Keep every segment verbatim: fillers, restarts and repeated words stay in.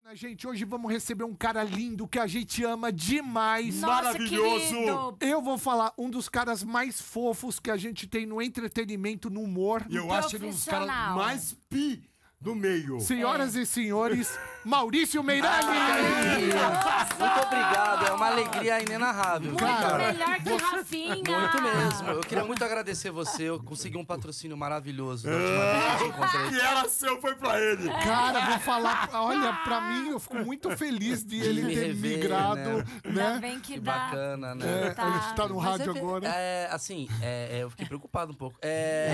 Gente, hoje vamos receber um cara lindo que a gente ama demais. Nossa, maravilhoso. querido. Eu vou falar um dos caras mais fofos que a gente tem no entretenimento, no humor. E eu acho ele um dos caras Profissional. mais pi do meio. Senhoras É. e senhores, Maurício Meirelles! Muito obrigado, é uma alegria inenarrável. Muito Cara, melhor que Rafinha. Muito mesmo. Eu queria muito agradecer você. Eu consegui um patrocínio maravilhoso da última vez que eu te encontrei. Que era seu, foi pra ele. Cara, vou falar, olha, pra mim, eu fico muito feliz de ele me ter rever, migrado, né? Ainda né? bem que, Que dá. bacana, É, né? Tá. ele tá no Mas rádio é, ve- agora. É, assim, é, é, eu fiquei preocupado um pouco. É,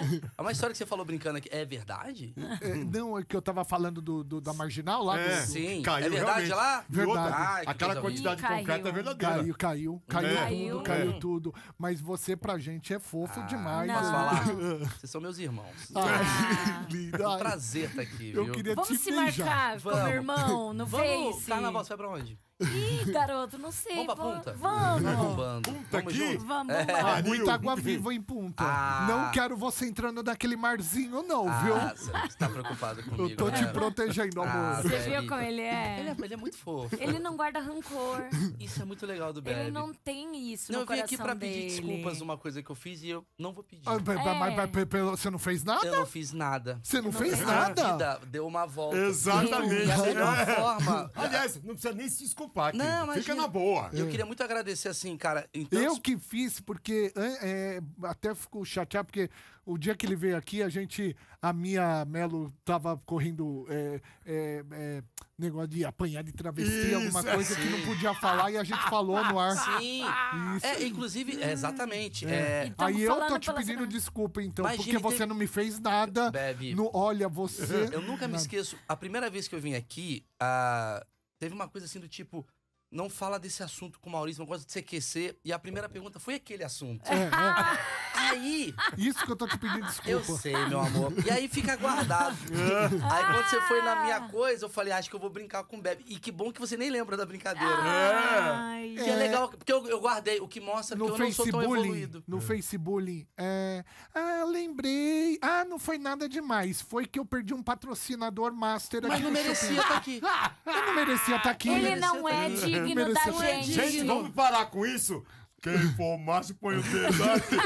é uma história que você falou brincando aqui. É verdade? É, não, é que eu tava falando do, do- da Marginal lá. É. do- Sim. Caiu é verdade realmente. lá? E outra, Verdade. Ai, que aquela coisa quantidade de Ih, concreto é caiu. verdadeira. Caiu, caiu, caiu É. tudo, Caiu. caiu É. tudo. Mas você pra gente é fofo Ah, demais. Posso Não. falar? Vocês são meus irmãos. Ai, É linda. um Ai, prazer estar aqui, eu viu? queria Vamos te se beijar. marcar como Vamos. irmão no Vamos, Face? carnaval, você vai pra onde? Ih, garoto, não sei. Vamos pra vou- Punta? Vamos. Vai bombando. Punta Vamos aqui? junto? Vamos, É. vamos. Ah, Muita Nil. água viva em Punta. Ah. Não quero você entrando naquele marzinho, não, viu? Ah, você tá preocupado comigo, Eu tô né? te protegendo, amor. Ah, Você Bebe. viu como ele é? Ele é, ele é muito fofo. Ele não guarda rancor. Isso é muito legal do Bebe. Ele não tem isso Não, no eu vim coração aqui pra pedir dele. desculpas de uma coisa que eu fiz e eu não vou pedir. Ah, mas- É. mas- mas- mas- mas você não fez nada? Eu não fiz nada. Você não, Não fez fez nada? A vida deu uma volta. Exatamente. E a melhor É. forma... Aliás, não precisa nem se desculpar aqui. Não, Fica imagina. na boa. Eu queria muito agradecer, assim, cara... Então, Eu que fiz, porque é, é, até fico chateado, porque o dia que ele veio aqui, a gente, a minha Melo tava correndo é, é, é, negócio de apanhar de travesti, Isso, alguma é. coisa que não podia falar e a gente falou no ar. Sim. Isso. É, inclusive, é, exatamente. É. Então, Aí eu tô falando te pela pedindo semana. desculpa, então, Imagine, porque você teve- não me fez nada. Bebe. No, olha, você. Eu nunca me Nada. esqueço. A primeira vez que eu vim aqui, ah, teve uma coisa assim do tipo... Não fala desse assunto com o Maurício, não gosta de se aquecer. E a primeira pergunta foi aquele assunto. É, é. Aí... Isso que eu tô te pedindo Eu desculpa. sei, meu amor. E aí fica guardado. Aí quando você foi na minha coisa, eu falei, acho que eu vou brincar com o Bebe. E que bom que você nem lembra da brincadeira. Ai, Que é, legal, porque eu, eu guardei, o que mostra que No eu não sou tão Facebook, evoluído. no Facebook, é, ah, lembrei, ah, não foi nada demais, foi que eu perdi um patrocinador master Mas aqui não no merecia estar aqui. Shopping. Eu não merecia estar aqui. Ele não é Merecia digno Merecia da estar aqui. gente. Gente, vamos parar com isso? Quem for macho, põe o dedo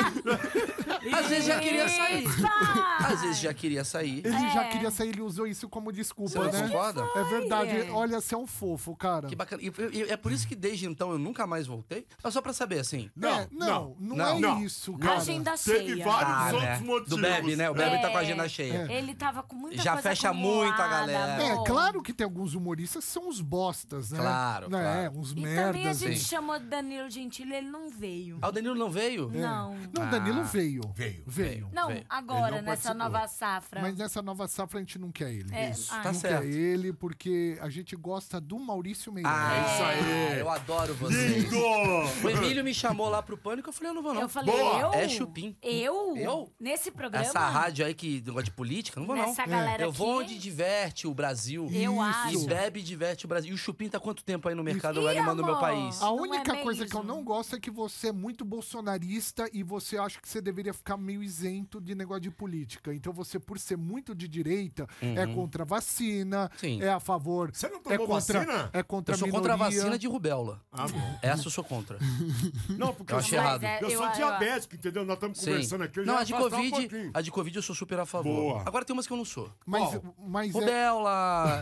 aqui. Às vezes já queria sair. Eita! Às vezes já queria sair. Ele já É. queria sair, ele usou isso como Você desculpa, não né? concorda? É verdade, É. olha, você é um fofo, cara. Que bacana. E, e- e é por isso que desde então eu nunca mais voltei. Mas só pra saber, assim. Não, É, não, não, não, é não. isso, cara. Agenda Teve cheia. vários Ah, outros né? motivos. Do Bebe, né? O Bebe tá com a É. agenda cheia. Ele tava com muita Já coisa fecha muito a acumulada, galera. É, amor. claro que tem alguns humoristas que são uns bostas, né? Claro, Né, claro. uns E também a merdas. gente sim. chamou Danilo Gentili, ele não veio. Ah, o Danilo não veio? Não. Não, Danilo Ah, veio. veio, Veio. Não, Veio. agora, Ele não nessa participou. nova safra. Mas nessa nova safra a gente não quer ele. É, Isso. ah, Tá não certo. quer ele porque a gente gosta do Maurício Meirelles. Ah, É isso aí. Eu adoro vocês. Lindo! O Emílio me chamou lá pro Pânico, eu falei, eu não vou não. Eu falei, Boa. eu? É chupim. Eu? Eu? Nesse programa? Essa rádio aí que negócio de política, não vou não. Nessa galera Eu vou aqui? onde diverte o Brasil. Eu Isso. acho. E bebe e diverte o Brasil. E o Chupim tá quanto tempo aí no mercado Ih, animando o meu amor. país? A Não única é coisa que eu mesmo. não gosto é que você é muito bolsonarista e você acha que você deveria ficar meio isento de negócio de política. Então você, por ser muito de direita, é contra a vacina, Sim. é a favor... Você não é tomou contra, vacina? É contra Eu sou a contra a minoria. vacina de rubéola. Ah, bom. Essa eu sou contra. Não, porque Eu eu, achei sou, errado. é, eu eu- sou eu- diabético, entendeu? Nós estamos Sim. conversando aqui. Eu Não, já a de ia afastar um Covid, pouquinho. a de Covid eu sou super a favor. Boa. Agora tem umas que eu não sou. Mas, Qual? mas, é, Rubéola,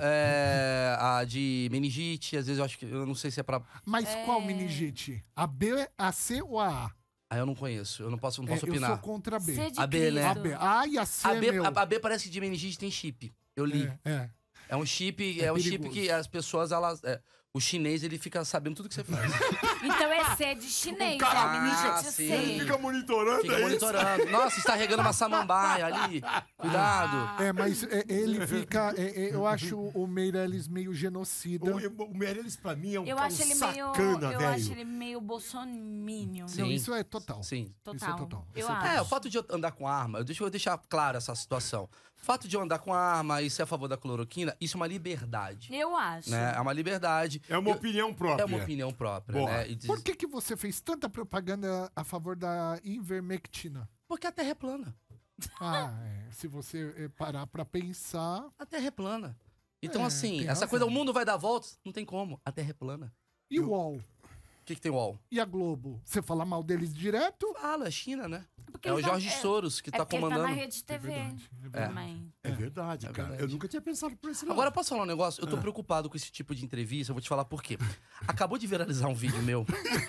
é, a de meningite, às vezes eu acho que, eu não sei se é pra... mas qual meningite? A B, a C ou a A? Ah, eu não conheço, eu não posso, não É, posso eu opinar. sou contra a B. C de A B, né? A Cristo. B. A e a C, A B, meu. a, a B parece que de meningite tem chip. Eu li. É, é. É um chip, é, É um chip perigoso. que as pessoas, elas... é, o chinês, ele fica sabendo tudo que você faz. Então é C de chinês, O cara é fica- meningite sim. C. Ele fica monitorando, Fica é isso? monitorando. Nossa, está regando uma samambaia ali. Cuidado. É, mas é, ele fica. é, é, eu acho o Meirelles meio genocida. O, o Meirelles, pra mim, é um, Eu cara acho ele sacana, meio. velho. Eu acho ele meio bolsominion. Sim. Não, isso é total. Sim. Isso é Total. total. Eu Isso é acho. É, o fato de eu andar com arma, eu- deixa eu deixar claro essa situação. O fato de eu andar com arma e ser a favor da cloroquina, isso é uma liberdade. Eu acho. Né? É uma liberdade. É uma Eu- opinião própria. É uma opinião própria, Boa. né? E diz- Por que, que você fez tanta propaganda a favor da ivermectina? Porque a Terra é plana. Ah, é, se você é, parar pra pensar. A Terra é plana. Então, É, assim, tem essa razão. coisa, o mundo vai dar voltas, não tem como. A Terra é plana. E o U O L? O que, que tem o U O L? E a Globo? Você fala mal deles direto? Fala, é China, né? Porque É o ele tá- Jorge é- Soros que É tá porque ele tá na comandando. rede T V verdade, é verdade. também. É verdade, É cara. verdade. Eu nunca tinha pensado por esse lado. Agora, posso falar um negócio? Eu tô preocupado com esse tipo de entrevista, eu vou te falar por quê. Acabou de viralizar um vídeo meu.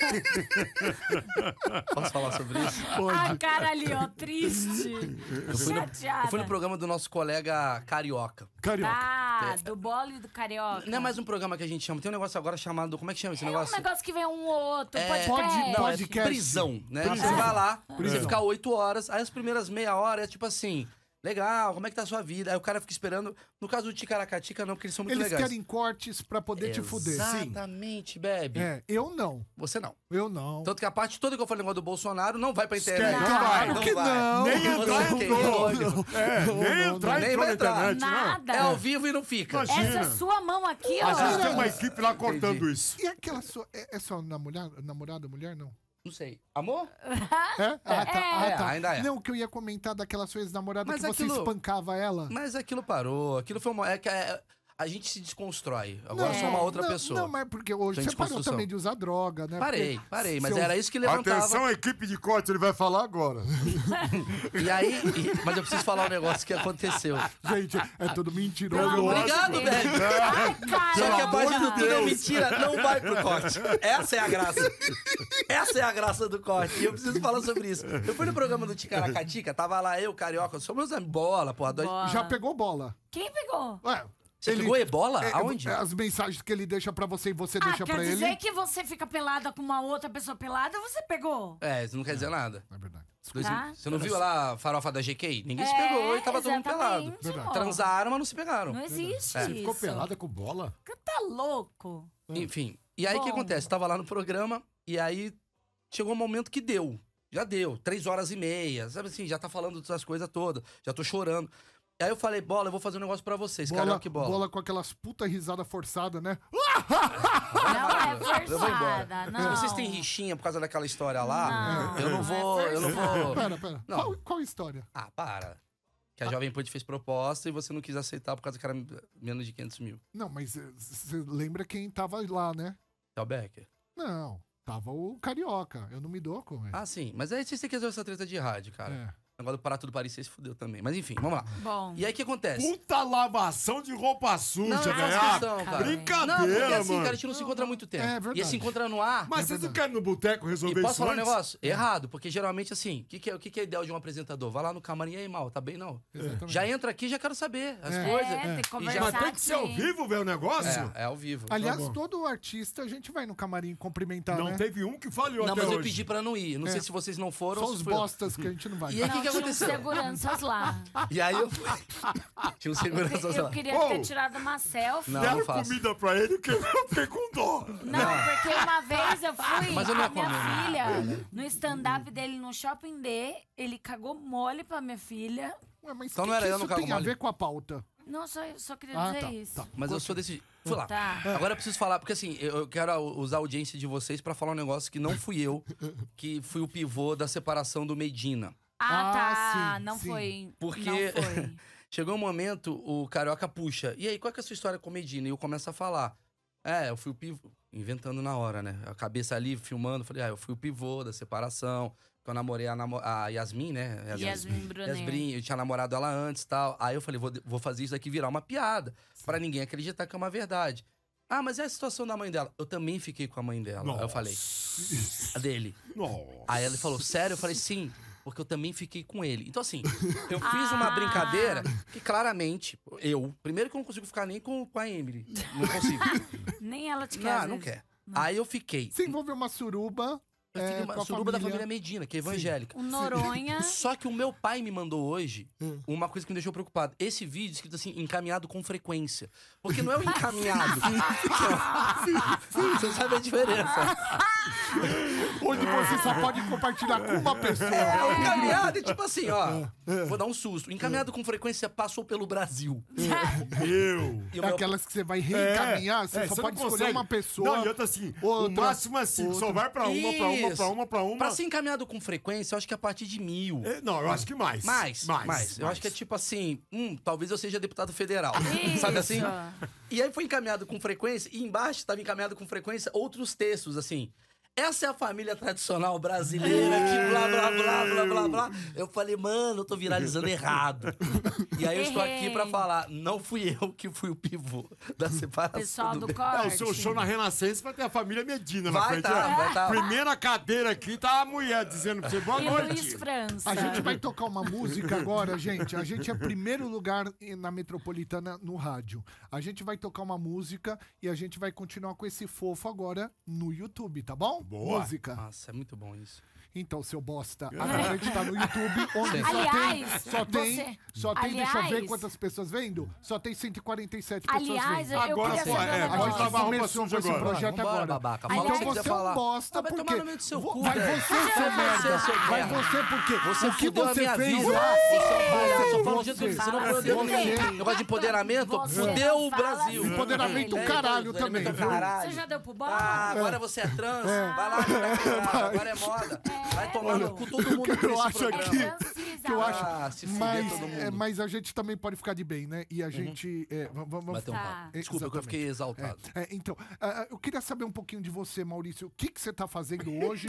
Posso falar sobre isso? A cara ali, ó, triste. Eu fui, no, Chateada. eu fui no programa do nosso colega Carioca. Carioca. Ah, do bolo e do carioca. Não é mais um programa que a gente chama, tem um negócio agora chamado. Como é que chama esse É um negócio? negócio que vem um ou outro, É, podcast. pode- Não, é podcast. prisão, né? Prisão. Você vai lá, você Prisão. fica oito horas, aí as primeiras meia hora é tipo assim, legal, como é que tá a sua vida? Aí o cara fica esperando. No caso do Ticaracatica, não, porque eles são muito Eles legais. querem cortes pra poder te fuder. Sim. Exatamente, Bebe. É, eu não. Você não. Eu não. Tanto que a parte toda que eu falei negócio do Bolsonaro não vai pra internet. Esquece. Não vai. Claro que não. Nem Você entrar que é irônico. É, Não, nem não, entrar nem entrou vai na entrar. internet, não. Nada. É ao vivo e não fica. Imagina. Essa é sua mão aqui, ó. A gente tem Ah. uma equipe lá cortando Entendi. isso. E aquela sua. É, é sua namorada, namorada, mulher? Não. Não sei. Amor? É? Ah, tá. Ah, É, tá. ainda é. Não, que eu ia comentar daquela sua ex-namorada Mas que você aquilo- espancava ela. Mas aquilo parou. Aquilo foi uma. É que é- a gente se desconstrói. Agora eu Não, sou uma outra não, pessoa. Não, mas porque hoje Tem você parou desconstrução. também de usar droga, né? Parei, Porque parei. Mas seu- era isso que levantava. Atenção, equipe de corte, ele vai falar agora. E aí. e- mas eu preciso falar um negócio que aconteceu. Gente, é tudo mentiroso. Pelo amor de Obrigado, Deus. velho. Ai, cara. Só que a parte do tudo é Deus. mentira, não vai pro corte. Essa é a graça. Essa é a graça do corte. E eu preciso falar sobre isso. Eu fui no programa do Ticaracatica, tava lá eu, Carioca, sou meus amigos, bola, porra. Dois... Bola. Já pegou bola. Quem pegou? Ué, Você ele- pegou ebola? é, Aonde? é, As mensagens que ele deixa pra você e você Ah, deixa quer pra dizer ele. que você fica pelada com uma outra pessoa pelada, você pegou? É, isso não quer dizer nada. É verdade. Dois- Tá. Você não viu lá a farofa da G K? Ninguém se É, pegou e tava todo mundo pelado. exatamente, Verdade. amor. Transaram, mas não se pegaram. Não existe É. isso. Ficou pelada com bola? Tá louco? Enfim. E aí o que Bom. acontece? Tava lá no programa e aí chegou um momento que deu. Já deu. Três horas e meia. Sabe assim, já tá falando dessas coisas todas. Já tô chorando. Aí eu falei, bola, eu vou fazer um negócio pra vocês. Bola, Carioca e bola. bola com aquelas puta risada forçada, né? Não é Eu vou embora. forçada, Se não. vocês têm rixinha por causa daquela história lá, Não, eu não não vou. é eu não vou. Pera, pera. Não. Qual, qual história? Ah, para. Que a Jovem Pan te fez proposta e você não quis aceitar por causa que era menos de quinhentos mil. Não, mas você lembra quem tava lá, né? É o Becker? Não, tava o Carioca. Eu não me dou com ele. Ah, sim. Mas aí vocês têm que resolver essa treta de rádio, cara. É. O negócio do Pará Tudo Paris, você se fudeu também. Mas enfim, vamos lá. Bom. E aí o que acontece? Puta lavação de roupa Não, suja, não faz velho. questão, cara. Brincadeira, Não, porque assim, mano. cara, a gente não se encontra há muito tempo. É verdade. E se encontra no ar. Mas É vocês não verdade. querem ir no boteco E resolver posso isso falar um antes? negócio? Errado, porque geralmente assim, o que, que, é, o que, que é ideal de um apresentador? Vai lá no camarim e aí, mal, tá bem não? Exatamente. Já entra aqui, já quero saber as É. coisas. É, tem que E já- conversar Mas tem que ser ao sim. vivo, velho, o negócio? É, é ao vivo. Aliás, Tá bom. todo artista a gente vai no camarim cumprimentar, Não né? teve um que falhou Não, até mas eu hoje. pedi pra não ir. Não É. sei se vocês não foram Só ou os se foi eu. bostas que a gente não vai. E aí, o que, que Não, tinha uns aconteceu? seguranças lá. E aí eu fui. Tinha um segurança Eu lá. queria Ô! ter tirado uma selfie. Não, Deram não faço. comida pra ele que eu fiquei com dó. Não, porque uma vez eu fui Mas com eu não a ia minha comer, filha no stand-up dele no Shopping D. Ele cagou mole pra minha filha. Ué, mas Então que não era que eu isso no Cago tem a Mole? ver com a pauta? Não, só, só queria Ah, dizer tá, isso. tá. Mas eu sou desse. Fui lá. Tá. Agora eu preciso falar, porque assim, eu eu quero usar a audiência de vocês pra falar um negócio que não fui eu, que fui o pivô da separação do Medina. Ah, Ah, tá. sim, não sim. foi. Porque Não foi. chegou um momento, o Carioca puxa. E aí, qual que é a sua história com Medina? E eu começo a falar. É, eu fui o pivô. Inventando na hora, né? A cabeça ali, filmando. Falei, ah, eu fui o pivô da separação. Que eu namorei a, namo a Yasmin, né? Yasmin Brunet. Yasmin, eu tinha namorado ela antes e tal. Aí eu falei, vou, vou fazer isso aqui virar uma piada. Pra ninguém acreditar que é uma verdade. Ah, mas é a situação da mãe dela. Eu também fiquei com a mãe dela. Aí eu falei, a dele. Nossa. Aí ela falou, sério? Eu falei, sim, porque eu também fiquei com ele. Então, assim, eu fiz uma brincadeira que claramente, eu, primeiro que eu não consigo ficar nem com, com a Emily. Não consigo. Nem ela te quer. às Não, não vezes. quer. Aí eu fiquei. Você envolveu uma suruba. Eu é, fiquei uma com a suruba da família Medina, que é evangélica. O Noronha. Só que o meu pai me mandou hoje uma coisa que me deixou preocupado. Esse vídeo escrito assim, encaminhado com frequência. Porque não é o encaminhado. Você sabe a diferença. onde você só pode compartilhar com uma pessoa. É, o encaminhado é tipo assim, ó. Vou dar um susto. O encaminhado com frequência passou pelo Brasil. Eu. E o É meu- aquelas que você vai reencaminhar, você É, só não pode escolher consegue. uma pessoa. Não, e outra assim, outra, o máximo assim, só vai pra uma, pra uma, pra uma, pra uma. Pra ser encaminhado com frequência, eu acho que é a partir de mil. É, não, eu acho que mais. Mais, mais, mais. Eu acho que é tipo assim, hum, talvez eu seja deputado federal. Isso. Sabe assim? E aí foi encaminhado com frequência, e embaixo estava encaminhado com frequência outros textos, assim. Essa é a família tradicional brasileira que blá, blá, blá, blá, blá, blá. Eu falei, mano, eu tô viralizando errado. E aí eu estou aqui pra falar, não fui eu que fui o pivô da separação. Pessoal do bem. É, corte. o seu show na Renascença vai ter a família Medina na Vai frente. tá, né? vai tá. Primeira cadeira aqui, tá a mulher dizendo pra você, boa E Luiz noite. França. A gente vai tocar uma música agora, gente. A gente é primeiro lugar na Metropolitana no rádio. A gente vai tocar uma música e a gente vai continuar com esse fofo agora no YouTube, tá bom? Boa. Música. Nossa, é muito bom isso. Então, seu bosta, agora a gente tá no YouTube, onde Sim. só Aliás, tem, só tem, você- só tem, deixa eu ver aliás- quantas pessoas vendo? Só tem cento e quarenta e sete pessoas Aliás, vendo. eu Agora queria sim, saber é, um pode A negócio. gente lavar a roupa começou com suja esse agora. projeto Vambora, agora. babaca. Aliás, Fala o que Então você você quer é um falar. bosta, Ah, vai por tomar quê? no meio do seu Vo- cu, Vai velho. você, seu Vai merda. você, seu Vai merda. você, porque Você o que fudeu a você minha fez vida. lá... Você é um bosta, só fala do Você, jeito que você não fala foi eu assim. dele. Negócio de empoderamento, Você fudeu o fala Brasil. assim. Empoderamento Ele. caralho também, Empoderamento viu? caralho. Você já deu pro bola? Ah, agora você é trans. Vai lá, cara, agora é moda. Vai tomar no cu todo mundo que eu nesse acho programa. aqui- Transisa. que eu acho- Ah, se fuder Mas, todo mundo. é, mas a gente também pode ficar de bem, né? E a gente... é, vamos, vamos, Bater um Tá. papo. Desculpa, que eu fiquei exaltado. É, então, ah, eu queria saber um pouquinho de você, Maurício. O que, que você tá fazendo hoje?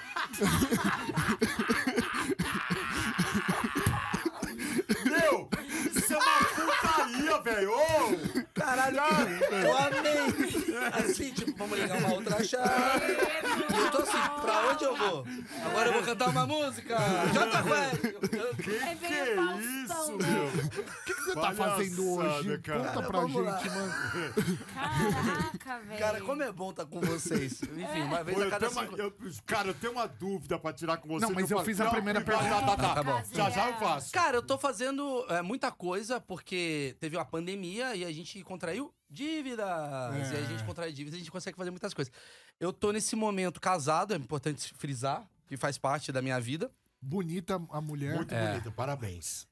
Meu, isso é uma putaria, velho. Ô! Caralho, eu amei. Assim, tipo, vamos ligar uma outra chave. E eu tô assim, pra onde eu vou? Agora eu vou cantar uma música. Jota Quest. Que É que meio é Faustão, isso, né? meu? O que, que você tá fazendo hoje? cara. Conta pra Vamos lá. gente, mano. Caraca, velho. Cara, como é bom estar com vocês. Enfim, uma vez Pô, a eu cada tenho uma- cinco... eu- cara, eu tenho uma dúvida pra tirar com você. Não, mas que eu faço- fiz a Não, primeira tá, pergunta. Tá, tá, Tá bom. Já já eu faço. Cara, eu tô fazendo é, muita coisa porque teve uma pandemia e a gente contraiu dívidas. É. E a gente contrai dívidas e a gente consegue fazer muitas coisas. Eu tô nesse momento casado, é importante frisar, que faz parte da minha vida. Bonita a mulher. Muito bonito, parabéns.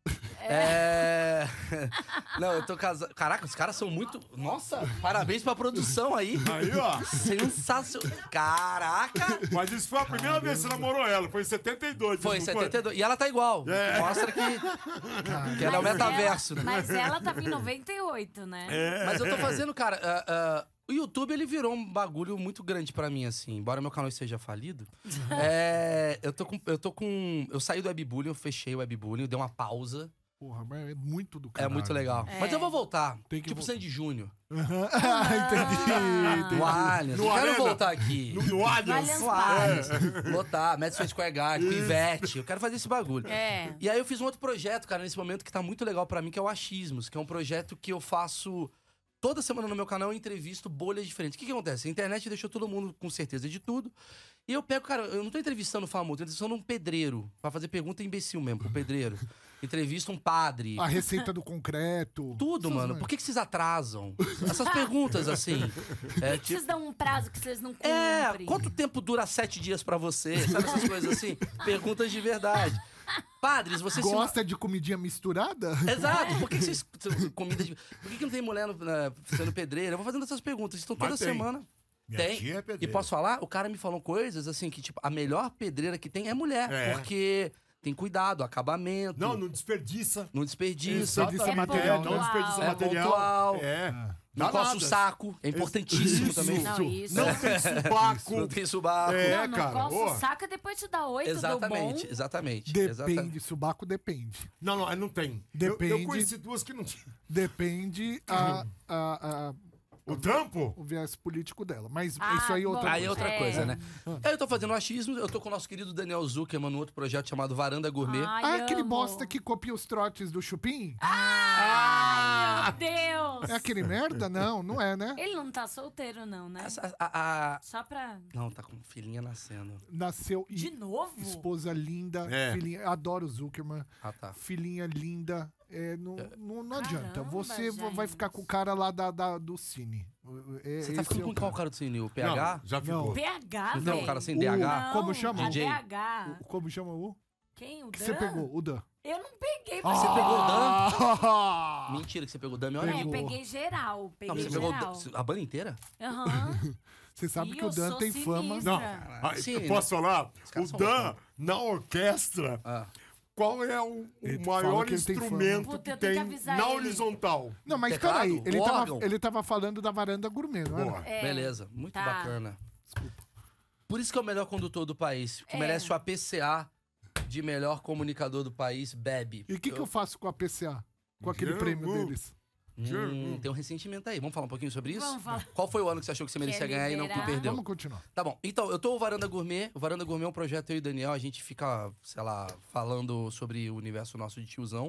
É. Não, eu tô casado. Caraca, os caras são muito. Nossa, parabéns pra produção aí. Aí, ó. Sensacional. Caraca! Mas isso foi a primeira vez que você namorou ela. Foi em setenta e dois. Foi em não setenta e dois. E ela tá igual. É. Mostra que. Que ela é o Mas metaverso, ela- né? Mas ela tava em noventa e oito, né? É. Mas eu tô fazendo, cara. ah, ah, o YouTube, ele virou um bagulho muito grande pra mim, assim. Embora meu canal esteja falido. é, eu, tô com, eu tô com... Eu saí do webbullying, eu fechei o webbullying, eu dei uma pausa. Porra, mas é muito do É caralho. muito legal. É. Mas eu vou voltar. Tem que tipo voltar. Sandy Júnior. Ah, entendi. No Allianz. No Eu quero Arena. voltar aqui. No, no Allianz. Allianz No Allianz. Lotar, Madison Square Garden, com Ivete. Eu quero fazer esse bagulho. É. E aí eu fiz um outro projeto, cara, nesse momento que tá muito legal pra mim, que é o Achismos, que é um projeto que eu faço toda semana no meu canal, eu entrevisto bolhas diferentes. O que que acontece? A internet deixou todo mundo com certeza de tudo. E eu pego, cara, eu não tô entrevistando famoso, tô entrevistando um pedreiro, pra fazer pergunta imbecil mesmo, pro pedreiro. Entrevista um padre. A receita do concreto. Tudo, Essas mano. merda. Por que, que vocês atrasam? Essas perguntas, assim. É, tipo, Vocês dão um prazo que vocês não cumprem. é, quanto tempo dura sete dias pra você? Sabe essas coisas assim? Perguntas de verdade. Padres, vocês se... Gosta de comidinha misturada? Exato. Por que, que vocês... Comida de... Por que, que não tem mulher no, na, sendo pedreira? Eu vou fazendo essas perguntas. Então toda Mas tem. semana... Minha Tem. tia é E pedreira. posso falar? O cara me falou coisas assim que, tipo, a melhor pedreira que tem é mulher. É. Porque tem cuidado, acabamento. Não, não desperdiça. Não desperdiça. Desperdiça É material. Não pontual. desperdiça É material. pontual. É. Não coça o Danadas. saco. É importantíssimo Isso. também. Não, isso. Não tem subaco. Não tem subaco. É, não, não cara, coça ô. o saco e depois te dá oi, Exatamente, tudo bom? exatamente. Depende, exatamente. subaco depende. Não, não, não tem. Depende. Eu, eu conheci duas que não tinha. Depende a, a, a- O trampo? o viés político dela. Mas Ah, isso aí é outra bom. Aí é coisa. outra É. coisa, né? Eu tô fazendo achismo, eu tô com o nosso querido Daniel Zuckerman num outro projeto chamado Varanda Gourmet. Ai, Ah, aquele amo. bosta que copia os trotes do Chupim? Ai, Deus! É aquele merda? Não, não é, né? Ele não tá solteiro, não, né? Essa- a- a- Só pra... Não, tá com filhinha nascendo. Nasceu De e novo? esposa linda, É. filhinha, adoro o Zuckerman, Ah, tá. filhinha linda. É, não, não, não adianta. Caramba, Você gente. vai ficar com o cara lá da, da- do Cine. É, Você tá esse ficando é com o qual cara. cara do Cine? O Não, P H? já ficou. Não. P H, Não, velho. o cara sem O- D H? Não, Como chama? a D J. D H. O- como chama o? Quem? O Que Dan? você pegou? O Dan. Eu não peguei. Ah! Você pegou o Dan? Ah! Mentira que você pegou o Dan, meu É, amigo. Pegou. peguei geral. Peguei Não, você pegou o geral. Dan- a banda inteira? Aham. Você sabe Ih, que o eu Dan sou tem fama. sinistra. Não, Caralho. ah, Sim, eu posso falar? Os caras O são Dan, loucos. na orquestra, Ah. qual é o, o Ele fala maior que ele tem instrumento fama. Puta, que eu tenho que tem avisar na ele. horizontal? Não, mas Teclado? peraí. Ele tava, Órgão? ele tava falando da varanda gourmet, não era? Porra. É. Beleza, muito tá. bacana. Por isso que é o melhor condutor do país. Que É. merece o A P C A de melhor comunicador do país, bebe. E o que, que eu faço com a P C A? Com aquele Não, prêmio não. deles? Hum, tem um ressentimento aí. Vamos falar um pouquinho sobre isso? Vamos falar. Qual foi o ano que você achou que você merecia Quer ganhar e não que liberar? perdeu? Vamos continuar. Tá bom. Então, eu tô o Varanda Gourmet. O Varanda Gourmet é um projeto eu e o Daniel. A gente fica, sei lá, falando sobre o universo nosso de tiozão.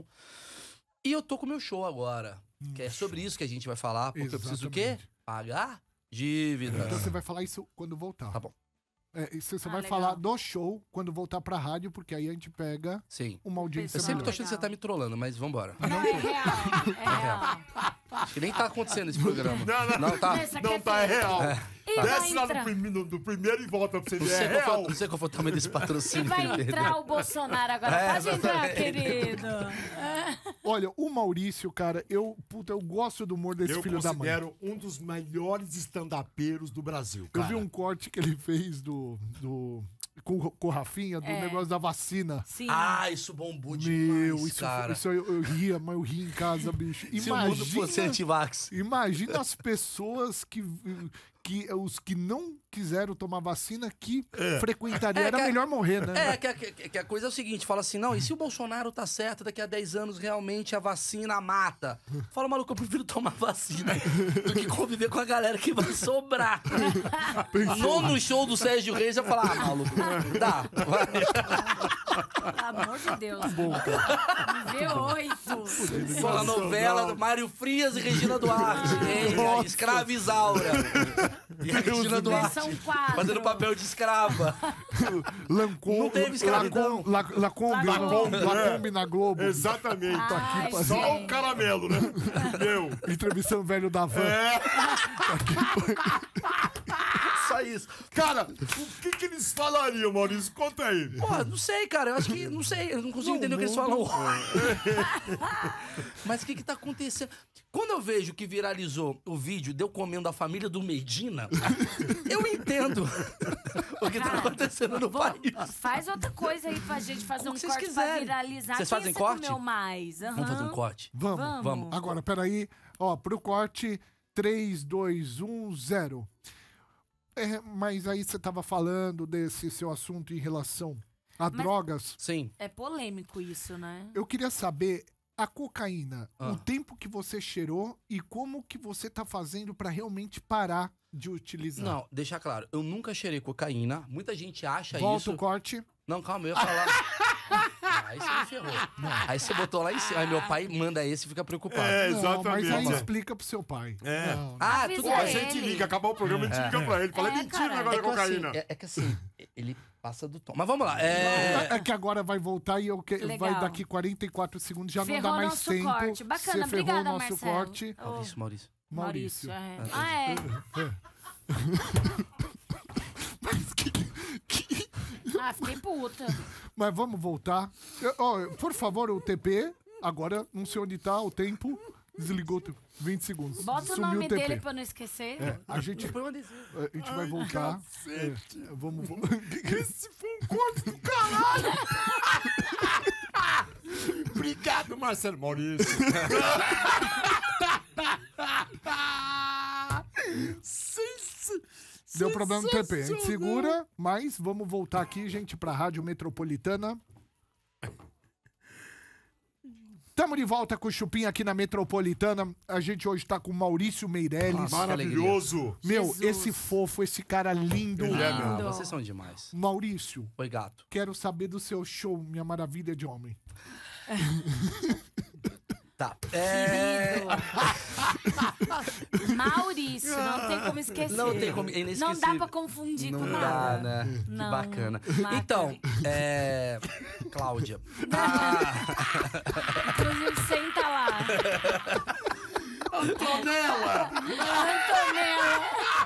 E eu tô com o meu show agora. Que é sobre isso que a gente vai falar. Porque eu preciso o quê? Exatamente. Pagar dívidas. Então você vai falar isso quando voltar. Tá bom. É, isso você Ah, vai legal. falar do show quando voltar pra rádio, porque aí a gente pega Sim. uma audiência Eu sempre tô melhor. achando que você tá me trollando, mas vambora. Não, é real. É real. Acho que nem tá acontecendo esse programa. Não, não. tá? Essa Não, aqui tá, é feia. real. E vai Desce lá entrar- no, prime- no- do primeiro e volta pra você Não ver. sei, É qual foi, real. não sei qual foi o tamanho desse E patrocínio. vai que ele entrar perdeu. o Bolsonaro agora. É, Pode entrar, exatamente. querido. Olha, o Maurício, cara, eu, puta, eu gosto do humor desse Eu filho da mãe. considero um dos melhores stand-upeiros do Brasil, Eu cara. vi um corte que ele fez do. do com, com o Rafinha, do É. negócio da vacina. Sim. Ah, isso bombou demais, Meu, isso, cara. isso eu, eu ria, mas eu ria em casa, bicho. Se o mundo fosse Imagina, antivax. imagina as pessoas que, que. Os que não quiseram tomar vacina que frequentariam. É, Era que- melhor morrer, né? É, que, a- que, que a coisa é o seguinte, fala assim, não, e se o Bolsonaro tá certo, daqui a dez anos realmente a vacina mata? Fala, maluco, eu prefiro tomar vacina do que conviver com a galera que vai sobrar. Vou no show do Sérgio Reis e eu falar, ah, maluco, dá, vai. Pelo amor de Deus. Bom, cara. V oito. Fala novela do Mário Frias e Regina Duarte. Hein, a Escrava Isaura. E a Regina Duarte Versão quatro. fazendo papel de escrava. Lancôme, Não teve escravidão. Lacombe, La- Lacombe, Lacombe, La- Lacombe na Globo. Exatamente. Ai, Só gente. o caramelo, né? Meu. Entrevistando o velho da van. É. Só isso. Cara, o que que eles falariam, Maurício? Conta aí. Porra, não sei, cara. Eu acho que. Não sei. Eu não consigo entender o que eles falam. Mas o que que tá acontecendo? Quando eu vejo que viralizou o vídeo de eu comendo a família do Medina, eu entendo o que tá Cara, acontecendo no Vou- país. Faz outra coisa aí pra gente fazer Como um que vocês corte quiserem. pra viralizar. Vocês Quem fazem você corte? comeu mais? Aham. Vamos fazer um corte. Vamos. Vamos. Vamos. Agora, peraí. Ó, pro corte, três, dois, um, zero. É, mas aí você tava falando desse seu assunto em relação a Mas- drogas. Sim. É polêmico isso, né? Eu queria saber, a cocaína, Ah. o tempo que você cheirou e como que você tá fazendo pra realmente parar de utilizar. Não, deixa claro. Eu nunca cheirei cocaína. Muita gente acha Volta isso. o corte. Não, calma, eu ia falar. Ah, aí você me ferrou. Aí você botou lá em cima. Aí meu pai manda esse e fica preocupado. É, Não, mas aí exatamente. explica pro seu pai. É. Não, não. Ah, Avisa tudo Pô, bem. a gente ele. liga, acabar o programa, a gente liga pra ele. Fala, É, mentira cara. o negócio É da que, assim, cocaína. é, é que assim, ele passa do tom. Mas vamos lá. É... É que agora vai voltar e eu que... Legal. vai daqui quarenta e quatro segundos, já Ferrou não dá mais nosso tempo. corte. Bacana, Você ferrou obrigada, o nosso Marcelo. corte. Ô, Maurício, Maurício. Maurício. é. Ah, é. Mas, que- que- Ah, fiquei puta. mas vamos voltar. Eu- ó, por favor, o T P, agora, não sei onde tá o tempo. Desligou o tempo. vinte segundos. Bota o Sumiu nome o T P. dele pra não esquecer. É, a gente, Põe um adesivo. a gente vai voltar. É, vamos. vamos- Esse foi um corte do caralho. Obrigado, Marcelo. Maurício. Sens- Deu problema no T P. A gente sensacional. segura, mas vamos voltar aqui, gente, pra Rádio Metropolitana. Tamo de volta com o Chupim aqui na Metropolitana. A gente hoje tá com o Maurício Meirelles. Nossa, Maravilhoso. Meu, Jesus. esse fofo, esse cara lindo. Ele é, Ah, Lindo. vocês são demais. Maurício, Oi, gato. quero saber do seu show, Minha Maravilha de Homem. Tá. É... Maurício, não tem como esquecer. Não tem como, é inesquecível. Não dá pra confundir Não com dá, nada. né? Não, Que bacana. marca. Então, é... Cláudia. Ah, Inclusive, senta lá. Antonella! Antonella.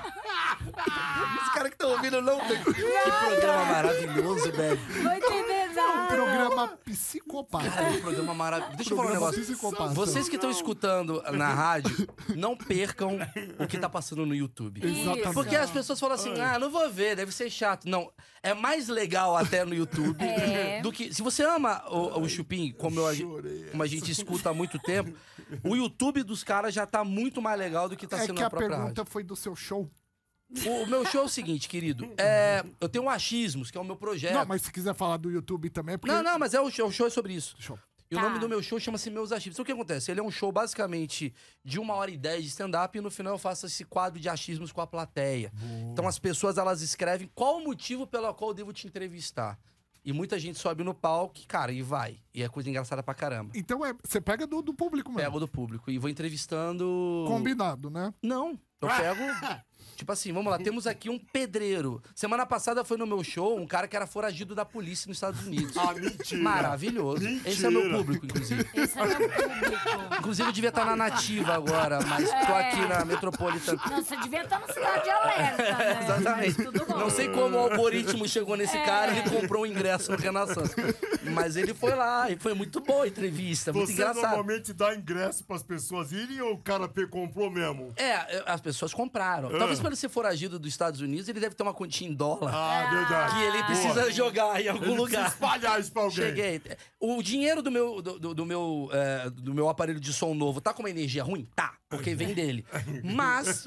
os caras que estão ouvindo não tem... Que programa maravilhoso, velho. Vou entender Um nada. programa psicopata. Cara, um programa maravilhoso. Deixa eu falar um Programa negócio. psicopata. Vocês que estão escutando na rádio, não percam o que tá passando no YouTube. Exatamente. Porque as pessoas falam assim, ah, não vou ver, deve ser chato. Não, é mais legal até no YouTube É. do que... Se você ama o, o Chupim, como, eu, como a gente escuta há muito tempo, o YouTube dos caras já tá muito mais legal do que tá É sendo que na a própria pergunta rádio. foi do seu show. O, o meu show é o seguinte, querido. É, eu tenho um Achismos, que é o meu projeto. Não, mas se quiser falar do YouTube também, é porque... Não, não, mas é o show, o show é sobre isso. Show. E Tá. o nome do meu show chama-se Meus Achismos. Então o que acontece? Ele é um show basicamente de uma hora e dez de stand-up e no final eu faço esse quadro de achismos com a plateia. Então as pessoas elas escrevem qual o motivo pelo qual eu devo te entrevistar. E muita gente sobe no palco, e, cara, e vai. E é coisa engraçada pra caramba. Então é, você pega do, do público mesmo. Pego do público e vou entrevistando... Combinado, né? Não, eu pego... Tipo assim, vamos lá, temos aqui um pedreiro. Semana passada foi no meu show um cara que era foragido da polícia nos Estados Unidos. Ah, mentira. Maravilhoso. Mentira. Esse é meu público, inclusive. Esse é meu público. Inclusive, eu devia estar na Nativa agora, mas tô aqui na Metropolitana. Não, você devia estar no Cidade Alerta, né? Exatamente. Mas tudo bom. Não sei como o algoritmo chegou nesse cara e ele comprou um ingresso no Renaissance. Mas ele foi lá e foi muito boa a entrevista, muito Você engraçado. normalmente dá ingresso pras pessoas irem ou o cara pe- comprou mesmo? É, as pessoas compraram. Talvez para ele ser foragido dos Estados Unidos, ele deve ter uma quantia em dólar. Ah, verdade. Que ele precisa Boa. jogar em algum Ele lugar. precisa espalhar isso pra alguém. Cheguei. O dinheiro do meu, do, do- do meu, é, do meu aparelho de som novo tá com uma energia ruim? Tá, porque vem dele. Mas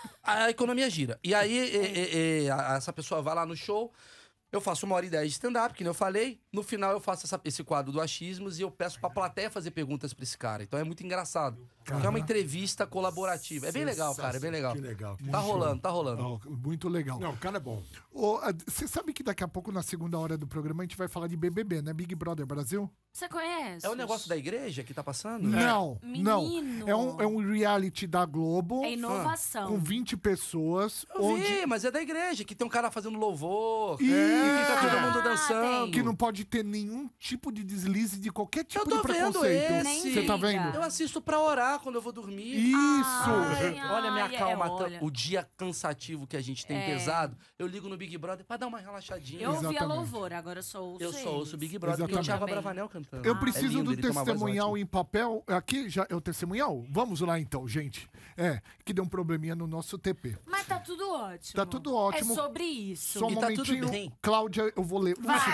a economia gira. E aí e- e- e, a- essa pessoa vai lá no show, eu faço uma hora e dez de stand-up, que nem eu falei. No final eu faço essa- esse quadro do Achismos e eu peço pra plateia fazer perguntas pra esse cara. Então é muito engraçado. Porque é uma entrevista colaborativa. É bem legal, cara, é bem legal. Que legal. Tá rolando, tá rolando. Ó, muito legal. Não, o cara é bom. Ô, a- Você sabe que daqui a pouco, na segunda hora do programa, a gente vai falar de B B B, né? Big Brother Brasil? Você conhece? É o negócio da igreja que tá passando? Não, não. Menino. É um, é um reality da Globo É inovação. com vinte pessoas, Eu onde vi, mas é da igreja, que tem um cara fazendo louvor. Isso. E fica todo mundo Ah, dançando. tem. que não pode ter nenhum tipo de deslize de qualquer tipo Eu tô de vendo preconceito. esse. Você tá Nem vendo? liga. Eu assisto pra orar quando eu vou dormir. Isso! Ai, Olha a minha ai, calma, é, tá- olha. o dia cansativo que a gente tem É. pesado. Eu ligo no Big Brother pra dar uma relaxadinha. Eu ouvia Exatamente. louvor, agora eu só ouço Eu só eles. ouço o Big Brother e o Exatamente. Thiago Também. Bravanel cantando. Eu Ah, preciso é lindo, do ele tem uma voz testemunhal ótima. em papel. Aqui já é o testemunhal? Vamos lá então, gente. É, que deu um probleminha no nosso T P. Mas tá tudo ótimo. Tá tudo ótimo. É sobre isso. Só um E tá tudo momentinho. bem. Cláudia, eu vou ler. Vai.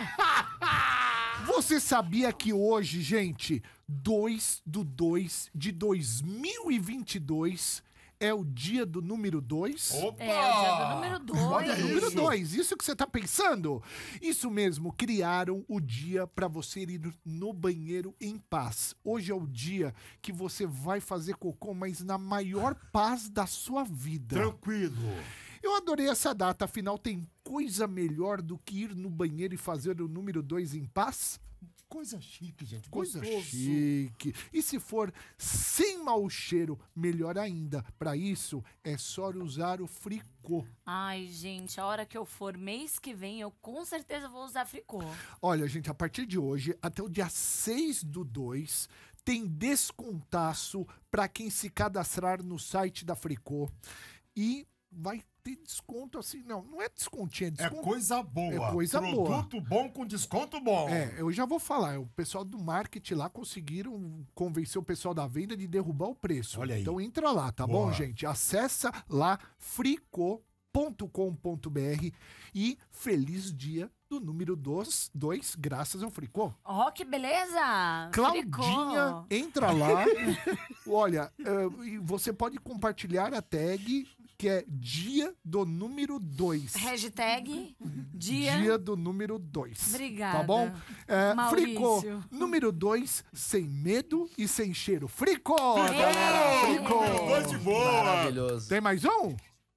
Você sabia que hoje, gente, dois do dois de dois mil e vinte e dois é o dia do número dois? Opa! É, o dia do número dois. Olha Número isso. dois, isso que você tá pensando? Isso mesmo, criaram o dia para você ir no banheiro em paz. Hoje é o dia que você vai fazer cocô, mas na maior paz da sua vida. Tranquilo. Eu adorei essa data, afinal tem coisa melhor do que ir no banheiro e fazer o número dois em paz? Coisa chique, gente. Coisa Gostoso. chique. E se for sem mau cheiro, melhor ainda. Para isso, é só usar o Fricô. Ai, gente, a hora que eu for mês que vem, eu com certeza vou usar fricô. Olha, gente, a partir de hoje, até o dia seis do dois, tem descontaço para quem se cadastrar no site da Fricô. E vai ter desconto assim, não, não é descontinho, é É desconto. coisa boa. É coisa boa. Produto bom com desconto bom. É, eu já vou falar. O pessoal do marketing lá conseguiram convencer o pessoal da venda de derrubar o preço. Olha aí. Então entra lá, tá Boa. bom, gente? Acessa lá frico ponto com ponto br e feliz dia do número dois, graças ao Fricô. Ó, que beleza! Claudinha, Fricô. entra lá. Olha, eh, e você pode compartilhar a tag que é dia do número dois. Hashtag dia... Dia do número dois. Obrigada. Tá bom? É, Maurício. Fricô, número dois, sem medo e sem cheiro. Fricô, galera! Fricô! Coisa de boa. Maravilhoso. Tem mais um?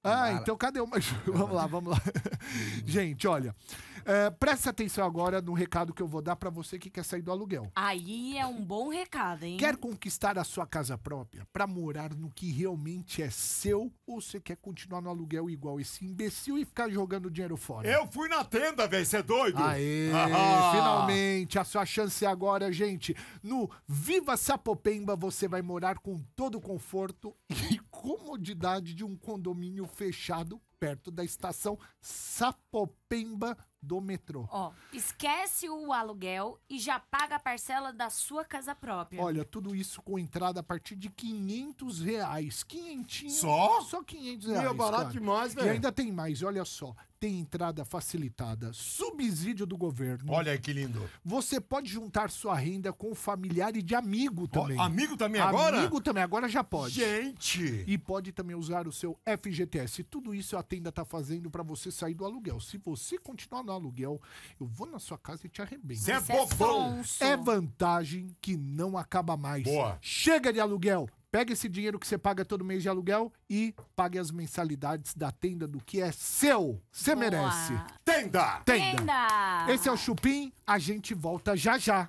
Ah, Bala. então cadê o mais? Vamos lá, vamos lá. Gente, olha, é, presta atenção agora no recado que eu vou dar pra você que quer sair do aluguel. Aí é um bom recado, hein? Quer conquistar a sua casa própria pra morar no que realmente é seu ou você quer continuar no aluguel igual esse imbecil e ficar jogando dinheiro fora? Eu fui na tenda, velho, você é doido? Aê, Ah. finalmente, a sua chance é agora, gente. No Viva Sapopemba você vai morar com todo o conforto e comodidade de um condomínio fechado perto da estação Sapopemba do metrô. Ó, esquece o aluguel e já paga a parcela da sua casa própria. Olha, tudo isso com entrada a partir de quinhentos reais. Quinhentinho. Só? Só quinhentos reais. Meu, barato cara. demais, E velho. ainda tem mais, olha só. Tem entrada facilitada, subsídio do governo. Olha aí que lindo. Você pode juntar sua renda com familiar e de amigo Ó, também. amigo também agora? Amigo também, agora já pode. Gente. E pode também usar o seu F G T S. Tudo isso a tenda tá fazendo pra você sair do aluguel. Se você continuar no aluguel, eu vou na sua casa e te arrebento. Cê é Você bobão. sonso. É vantagem que não acaba mais. Boa. Chega de aluguel. Pega esse dinheiro que você paga todo mês de aluguel e pague as mensalidades da tenda do que é seu. Você Boa. merece. Tenda. Tenda. Tenda! Esse é o Chupim. A gente volta já já.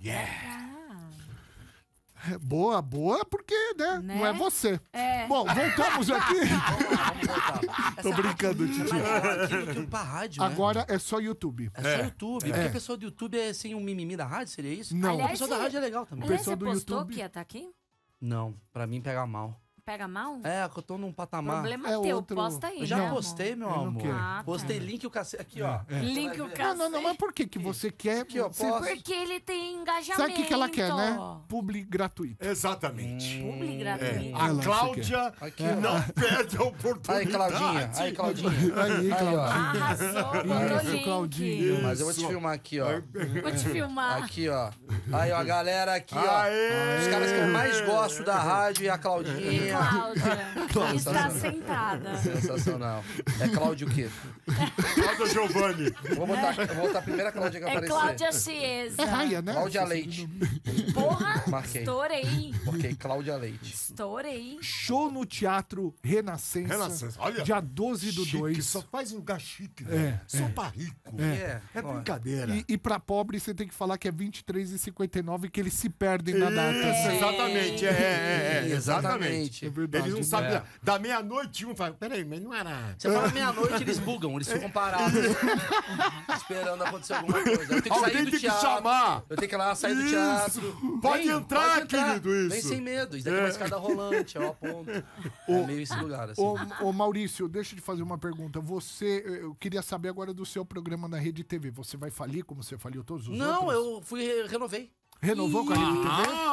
Boa, boa, porque, né? Né? Não é você. É. Bom, voltamos aqui. Vamos lá, vamos voltar. Tô brincando, Titi. Aqui no YouTube pra rádio, né? Agora é só YouTube. É só É. YouTube. Porque a pessoa do YouTube é sem um mimimi da rádio, seria isso? Não. A Aliás, pessoa da você- rádio é legal também. Aliás, pessoa você do postou YouTube- que ia estar aqui? Não, pra mim pega mal. Pega mal? É, que eu tô num patamar. Problema É teu, outro- posta aí, Eu já né, amor? postei, meu Eu não amor. quero. Ah, tá. Postei link e o cacete. Aqui, ó. Link Você o vai ver. cara. Não, não, não, mas por que que você quer? Aqui, ó, você- posso. Porque ele tem engajamento. Sabe o que, que ela quer, né? Publi gratuito. Exatamente. Publi É. gratuito. A Ela, Cláudia Aqui, não ó. perde a oportunidade. Aí, Claudinha. Aí, Claudinha. Aí, ó. Claudinha. Arrasou, mandou Isso, link. Claudinho. Mas eu vou te Isso. filmar aqui, ó. Vou te filmar. Aqui, ó. Aí, ó, a galera aqui, ó. Aê! Os caras que eu mais gosto da rádio e a Claudinha. Cláudia está sentada. Sensacional. É Cláudio o quê? Cláudia Giovanni. Vou botar, eu vou botar a primeira Cláudia que É aparecer. Cláudia Chiesa. É raia, né? Cláudia Leite. Porra, Marquei. estourei. Ok, Cláudia Leite. Estourei. Show no Teatro Renascença. Renascença, olha. Dia doze do Chique, dois. só faz um lugar chique, É, velho. Só pra rico. É, É ó. brincadeira. E, e pra pobre você tem que falar que é vinte e três e cinquenta e nove que eles se perdem na data. Isso, né? exatamente. É, é, é, Sim, exatamente. É verdade, Eles não sabem. né? Da meia-noite, um fala, peraí, mas não era. Você fala meia-noite, eles bugam, eles ficam parados. esperando acontecer alguma coisa. Eu tenho que Alguém sair do tem que teatro. chamar. Eu tenho que ir lá, sair do Isso. teatro. Pode entrar, querido, isso. Vem sem medo. Isso daqui é uma escada rolante, eu aponto. É meio esse lugar, assim. Ô, ô, Maurício, deixa eu te fazer uma pergunta. Você, eu queria saber agora do seu programa na Rede T V. Você vai falir como você faliu todos os Não, outros? eu fui, re- renovei. Renovou com a Rede T V?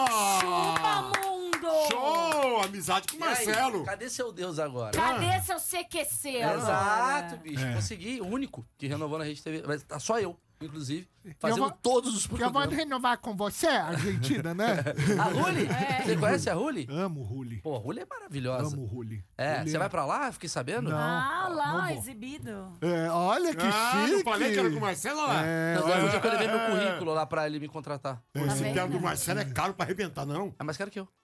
Ah! Chupa, mundo! Show! Amizade com o E aí, Marcelo. cadê seu Deus agora? Cadê seu C Q C? Exato, agora? bicho. É. Consegui, o único que renovou na Rede T V. Mas tá só eu, inclusive, Eu fazendo vou- todos os Eu vou programas. renovar com você, Argentina, né? A Ruli? É. Você conhece a Ruli? Amo Ruli. Pô, a Ruli é maravilhosa. Amo Ruli. É, Ruli você vai pra lá? Fiquei sabendo? Não. Ah, não lá, vou. exibido. É, olha que Ah, chique. não falei que era com o Marcelo lá? É, Mas olha- eu já levei meu currículo lá pra ele me contratar. Esse vendo? cara do Marcelo é caro pra arrebentar, não? É mais caro que eu.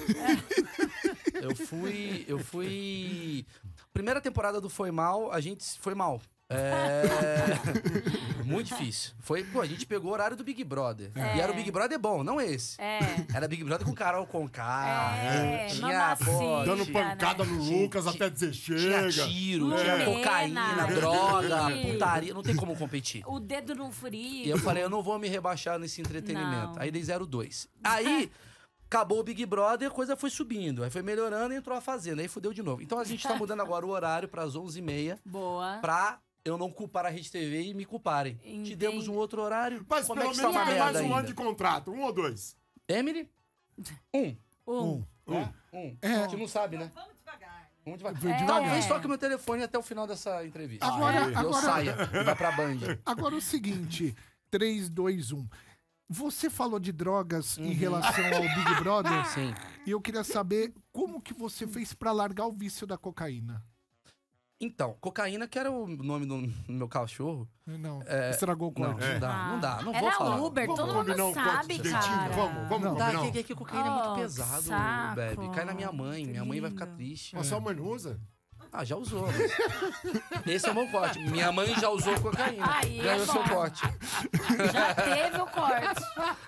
Eu fui. Eu fui. Primeira temporada do Foi Mal, a gente foi mal. É. Muito difícil. Foi, pô, a gente pegou o horário do Big Brother. É. E era o Big Brother bom, não esse. É. Era Big Brother com Carol Conká. É, tinha, pô, mamacita. Dando Sim, pancada né? no Tinha- Lucas até dizer Tinha chega. tiro, Lumena. tinha cocaína, droga, Ih. putaria. Não tem como competir. O dedo no frio. E eu falei, eu não vou me rebaixar nesse entretenimento. Não. Aí dei zero dois. Aí, acabou o Big Brother, a coisa foi subindo. Aí foi melhorando e entrou a Fazenda. Aí fudeu de novo. Então a gente tá mudando agora o horário pras onze e meia Boa. pra eu não culpar a Rede T V e me culparem. Te Entendi. demos um outro horário. Mas Como é pelo que está menos uma tem mais merda um ano ainda? de contrato. Um ou dois? Emily? Um. Um. Um. Um. É. A gente não sabe, né? Vamos devagar. Vamos devagar. Vai devagar. Talvez toque meu telefone até o final dessa entrevista. Agora- Aí eu agora- saia e vai pra Band. Agora o seguinte, três, dois, um. Você falou de drogas em Uhum. relação ao Big Brother Sim. e eu queria saber como que você fez pra largar o vício da cocaína. Então, cocaína, que era o nome do do meu cachorro. Não, É, estragou o Não, corte. não dá, Ah. não dá, não Era vou falar. Uber, Vamos todo combinar mundo um corte sabe, direitinho? cara. Vamos, vamos Não. Dá, combinar. que, que, que cocaína é muito Oh, pesado, saco. Bebe. Cai na minha mãe, minha mãe vai ficar Lindo. triste. Mas sua mãe não usa? Ah, já usou. Mas... Esse é o meu corte. Minha mãe já usou cocaína. Aí é Ganhou bom. seu corte. Já teve o corte.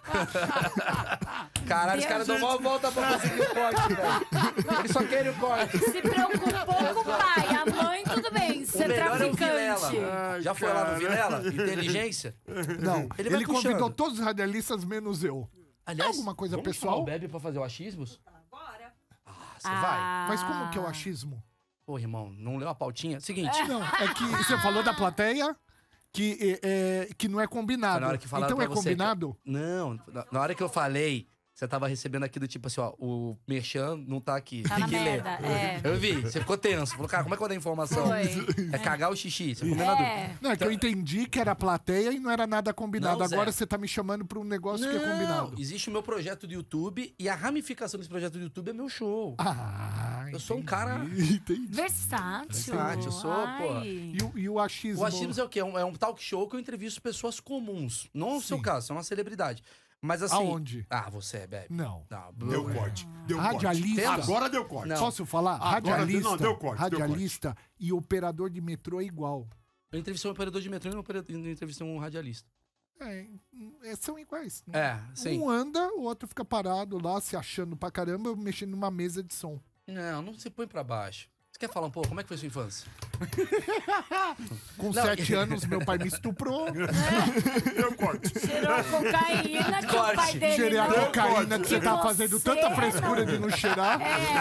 Caralho, os caras dão uma volta pra conseguir o corte, velho. Eles só querem o corte. Se preocupou com o pai. A mãe, tudo bem. O Ser melhor é o traficante. Vilela. Ai, Já foi lá no cara. Vilela? Inteligência? Não, Ele ele, vai convidou puxando. todos os radialistas, menos eu. Aliás, Alguma coisa vamos pessoal? chamar o Bebe pra fazer o achismos? Bora. Ah, você vai? Mas como que é o achismo? Pô, irmão, não leu a pautinha? Seguinte, Não, é que você falou da plateia que, é, é, que não é combinado. Foi na hora que falaram Então pra é você combinado? não, na- na hora que eu falei, você tava recebendo aqui do tipo assim, ó, o Merchan não tá aqui, Tá tem na que ler. merda, é. Eu vi, você ficou tenso. Falou, cara, como é que eu dei informação? Foi. É cagar o xixi, você ficou meio na dúvida. É. Não, é que eu entendi que era plateia e não era nada combinado. Não, Zé. Agora você tá me chamando pra um negócio que é combinado. Não, existe o meu projeto do YouTube e a ramificação desse projeto do YouTube é meu show. Ah, Eu sou um entendi, cara- Entendi. Versátil. Versátil, eu sou, pô. Ai. E, o- e o achismo? O Achismos é o quê? É um, é um talk show que eu entrevisto pessoas comuns. Não é o seu Sim. caso, você é uma celebridade. Mas assim... Aonde? Ah, você é, Bebe. Não. Não, Deu blá, corte. Deu Radialista. corte. Agora deu corte. Não. Posso falar? Agora deu- Radialista, não, deu corte, deu radialista e operador de metrô é igual. Eu entrevistei um operador de metrô e não opera- não entrevistei um radialista. É, é, são iguais. É, sim. Um anda, o outro fica parado lá, se achando pra caramba, mexendo numa mesa de som. Não, não se põe pra baixo. Você quer falar um pouco? Como é que foi sua infância? Com Não, sete anos, meu pai me estuprou. Deu corte. Cheirou cocaína que o pai Corte. dele Cheirei a não... cocaína que você tá Você fazendo tanta não- frescura de não cheirar.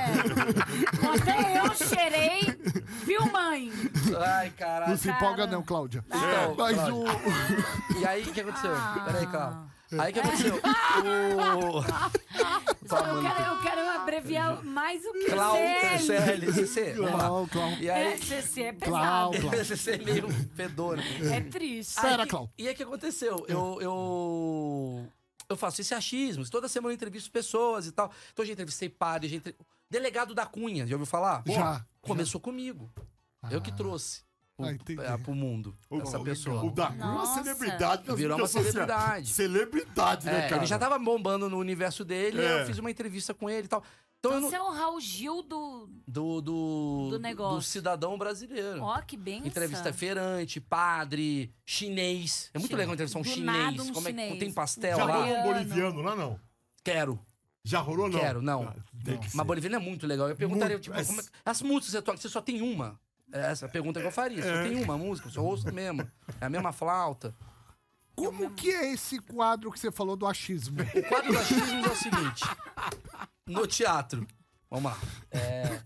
É. Até eu cheirei. Viu, mãe? Ai, caralho. Não se empolga não, Cláudia. Então, Mas Cláudio. o... E aí, o que aconteceu? Ah. Peraí, Cláudio. Aí, o que aconteceu? O... Eu quero, eu quero abreviar mais o que Cláudio, C C L. L, C C, vamos lá. Clau, Clau. E É, aí... C C é Clau, pesado. Clau. C C é meio fedor. É triste. Pera, Aí, Clau. E aí, o que aconteceu? Eu... eu... Eu faço esse achismo. Toda semana eu entrevisto pessoas e tal. Então, eu já entrevistei padre, já entre... Delegado da Cunha, já ouviu falar? Já. Começou comigo. Eu que Ah. trouxe o, Ah, entendi. é, pro mundo O- essa o- pessoa. O Dacu é uma Nossa. celebridade. nas Virou uma mídias sociais. celebridade. Celebridade, né, É, cara? ele já tava bombando no universo dele, É. eu fiz uma entrevista com ele e tal. Então, eu Então não... você é o Raul Gil do... do, do, Do negócio. do cidadão brasileiro. Ó, que benção. Entrevista feirante, padre, chinês. É muito Chinês. legal entrevistar um Do chinês. nada um Como é que chinês. tem pastel Já lá? rolou um Boliviano. boliviano lá, não? Quero. Já rolou, não? Quero, não. Ah, tem que ser. Mas boliviano é muito legal. Eu perguntaria, Muito, tipo, mas- como é... as músicas você toca, você só tem uma? É essa a pergunta que eu faria. Só tem uma música, só ouço mesmo. É a mesma flauta. Como que é esse quadro que você falou do achismo? O quadro do achismo é o seguinte. No teatro. Vamos lá. É...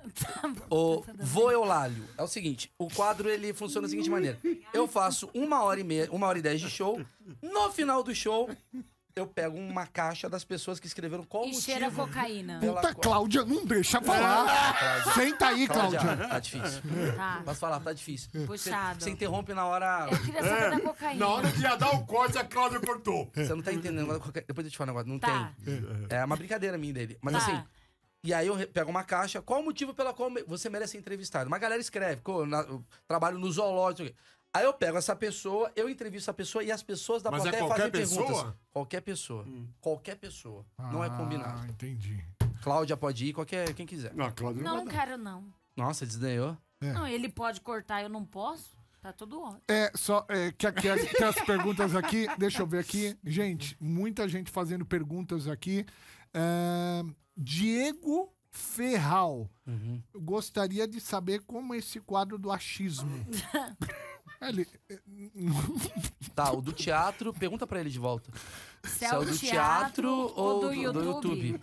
O Vô Eulálio. É o seguinte, o quadro ele funciona da seguinte maneira. Eu faço uma hora e meia, uma hora e dez de show. No final do show, eu pego uma caixa das pessoas que escreveram qual E motivo. cheira cocaína. Pela Puta, qual- Cláudia, não deixa falar. Senta aí, Cláudia. Tá difícil. Tá. Posso falar, tá difícil. Você, Puxado. você interrompe na hora. Eu queria saber da cocaína. Na hora que ia dar o corte, a Cláudia cortou. Você não tá entendendo. Depois eu te falo um negócio. Não Tá. tem. É uma brincadeira minha dele. Mas Tá. assim. E aí eu re- pego uma caixa. Qual o motivo pela qual me- você merece ser entrevistado? Uma galera escreve. "Pô, na- eu trabalho no zoológico. não sei o quê." Aí eu pego essa pessoa, eu entrevisto essa pessoa e as pessoas da Mas é plateia qualquer fazem perguntas. pessoa? Qualquer pessoa. Qualquer pessoa. Não é Ah, combinado. entendi. Cláudia pode ir, qualquer, quem quiser. Não, a Cláudia Não, não, não vai dar. quero, não. Nossa, desdenhou. É. Não, ele pode cortar, eu não posso. Tá tudo ótimo. É, só é, que aqui as- tem as perguntas aqui. Deixa eu ver aqui. Gente, muita gente fazendo perguntas aqui. É, Diego Ferral. Uhum. Eu gostaria de saber como esse quadro do achismo. Ele, Tá, o do teatro, pergunta pra ele de volta. Se é o do teatro ou do YouTube?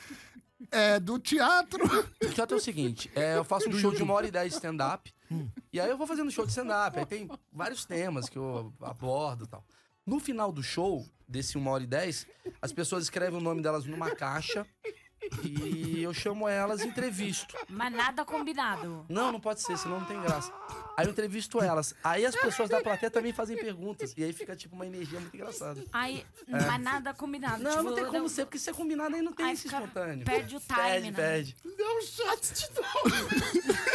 é do teatro. O teatro é o seguinte, é, eu faço um show de uma hora e dez de stand-up, e aí eu vou fazendo show de stand-up, aí tem vários temas que eu abordo e tal. No final do show, desse uma hora e dez, as pessoas escrevem o nome delas numa caixa e eu chamo elas e entrevisto. Mas nada combinado. Não, não pode ser, senão não tem graça. Aí eu entrevisto elas. Aí as pessoas da plateia também fazem perguntas. E aí fica tipo uma energia muito engraçada. Aí, mas nada combinado. Não, Tipo, não tem eu- como ser, porque se é combinado aí não tem Aí esse fica- espontâneo. perde o time, Perde, né? perde. Deu um shot de novo.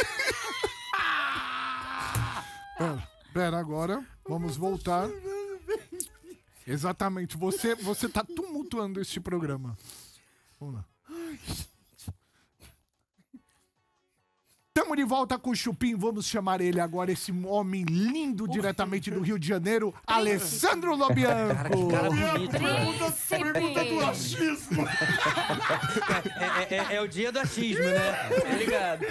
Pera, pera, agora vamos voltar. Exatamente. Você, você tá tumultuando este programa. Vamos lá. Estamos Estamos de volta com o Chupim. Vamos chamar ele agora, esse homem lindo diretamente do Rio de Janeiro, Alessandro Lobianco. Cara, que cara bonito, velho. Pergunta do achismo. É, é- é o dia do achismo, né? Tá ligado?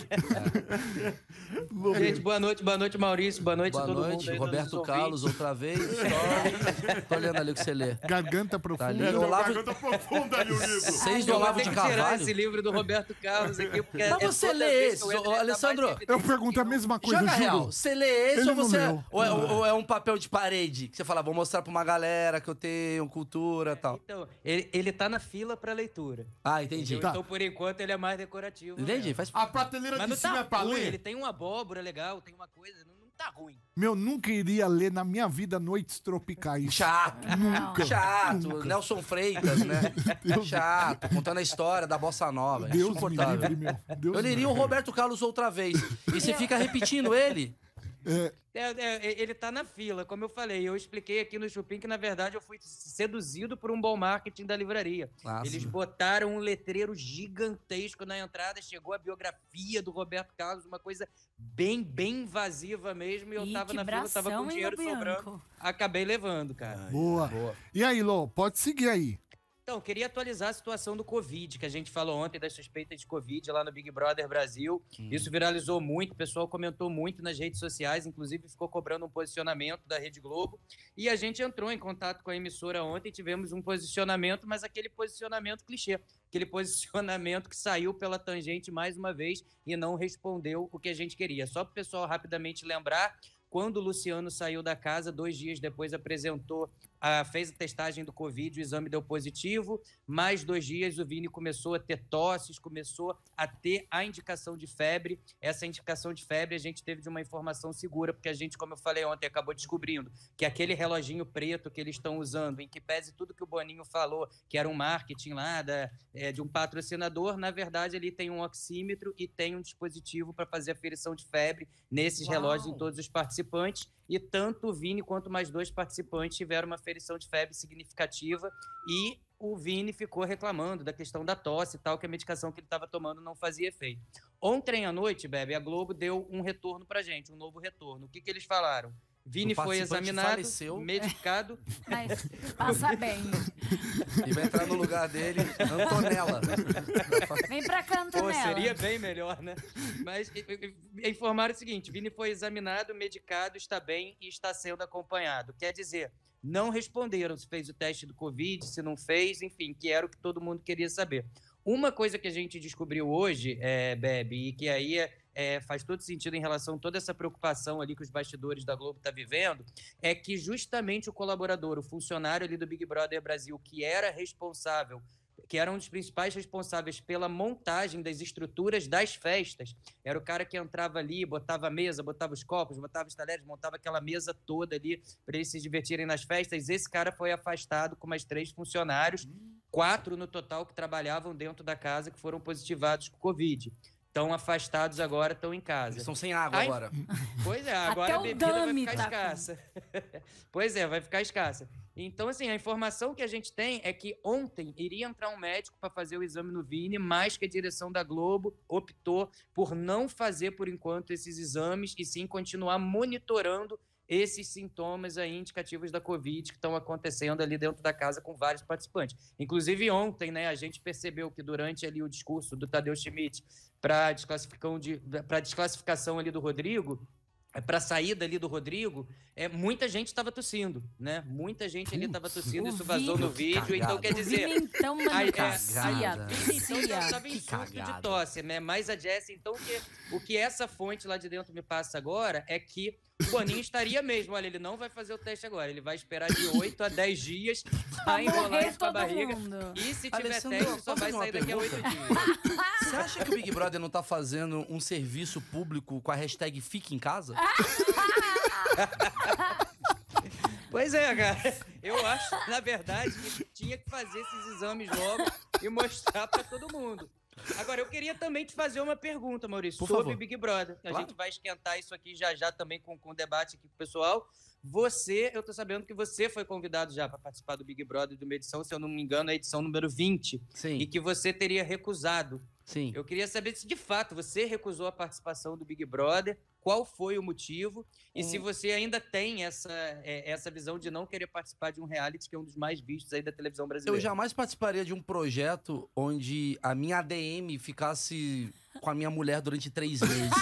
Gente, boa noite, boa noite, Maurício. Boa noite Boa a todo noite, mundo aí. Roberto todos os Carlos, ouvintes. outra vez. Só... Tô olhando ali o que você lê. Garganta Tá profunda. ali. É, tem uma Olavo- garganta profunda ali, o livro. Seis do Eu vou Olavo ter de que tirar Carvalho. esse livro do Roberto Carlos aqui, porque Mas é você toda lê vez esse, que eu entro, ô, ele tá Alessandro, mais Eu evidente pergunto que a eu. mesma coisa, Joga juro. real. Você lê esse Ele ou não você leu. ou é, ou é um papel de parede? Que você fala, vou mostrar pra uma galera que eu tenho cultura e tal. Então, ele, ele tá na fila pra leitura. Ah, entendi. Entendeu? Então, por enquanto, ele é mais decorativo. Entendi, mesmo. faz A prateleira Mas de não cima tá é pra ruim, ler? ele tem uma abóbora legal, tem uma coisa, não, não tá ruim. Meu, nunca iria ler na minha vida Noites Tropicais. Chato. Nunca. Chato. Nelson Freitas, né? Chato. Contando a história da Bossa Nova. É Deus me insuportável. livre, meu. Deus Eu me leria o Roberto Carlos outra vez. E você fica repetindo ele? É, É, é, ele tá na fila, como eu falei. Eu expliquei aqui no Chupim que, na verdade, eu fui seduzido por um bom marketing da livraria. Nossa. Eles botaram um letreiro gigantesco na entrada, chegou a biografia do Roberto Carlos, uma coisa bem, bem invasiva mesmo. E eu Ih, tava que na fila, tava com bração, hein, dinheiro Lobianco? sobrando. Acabei levando, cara. boa. Boa. E aí, Lô, pode seguir aí. Então, queria atualizar a situação do Covid, que a gente falou ontem das suspeitas de Covid lá no Big Brother Brasil. Isso viralizou muito, o pessoal comentou muito nas redes sociais, inclusive ficou cobrando um posicionamento da Rede Globo. E a gente entrou em contato com a emissora ontem, tivemos um posicionamento, mas aquele posicionamento clichê. Aquele posicionamento que saiu pela tangente mais uma vez e não respondeu o que a gente queria. Só para o pessoal rapidamente lembrar, quando o Luciano saiu da casa, dois dias depois apresentou, a, fez a testagem do Covid, o exame deu positivo. Mais dois dias o Vini começou a ter tosses, começou a ter a indicação de febre. Essa indicação de febre a gente teve de uma informação segura, porque a gente, como eu falei ontem, acabou descobrindo que aquele reloginho preto que eles estão usando, em que pese tudo que o Boninho falou, que era um marketing lá da, é, de um patrocinador, na verdade ele tem um oxímetro e tem um dispositivo para fazer aferição de febre nesses Uau. relógios em todos os participantes. E tanto o Vini quanto mais dois participantes tiveram uma aferição de febre significativa e o Vini ficou reclamando da questão da tosse e tal, que a medicação que ele estava tomando não fazia efeito. Ontem à noite, Bebe, a Globo deu um retorno pra gente, um novo retorno. O que, que eles falaram? Vini O foi participante examinado, faleceu. medicado. Mas passa bem. E vai entrar no lugar dele, Antonella. Vem pra cá, Pô, Antonella. seria bem melhor, né? Mas e- e- e- informaram o seguinte: Vini foi examinado, medicado, está bem e está sendo acompanhado. Quer dizer, não responderam se fez o teste do Covid, se não fez, enfim, que era o que todo mundo queria saber. Uma coisa que a gente descobriu hoje, é, Bebe, e que aí é, é, faz todo sentido em relação a toda essa preocupação ali que os bastidores da Globo estão vivendo, é que justamente o colaborador, o funcionário ali do Big Brother Brasil, que era responsável, que era um dos principais responsáveis pela montagem das estruturas das festas, era o cara que entrava ali, botava a mesa, botava os copos, botava os talheres, montava aquela mesa toda ali para eles se divertirem nas festas. Esse cara foi afastado com mais três funcionários, quatro no total que trabalhavam dentro da casa que foram positivados com Covid. Estão afastados agora, estão em casa. Eles estão sem água Ai, agora. Pois é, agora Até a o bebida vai Dami ficar tá escassa. Pois é, vai ficar escassa. Então, assim, a informação que a gente tem é que ontem iria entrar um médico para fazer o exame no Vini, mas que a direção da Globo optou por não fazer, por enquanto, esses exames e sim continuar monitorando esses sintomas aí indicativos da Covid que estão acontecendo ali dentro da casa com vários participantes. Inclusive ontem, né, a gente percebeu que durante ali o discurso do Tadeu Schmidt para desclassificação, de, desclassificação ali do Rodrigo, para a saída ali do Rodrigo, é, muita gente estava tossindo, né? Muita gente ali estava tossindo, o isso vazou Vini- no vídeo, cagada. então quer O dizer... Vini, então, mano, Ai, é, cacia, Vini, então, já cacia. tava em Que surto cagada. de tosse, né? Mas a Jessie, então, que, o que essa fonte lá de dentro me passa agora é que o Boninho estaria mesmo. Olha, ele não vai fazer o teste agora, ele vai esperar de oito a dez dias, vai enrolar morrer isso com a todo barriga. mundo. E se tiver Alessandro, teste, só posso vai fazer uma sair daqui a oito pergunta? dias. Você acha que o Big Brother não tá fazendo um serviço público com a hashtag Fique em Casa? Pois é, cara. Eu acho, na verdade, que tinha que fazer esses exames logo e mostrar pra todo mundo. Agora, eu queria também te fazer uma pergunta, Maurício, Por sobre favor. Big Brother. A Claro. gente vai esquentar isso aqui já já também com, com o debate aqui com o pessoal. Você, eu tô sabendo que você foi convidado já para participar do Big Brother de uma edição, se eu não me engano, a edição número vinte. Sim. E que você teria recusado. Sim. Eu queria saber se de fato você recusou a participação do Big Brother, qual foi o motivo e Hum. se você ainda tem essa, é, essa visão de não querer participar de um reality que é um dos mais vistos aí da televisão brasileira. Eu jamais participaria de um projeto onde a minha A D M ficasse com a minha mulher durante três meses.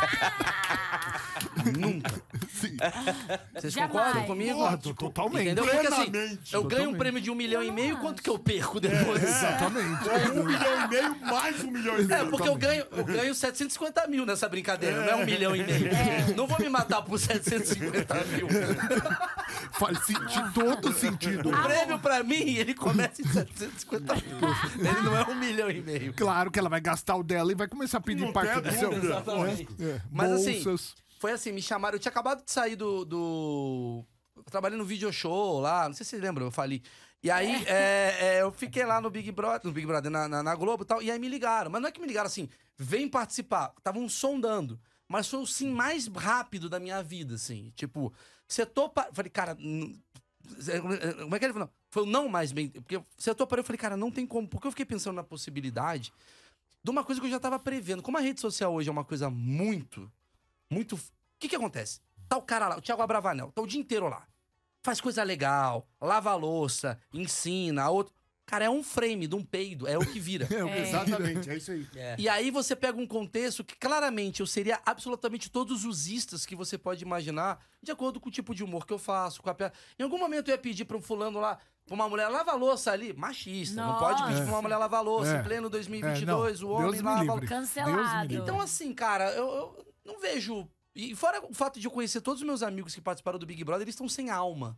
Nunca. Sim. Vocês Jamais. concordam comigo? Ah, tô- totalmente. Entendeu? Porque assim, Plenamente. eu ganho um Totalmente. prêmio de um milhão e meio, não quanto acho. que eu perco depois? Exatamente. Um milhão e meio, mais um milhão e É, meio. porque eu ganho, eu ganho setecentos e cinquenta mil nessa brincadeira, não é um milhão e meio. Não vou me matar por setecentos e cinquenta mil. Faz senti- todo sentido. O prêmio pra mim, ele começa em setecentos e cinquenta mil. Ele não é um milhão e meio. Claro que ela vai gastar o dela e vai começar a pedir Não parte tem do seu. dúvida. Exatamente. É, Mas assim, bolsas. foi assim, me chamaram. Eu tinha acabado de sair do. do... Eu trabalhei no video show lá, não sei se vocês lembram, eu falei. E aí, é, é, eu fiquei lá no Big Brother, no Big Brother, na, na, na Globo e tal, e aí me ligaram. Mas não é que me ligaram assim, vem participar. Estavam sondando. Mas foi o sim mais rápido da minha vida, assim. Tipo, você topa. Falei, cara. n- Como é que ele falou? Foi o não mais bem. Porque você topa, eu falei, cara, não tem como. Porque eu fiquei pensando na possibilidade de uma coisa que eu já tava prevendo. Como a rede social hoje é uma coisa muito. Muito. O que que acontece? Tá o cara lá, o Thiago Abravanel, tá o dia inteiro lá. Faz coisa legal, lava a louça, ensina, a outro. Cara, é um frame de um peido, é o que vira. É, o que Exatamente, é isso aí. É. E aí você pega um contexto que claramente eu seria absolutamente todos os istas que você pode imaginar, de acordo com o tipo de humor que eu faço, com a piada. Em algum momento eu ia pedir pra um fulano lá, pra uma mulher lavar a louça ali, machista. Não pode pedir pra uma mulher lavar a louça. É. Em pleno dois mil e É, vinte e dois, não. o homem Deus me lava a livre. louça. Cancelado. Deus me livre. Então, assim, cara, eu, eu não vejo. E fora o fato de eu conhecer todos os meus amigos que participaram do Big Brother, eles estão sem alma.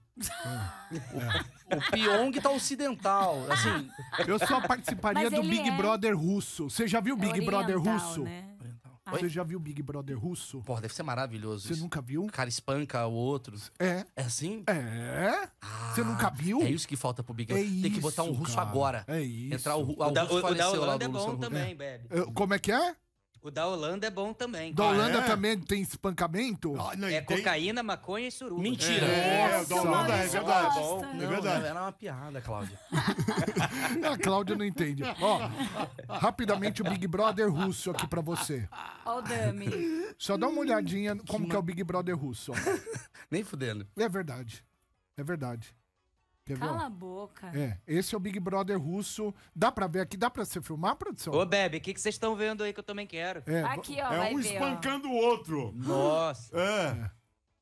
O Pyong tá ocidental. Assim, Eu só participaria Mas do ele Big é- Brother russo. Você já viu o Big Brother Oriental, russo? né? oriental. Ah. Você Oi? já viu o Big Brother russo? Porra, deve ser maravilhoso Você isso. nunca viu? O cara espanca o outro. É. É assim? É? Ah, Você nunca viu? É isso que falta pro Big É Brother. Tem que botar um isso, russo cara. agora. É isso. Entrar o, ru- O da, o russo o, o da faleceu lá Holanda é do bom Luxemburgo. também, Bebe. Eu- Como é que é? O da Holanda é bom também. Da Ah, Holanda é? também tem espancamento? Ah, não, É e tem- cocaína, maconha e suruba. Mentira. É, o Esse da Holanda é Maurício verdade. gosta. É Não, verdade. era uma piada, Cláudia. A Cláudia não entende. Ó, rapidamente o Big Brother russo aqui pra você. Ó o Dami. Só dá uma olhadinha como que é o Big Brother russo. Ó. Nem fudendo. É verdade. É verdade. Quer ver? Cala ó? a boca. É, esse é o Big Brother russo. Dá pra ver aqui? Dá pra você filmar, produção? Ô, Bebe, o que que vocês estão vendo aí que eu também quero? É, Aqui, ó, É vai um ver, ó. espancando o outro. Nossa. É.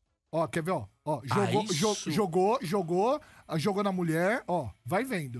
ó, quer ver, ó? Ó, jogou, isso. jo- jogou, jogou, ah, jogou na mulher, ó, vai vendo.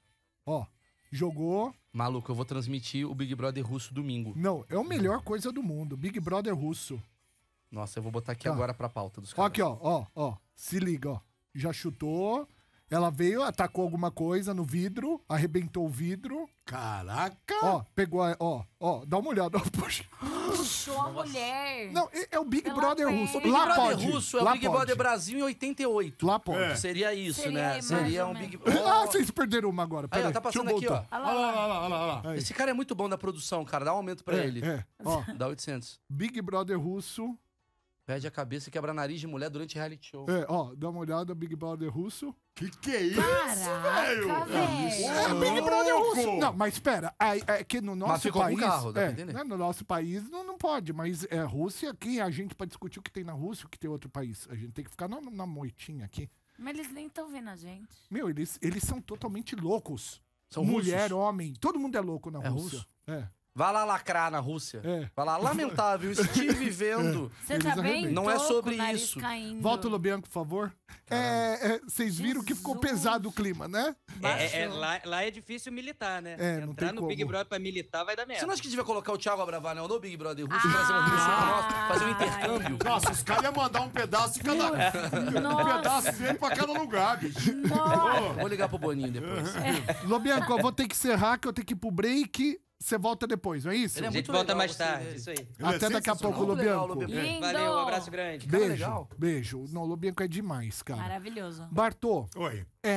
Ó, jogou. Maluco, eu vou transmitir o Big Brother russo domingo. Não, é a melhor coisa do mundo. Big Brother russo. Nossa, eu vou botar aqui Tá. agora pra pauta dos Ó, caras. aqui, ó, ó, ó. Se liga, ó. Já chutou. Ela veio, atacou alguma coisa no vidro, arrebentou o vidro. Caraca. Ó, pegou a. Ó, ó, dá uma olhada. Ó, puxa. Puxou a mulher. Não, é, é o Big Pela Brother perna. russo. O Big Lá Brother pode. russo é lá o Big pode. Brother Brasil em oitenta e oito. Lá pode. É. Seria isso, Seria né? mais Seria ou um menos. Big Ah, vocês perderam uma agora. Aí, Pera ó, aí, tá deixa eu passando aqui, ó. voltar. Olha Olha lá. lá, olha lá, olha lá, olha lá. Aí. Esse cara é muito bom da produção, cara. Dá um aumento pra É, ele. é. Ó, Dá oitocentos. Big Brother russo. Perde a cabeça e quebra nariz de mulher durante reality show. É, ó, dá uma olhada, Big Brother russo. Que que é isso, Caraca, velho? velho. É, Big Brother russo. Não, mas espera, é, é que no nosso ficou com país. carro, dá pra é, entender? né, no nosso país não, não pode, mas é Rússia, quem é a gente pra discutir o que tem na Rússia e o que tem em outro país? A gente tem que ficar na, na moitinha aqui. Mas eles nem estão vendo a gente. Meu, eles, eles são totalmente loucos. São Mulher, russos. homem, todo mundo é louco na É Rússia. russo? É, Vai lá lacrar na Rússia. é. Vai lá, lamentável, estive vendo. Você Eles tá bem? arrebentam. Não é Tô sobre com o nariz isso. Caindo. Volta o Lobianco, por favor. É, é, vocês viram que ficou Jesus. pesado o clima, né? É, é, é, Baixou. lá, lá é difícil militar, né? É, não Entrar tem no como. Big Brother pra militar vai dar Você merda. não acha que devia colocar o Thiago Abravanel no Big Brother russo, Ah. trazer um russo pra nós, fazer um intercâmbio? Nossa, os caras iam mandar um pedaço de cada. Um Nossa. pedaço dele pra cada lugar, bicho. Nossa. Vou ligar pro Boninho depois. Lobianco, eu vou ter que encerrar, que eu tenho que ir pro break. Você volta depois, não é isso? Ele é A gente muito volta legal, mais gostei tarde, dele. isso aí. Ele é Até daqui a sensacional. pouco, Muito legal, Lobianco. Lobianco. Lindo. Valeu, um abraço grande. Cara Beijo, legal. beijo. Não, o Lobianco é demais, cara. Maravilhoso. Bartô, Oi. é,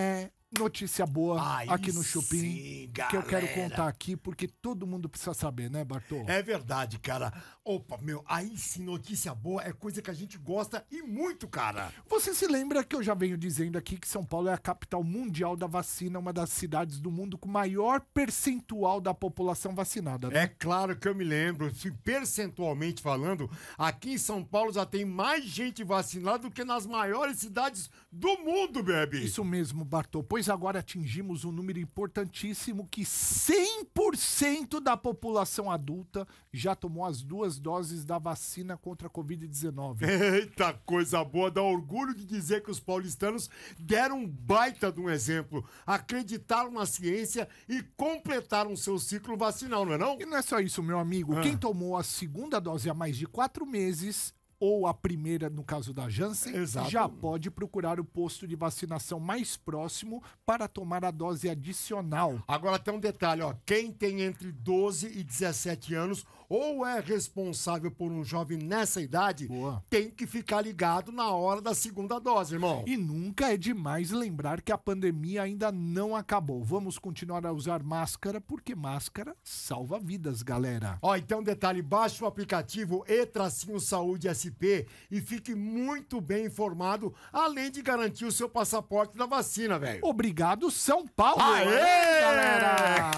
notícia boa Aí aqui no Chupim, sim, que eu quero galera. contar aqui, porque todo mundo precisa saber, né, Bartô? É verdade, cara. Opa, meu, aí sim, notícia boa é coisa que a gente gosta e muito, cara. Você se lembra que eu já venho dizendo aqui que São Paulo é a capital mundial da vacina, uma das cidades do mundo com maior percentual da população vacinada, né? É claro que eu me lembro, se percentualmente falando, aqui em São Paulo já tem mais gente vacinada do que nas maiores cidades do mundo, bebê. Isso mesmo, Bartô, pois agora atingimos um número importantíssimo que cem por cento da população adulta já tomou as duas doses da vacina contra a covid dezenove. Eita, coisa boa, dá orgulho de dizer que os paulistanos deram um baita de um exemplo, acreditaram na ciência e completaram seu ciclo vacinal, não é não? E não é só isso, meu amigo. Ah. Quem tomou a segunda dose há mais de quatro meses, ou a primeira, no caso da Janssen, Exato. já pode procurar o posto de vacinação mais próximo para tomar a dose adicional. Agora tem um detalhe, ó, quem tem entre doze e dezessete anos ou é responsável por um jovem nessa idade, Boa. tem que ficar ligado na hora da segunda dose, irmão. E nunca é demais lembrar que a pandemia ainda não acabou. Vamos continuar a usar máscara, porque máscara salva vidas, galera. Ó, então detalhe, baixe o aplicativo E-Tracinho Saúde S P e fique muito bem informado, além de garantir o seu passaporte da vacina, velho. Obrigado, São Paulo! Aê! Hein, galera!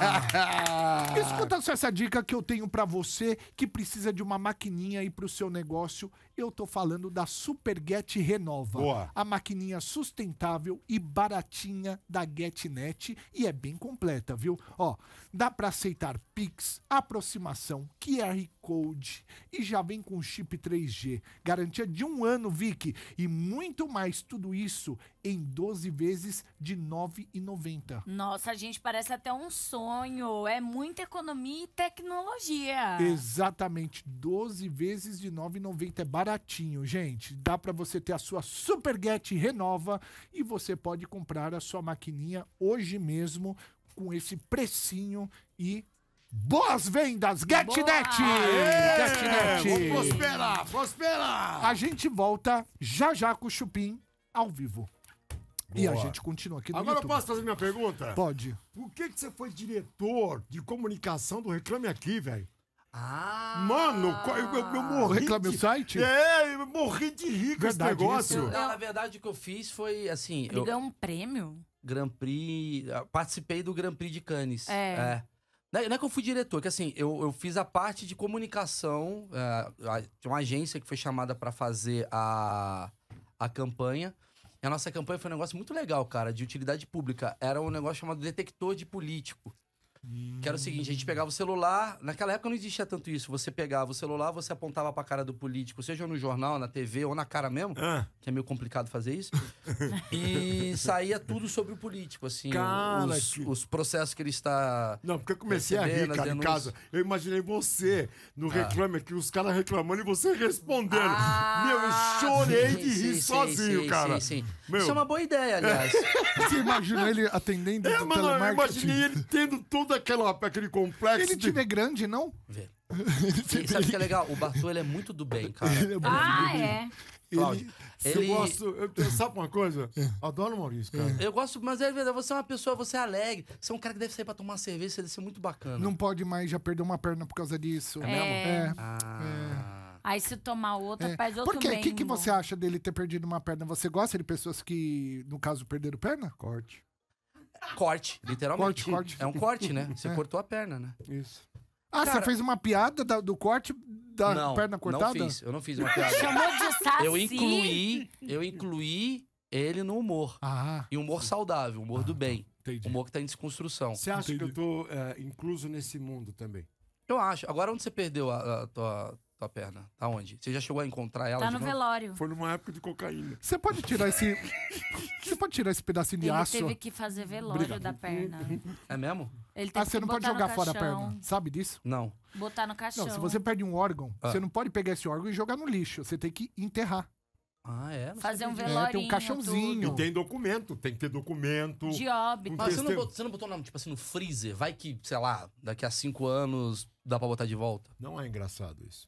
Escuta só essa dica que eu tenho pra você que precisa de uma maquininha aí pro seu negócio. Eu tô falando da Superget Renova. Boa. A maquininha sustentável e baratinha da GetNet e é bem completa, viu? Ó, dá pra aceitar Pix, aproximação, Q R Code e já vem com chip três G. Garantia de um ano, Vicky, e muito mais, tudo isso em doze vezes de nove reais e noventa centavos. Nossa, gente, parece até um sonho. É muita economia e tecnologia. Exatamente, doze vezes de nove reais e noventa centavos. É baratinho, gente. Dá pra você ter a sua Superget Renova e você pode comprar a sua maquininha hoje mesmo com esse precinho e boas vendas, GetNet! É, GetNet! vamos prosperar, prosperar! A gente volta já já com o Chupim ao vivo. E a Boa. gente continua aqui no Agora eu YouTube. posso fazer minha pergunta? Pode. Por que, que você foi diretor de comunicação do Reclame Aqui, velho? Ah! Mano, co- eu, eu, eu morri. Reclame o de... site? É, eu morri de rir com esse Verdade negócio. isso. Não, na verdade, o que eu fiz foi, assim... Ele Eu, ganhou um prêmio? Grand Prix... ah, Participei do Grand Prix de Cannes. É. Não é não é que eu fui diretor, que assim, eu, eu fiz a parte de comunicação. é, a- tinha uma agência que foi chamada pra fazer a, a campanha. E a nossa campanha foi um negócio muito legal, cara, de utilidade pública. Era um negócio chamado detector de político. Que era o seguinte, a gente pegava o celular... Naquela época não existia tanto isso. Você pegava o celular, você apontava pra cara do político, seja no jornal, na T V ou na cara mesmo, Ah. que é meio complicado fazer isso. E saía tudo sobre o político, assim. Cara, os, que- os processos que ele está... Não, porque eu comecei a rir, Recebendo as cara, em denúncias. casa. Eu imaginei você no Reclame Aqui, os caras reclamando e você respondendo. Ah, Meu, eu chorei de sim, rir sim, sozinho, sim, cara. Sim, sim. Meu. Isso é uma boa ideia, aliás. Você imagina ele atendendo É, do mano, eu telemarketing? imaginei ele tendo todo aquela, aquele complexo Ele de... te vê grande, não? Vê. E sabe o que é legal? O Bartô, ele é muito do bem, cara. Ah, é. Cláudio, Eu ele... gosto... Eu, eu- sabe uma coisa? Adoro o Maurício, cara. Eu gosto, mas é verdade, você é uma pessoa, você é alegre. Você é um cara que deve sair pra tomar uma cerveja, você deve ser muito bacana. Não pode mais, já perdeu uma perna por causa disso. É mesmo? É. Ah... Aí se tomar outra, É. faz outro Por quê? O bem. que, que bom. você acha dele ter perdido uma perna? Você gosta de pessoas que, no caso, perderam perna? Corte. Corte, literalmente. Corte, corte. É um corte, né? Você É. cortou a perna, né? Isso. Ah, Cara- você fez uma piada da- do corte da não, perna cortada? não fiz. Eu não fiz uma piada. Chamou de saci. Eu incluí, eu incluí ele no humor. Ah, E humor saudável, humor do bem. entendi. Humor que tá em desconstrução. Você acha Entendi. que eu tô é, incluso nesse mundo também? Eu acho. Agora, onde você perdeu a, a tua, tua perna? Tá onde? Você já chegou a encontrar ela? Tá de no novo? velório. Foi numa época de cocaína. Você pode tirar esse... Você pode tirar esse pedacinho de Ele aço? teve que fazer velório Obrigado. da perna. É mesmo? Ele teve Ah, você que não pode botar no jogar fora a caixão. perna. Sabe disso? Não. Botar no caixão. Não, se você perde um órgão, Ah. você não pode pegar esse órgão e jogar no lixo. Você tem que enterrar. Ah, é? Não Fazer um sabia disso. velório. É, tem um caixãozinho. E tem documento, tem que ter documento. De óbito. Mas você não, Testemunho. botou, você não botou, não, tipo assim, no freezer? Vai que, sei lá, daqui a cinco anos dá pra botar de volta? Não é engraçado isso.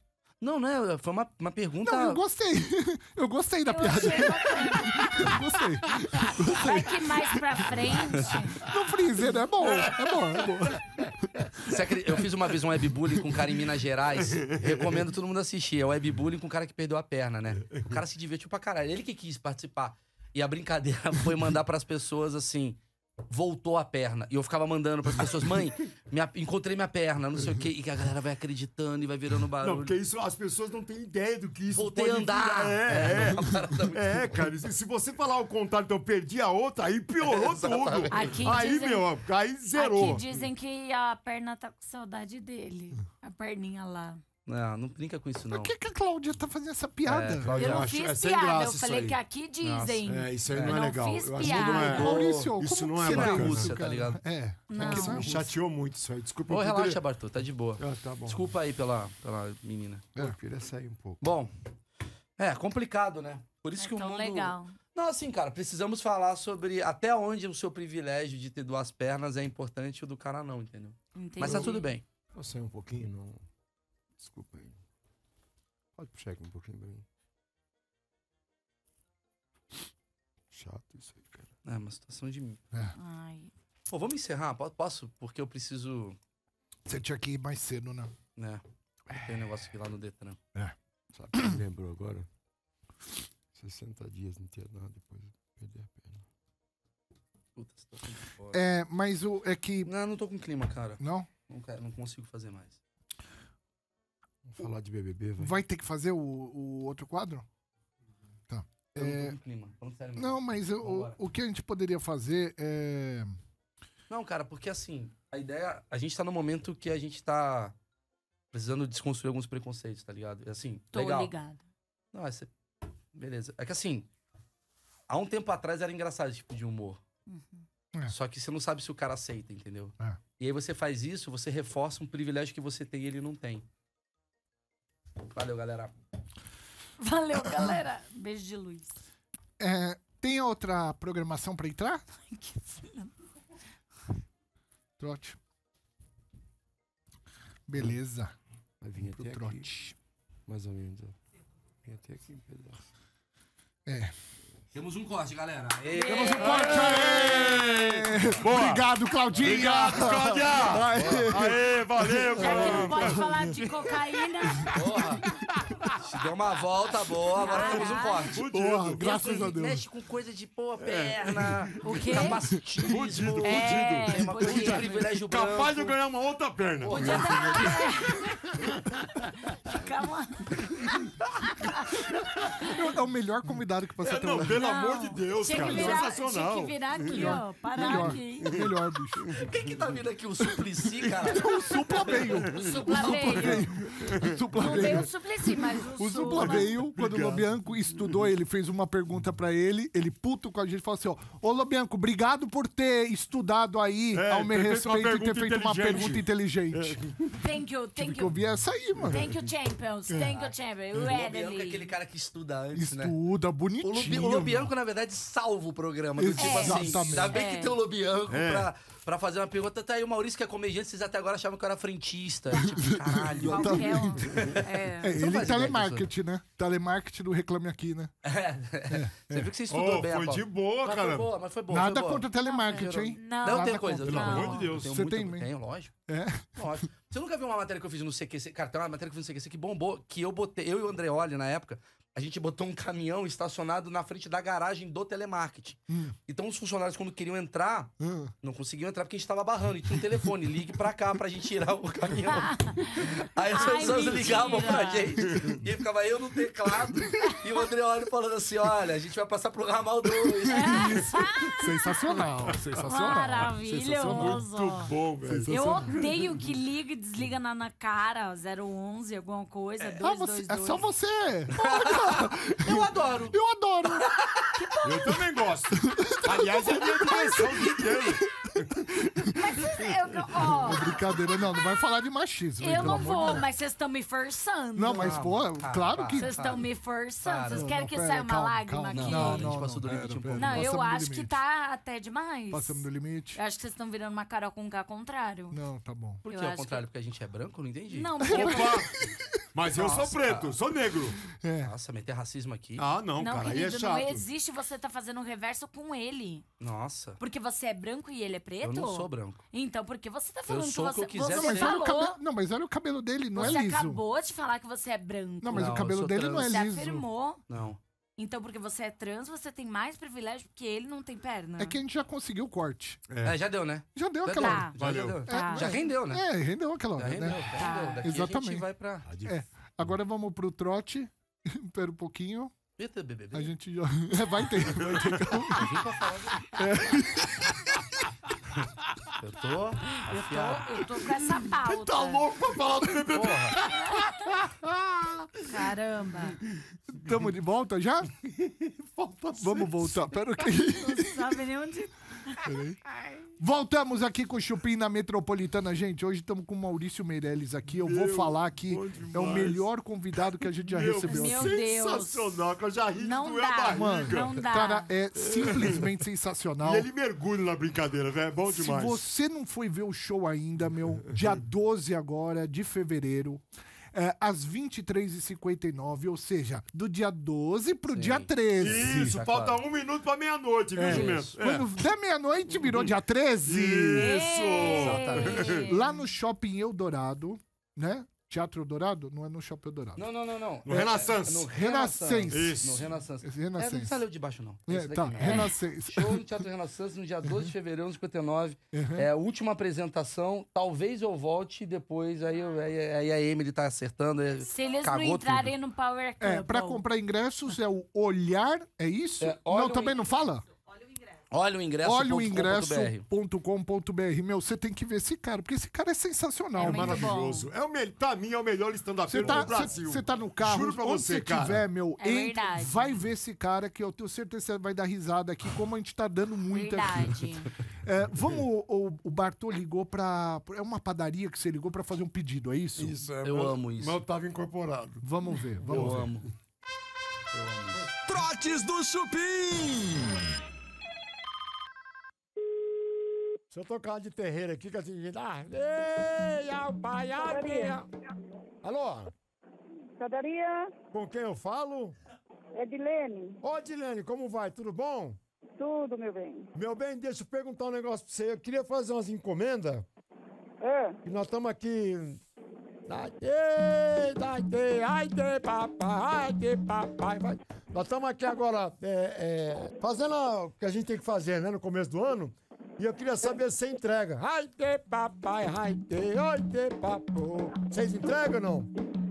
Não, não é. Foi uma, uma pergunta. Não, eu gostei. Eu gostei da Eu piada. achei bacana. Eu gostei. Vai que mais pra frente. No freezer, é bom. É bom, é bom. Você acredita- Eu fiz uma vez um webbullying com um cara em Minas Gerais. Recomendo todo mundo assistir. É o webbullying com um cara que perdeu a perna, né? O cara se divertiu pra caralho. Ele que quis participar. E a brincadeira foi mandar pras pessoas assim... Voltou a perna. E eu ficava mandando pras pessoas, mãe, minha- encontrei minha perna, não sei o quê. E que a galera vai acreditando e vai virando barulho. Não, porque isso, as pessoas não têm ideia do que isso Voltei pode a andar. virar. É, É, uma parada muito- é. É, cara, se se você falar o contrário, então eu perdi a outra, aí piorou tudo. Aqui Aí, dizem- meu, aí zerou. Aqui dizem que a perna tá com saudade dele. A perninha lá. Não, não brinca com isso, não. Por que, que a Cláudia tá fazendo essa piada? É, Cláudia, Eu não acho- fiz é sem piada, graça eu isso falei aí. que aqui dizem. É, isso aí Eu não é não legal. fiz Eu acho que não é. piada. Maurício, como Isso não é você bacana. isso, Rússia, tá cara? ligado? É. Não. Aqui Isso não é me Rússia. chateou muito isso aí. Desculpa. Ô, eu relaxa, poderia- Bartô, tá de boa. Ah, tá bom. Desculpa aí pela, pela menina. Eu queria sair um pouco. Bom, é complicado, né? Por isso É que o tão mundo... legal. Não, assim, cara, precisamos falar sobre até onde o seu privilégio de ter duas pernas é importante e o do cara não, entendeu? Entendi. Mas tá tudo bem. Posso sair um pouquinho? Não. Desculpa aí. Pode puxar aqui um pouquinho pra mim. Chato isso aí, cara. É uma situação de mim. Ai. Pô, vamos encerrar? Po- Posso? Porque eu preciso, Você tinha que ir mais cedo, né? né? Tem um negócio aqui lá no Detran. Sabe o que me lembrou agora? sessenta dias não tinha nada, depois perder a perna. Puta, situação de fora. É, mas o é que... Não, não tô com clima, cara. Não? Não, quero, não consigo fazer mais. Vamos falar de B B B, vai. Vai ter que fazer o, o outro quadro? Tá. Eu É, não tô com clima. Falando sério mesmo. não, mas o, Vambora. o que a gente poderia fazer é... Não, cara, porque assim, a ideia. A gente tá no momento que a gente tá precisando desconstruir alguns preconceitos, tá ligado? E assim, Tô legal. ligado. Não, essa... Beleza. É que assim, há um tempo atrás era engraçado esse tipo de humor. É. Só que você não sabe se o cara aceita, entendeu? É. E aí você faz isso, você reforça um privilégio que você tem e ele não tem. Valeu, galera. Valeu, galera. Beijo de luz. é, tem outra programação pra entrar? Ai, que filha. Trote. Beleza. Vai vir Pro até aqui, trote. mais ou menos. Ó. Vem até aqui um pedaço. É. Temos um corte, galera. Temos um corte aí! Obrigado, Claudinha! Obrigado, Cláudia! Aê. Aê, valeu, Já que não cara! pode falar de cocaína. Porra. Deu uma volta boa, agora temos um corte. Porra, graças Tem a coisa que Deus. Mexe com coisa de pô, perna, O quê? capacitismo. Fudido, É, Tem uma coisa de podia. privilégio branco. Capaz de eu ganhar uma outra perna. Podia ter... Calma. É o melhor convidado que você É, tem não, lá. pelo Não, amor de Deus, tinha cara. que virar, Sensacional. Tinha que virar aqui, Melhor. ó. Parar Melhor, aqui. melhor, bicho. Quem que tá vindo aqui? O Suplicy, cara? O Supla veio. Supla veio. O Supla Não veio veio. o Suplicy, mas o, O Supla veio, quando o Lobianco estudou, ele fez uma pergunta pra ele, ele puto com a gente, falou assim, ó, ô Lobianco, obrigado por ter estudado aí, É, ao meu ter feito uma respeito, e ter pergunta feito uma inteligente. pergunta inteligente. Thank you, Tive thank que you. ouvir essa aí, mano. Thank you, champions. Thank you, champions. O Lobianco é Readily. aquele cara que estuda antes, né? Estuda, O, Lobi, bonitinho. o Lobianco, na verdade, salva o programa. Do tipo assim, Exatamente. ainda bem É. que tem o Lobianco É. pra, pra fazer uma pergunta. Tá aí o Maurício, que é comediante, vocês até agora achavam que eu era frentista. Tipo, caralho. Qualquer um. É. É, Você não ele faz telemarketing, né? Telemarketing do Reclame Aqui, né? É. Você viu que você estudou Oh, bem, foi Apolo. de boa, Mas cara. foi boa, mas foi boa. Nada foi boa. contra telemarketing, hein? Não, Não, Nada tem coisa. contra. Não, Pelo amor de Deus. Tenho Você muita- tem, hein? Tenho, lógico. É. Lógico. Você nunca viu uma matéria que eu fiz no C Q C? Cara, tem uma matéria que eu fiz no C Q C que bombou, que eu botei, eu e o Andreoli, na época, a gente botou um caminhão estacionado na frente da garagem do telemarketing. Hum. Então os funcionários, quando queriam entrar, Hum. não conseguiam entrar porque a gente tava barrando. E tinha um telefone, ligue pra cá pra gente tirar o caminhão. Aí as Ai, pessoas mentira. ligavam pra gente. E aí ficava eu no teclado e o Andreoli falando assim, olha, a gente vai passar pro ramal dois. Sensacional, sensacional. Maravilhoso. Muito bom, velho. Eu odeio que liga e desliga na, na cara, zero onze, alguma coisa, Ah, dois você, dois é dois. só você. Eu adoro. Eu adoro. Eu também gosto. Aliás, é a minha diversão o dia inteiro. Mas vocês- eu, não- ó, Brincadeira, não, não vai falar de machismo. hein, eu pelo não amor de vou, Deus. mas vocês estão me forçando. Não, mas, pô, Para, claro para. que. Vocês estão me forçando. Para. Vocês Não, querem não, que pera, saia uma calma, lágrima calma. aqui? Não, Não, a gente não, passou do não, limite um pera, pouco. Não, Passamos eu do acho que limite. tá até demais. Passamos do limite. Eu acho que vocês estão virando uma Carol com K contrário. Não, tá bom. Por Eu que ao acho contrário? Porque a gente é branco? Eu não entendi. Não, porque Opa! Mas eu sou Nossa, preto, cara. sou negro. Nossa, meter racismo aqui. Ah, não, Não, cara, aí querido, é não chato. existe você tá fazendo um reverso com ele. Nossa. Porque você é branco e ele é preto? Eu não sou branco. Então, por que você tá falando sou o que você... que eu quiser você ser. Mas olha o falou, cabelo, não, mas olha o cabelo dele, não você é liso. acabou de falar que você é branco. Não, mas Não, o eu cabelo sou dele não é Você liso. afirmou. Não. Então, porque você é trans, você tem mais privilégio porque ele não tem perna. É que a gente já conseguiu o corte. É, já deu, né? Já deu Já aquela deu. hora. Tá. Já, Valeu. já deu. Tá. Já rendeu, né? É, rendeu aquela Já hora, rendeu, né? já Tá. rendeu. Daqui a Exatamente. gente vai pra... É. Agora vamos pro trote. Espera um pouquinho. Eita, bebê. A gente já... É, vai ter, vai ter. Eu vim pra falar. Eu tô Eu afiado. tô, eu tô com essa pauta. Tá louco pra falar do B B B? Porra. Caramba. Tamo de volta já? Vamos voltar. Pera que... Não sabe nem onde... Voltamos aqui com o Chupim na Metropolitana, gente. Hoje estamos com o Maurício Meirelles aqui. Eu vou Meu, falar que bom é o demais. melhor convidado que a gente já Meu, recebeu Meu aqui. Deus. sensacional, que eu já ri de Não doer a dá, barriga. Mano, não dá. Cara, é simplesmente sensacional. E ele mergulha na brincadeira, velho. É bom Se demais. você não foi ver o show ainda, meu, dia doze agora de fevereiro, é, às vinte e três e cinquenta e nove, ou seja, do dia doze pro Sim. dia treze. Isso, Tá falta claro. um minuto pra meia-noite, viu, É. Jumento? Isso. É. Quando der meia-noite, virou dia treze. Ei. Lá no Shopping Eldorado, né? Teatro Eldorado? Não é no Shopping Eldorado. Não, não, não, não. No Renaissance. No Renascença. Isso. No Renaissance. Esse É, não Renascença. precisa ler o de baixo, não. É, Esse daqui tá, mesmo. Renascença. Show no Teatro Renaissance no dia doze de fevereiro de cinquenta e nove. Uhum. É a última apresentação. Talvez eu volte depois. Aí, eu- aí, aí a Emily tá acertando. é- Se eles Cagou não entrarem tudo. no Power Couple. É, pra comprar ingressos é o Olhar, é isso? É, olha não, o também in- não fala? Olha o ingresso. Olha o ponto com ponto ingresso br. ponto com ponto br. Meu, você tem que ver esse cara, porque esse cara é sensacional, É mano. muito Maravilhoso. É o me... Pra mim, é o melhor stand-up Você do tá, Brasil. cê- cê tá no carro, Juro pra onde você, você cara. tiver, meu, É entra, verdade. vai ver esse cara que eu tenho certeza que você vai dar risada aqui, como a gente tá dando muito aqui. Verdade. É, vamos, o, o Bartô ligou pra... É uma padaria que você ligou pra fazer um pedido, é isso? Isso, é, Eu meu- amo isso. Meu tava incorporado. Vamos ver, vamos Eu ver. amo. Eu amo isso. Trotes do Chupim. Se eu tocar de terreiro aqui, que assim, ah, ei, ao pai, a minha. Alô, Padaria com quem eu falo? Edilene, Ô, Dilene, como vai? Tudo bom? tudo, meu bem. Meu bem, deixa eu perguntar um negócio pra você. Eu queria fazer umas encomendas, Ah, e nós estamos aqui... Ai, ai, ai, ai, papai, ai, papai. vai. Nós estamos aqui agora é, é, fazendo o que a gente tem que fazer, né, no começo do ano. E eu queria saber se você entrega. Ai, de papai, ai, de, ai, de papo. Vocês entregam ou não?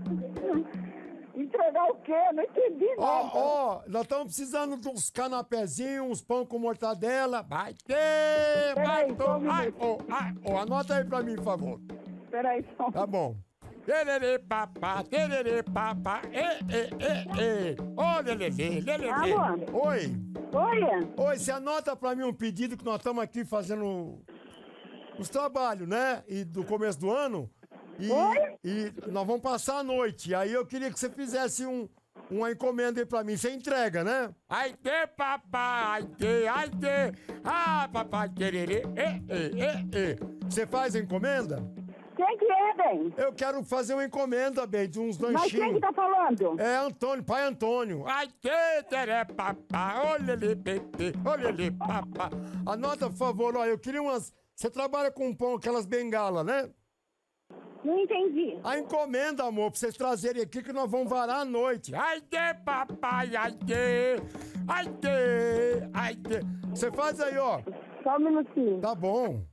entregar o quê? Não entendi Ó, nada. ó, nós estamos precisando de uns canapézinhos, uns pão com mortadela. Vai ter, vai Peraí, ter. só um Ai, minuto. ó, ai, ó, anota aí pra mim, por favor. Peraí, só. Tá bom. Tererê, papá, tererê, papá, e, e, e, e. Ô, lelele, lelele. Alô? Oi. Oi? Oi, você anota pra mim um pedido que nós estamos aqui fazendo os trabalhos, né? E do começo do ano. E, Oi? e nós vamos passar a noite. Aí eu queria que você fizesse um, uma encomenda aí pra mim. Você entrega, né? Ai, de papai, ai, de, ai, de. Ah, papai, tererê, e, e, e, e. Você faz a encomenda? Quem que é, bem? Eu quero fazer uma encomenda, bem, de uns Mas quem que lanchinhos. tá falando? É Antônio, pai Antônio. Ai, que teré, papá, olha ali, bebê, olha ali, papá. Anota, por favor, ó, eu queria umas... Você trabalha com pão, aquelas bengalas, né? Não entendi. A encomenda, amor, pra vocês trazerem aqui que nós vamos varar a noite. Ai, de papai, ai, de, ai, de, ai, de. Você faz aí, ó. Só um minutinho. Tá bom.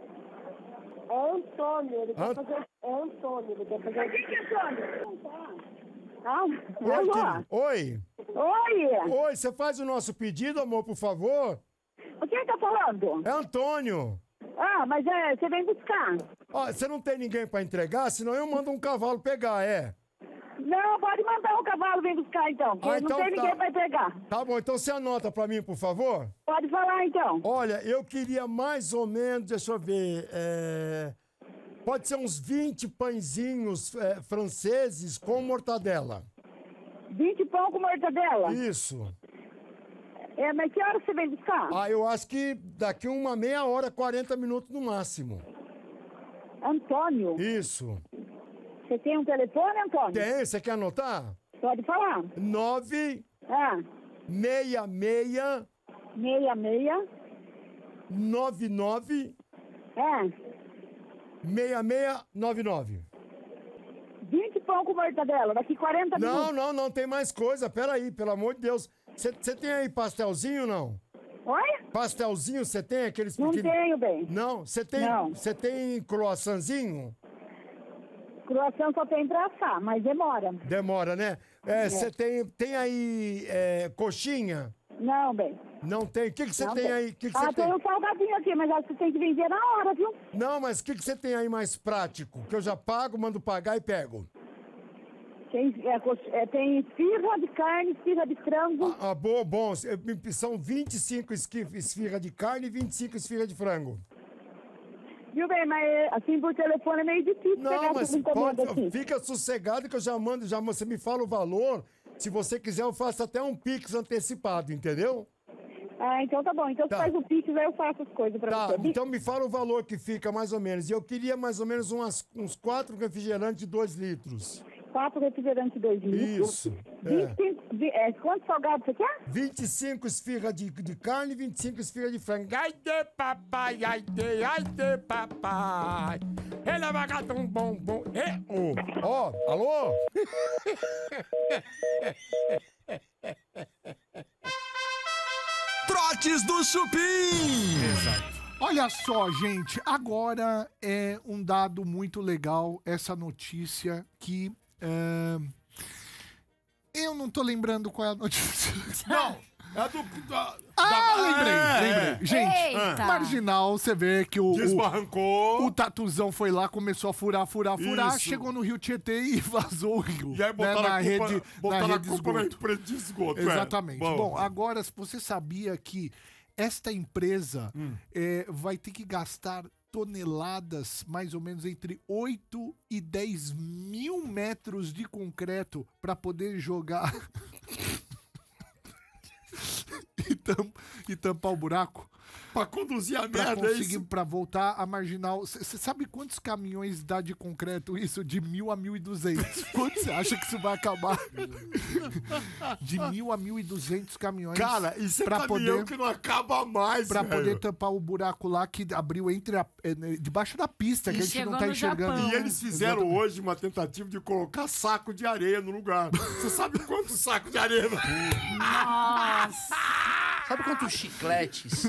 É Antônio, ele quer Ant- fazer... É Antônio, ele quer fazer... Quem que é Antônio? Ah, Oi, alô? querido. Oi. Oi? Oi, você faz o nosso pedido, amor, por favor? Quem tá falando? É Antônio. Ah, mas é, você vem buscar. Ó, você não tem ninguém pra entregar? Senão eu mando um cavalo pegar, é. Não, pode mandar o cavalo vir buscar então, porque Ah, então não tem tá. ninguém pra entregar. Tá bom, então você anota pra mim, por favor? Pode falar então. Olha, eu queria mais ou menos, deixa eu ver, é, pode ser uns vinte pãezinhos é, franceses com mortadela. vinte pão com mortadela? Isso. É, mas que hora você vem buscar? Ah, eu acho que daqui uma meia hora, quarenta minutos no máximo. Antônio? Isso. Você tem um telefone, Antônio? Tem, você quer anotar? Pode falar. nove Ah, seis seis meia, meia. nove nove É, seis seis nove nove. vinte e pouco mortadela, daqui quarenta Não, minutos. não, não tem mais coisa. Pera aí, pelo amor de Deus. Você tem aí pastelzinho, não? Oi? Pastelzinho você tem? Aqueles Não pequenos? tenho, bem. Não? Você tem, Não. você tem croissantzinho? Croação só tem pra assar, mas demora. Demora, né? É, você tem, tem aí é, coxinha? Não, bem. Não tem. O que você Não tem tem. aí? Que que Ah, você tem tem? um salgadinho aqui, mas acho que tem que vender na hora, viu? Não, mas o que você tem aí mais prático? Que eu já pago, mando pagar e pego. Tem, é, cox- é, tem esfirra de carne, esfirra de frango. Ah, ah, bom, bom. Eh, São vinte e cinco esqui- esfirra de carne e vinte e cinco esfirra de frango. Viu, bem, mas é, assim por telefone é meio difícil pegar Não, mas tudo encomenda pode, assim. fica sossegado que eu já mando, já você me fala o valor. Se você quiser, eu faço até um Pix antecipado, entendeu? Ah, então tá bom. Então Tá. você faz o Pix, aí eu faço as coisas pra Tá, você. então me fala o valor que fica mais ou menos. E eu queria mais ou menos umas, uns quatro refrigerantes de dois litros. Quatro refrigerantes, dois litros. Isso. É. vinte e cinco, vi- é, quantos salgados você quer? vinte e cinco esfirra de, de carne e vinte e cinco esfirra de frango. Ai de papai, ai de, ai de papai. Ele é vagadão bom, bom. É, ô, ó, alô? Trotes do Chupim. Olha só, gente, agora é um dado muito legal essa notícia que é, eu não tô lembrando qual é a notícia. Não, é do... Da, Ah, da- lembrei, é, lembrei. Gente, Eita. Marginal, você vê que o, o, Desbarrancou. o Tatuzão foi lá, começou a furar, furar, furar, Isso. chegou no Rio Tietê e vazou o rio. E aí botaram né, na a culpa, rede, botaram na a rede culpa na esgoto. empresa de esgoto. é. Exatamente. Bom, agora, se você sabia que esta empresa Hum. eh, vai ter que gastar toneladas, mais ou menos entre oito e dez mil metros de concreto para poder jogar e, tam- e tampar o buraco? Pra conduzir a Pra merda, é conseguir, isso? pra voltar a marginal. Você sabe quantos caminhões dá de concreto isso? De mil a mil e duzentos. Quanto você acha que isso vai acabar? De mil a mil e duzentos caminhões. Cara, isso é pra caminhão poder- que não acaba mais, Pra velho. poder tampar o buraco lá que abriu entre a, eh, né, debaixo da pista, que E a gente não chegou tá no enxergando. Japão. E eles fizeram hoje uma tentativa de colocar saco de areia no lugar. Você sabe quanto saco de areia? Nossa. Sabe quantos chicletes?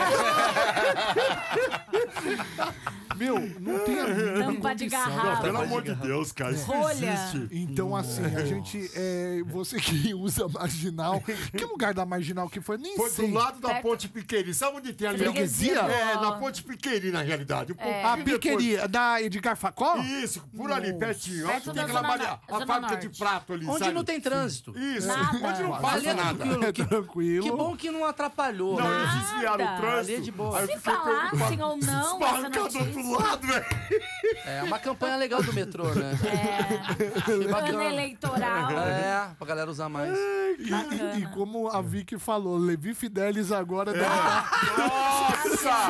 Meu, não tem a mínima Tampa de condição. garrafa. Pelo amor de Deus, cara, isso não Rolha. existe. Então, assim, a gente. É, você que usa marginal. Que lugar da marginal que foi? Nem Foi sei. do lado da Perto- Ponte Piqueri. Sabe onde tem ali? Freguesia? É, na Ponte Piqueri, na realidade. Um pouquinho A depois. piqueria da Edgar Facó? Isso, por ali, Nossa. pertinho. Perto Tem da aquela Zona malha- Nor- a Zona fábrica de Norte. prato ali, Onde sabe? não tem trânsito. Isso, Nada. onde não Ali passa é nada. tranquilo. É Que, tranquilo. que bom que não atrapalhou. Não, né? eles desviaram o Nada. trânsito. Ali é de boa. Aí eu Se fiquei falassem preocupado. ou não essa Esbarrancar do outro notícia. lado, velho. É uma campanha legal do metrô, né? É. Ano Bacana. eleitoral. É, pra galera usar mais. E, e- e como a Vicky falou, Levi Fidelis agora deve estar Nossa!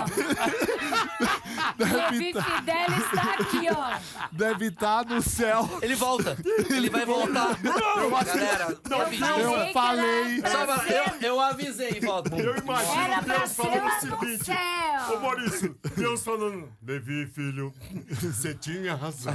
Levi Fidelis está aqui, ó. deve tá no céu. Ele volta. Ele vai voltar. Galera, Não, rapidinho. Eu que falei. era Só pra pra- ser- eu, eu avisei, volta. Eu imagino Era pra Deus ser falando lá o no seguinte. céu. Ô Maurício, Deus falando, Levi, filho, você tinha razão.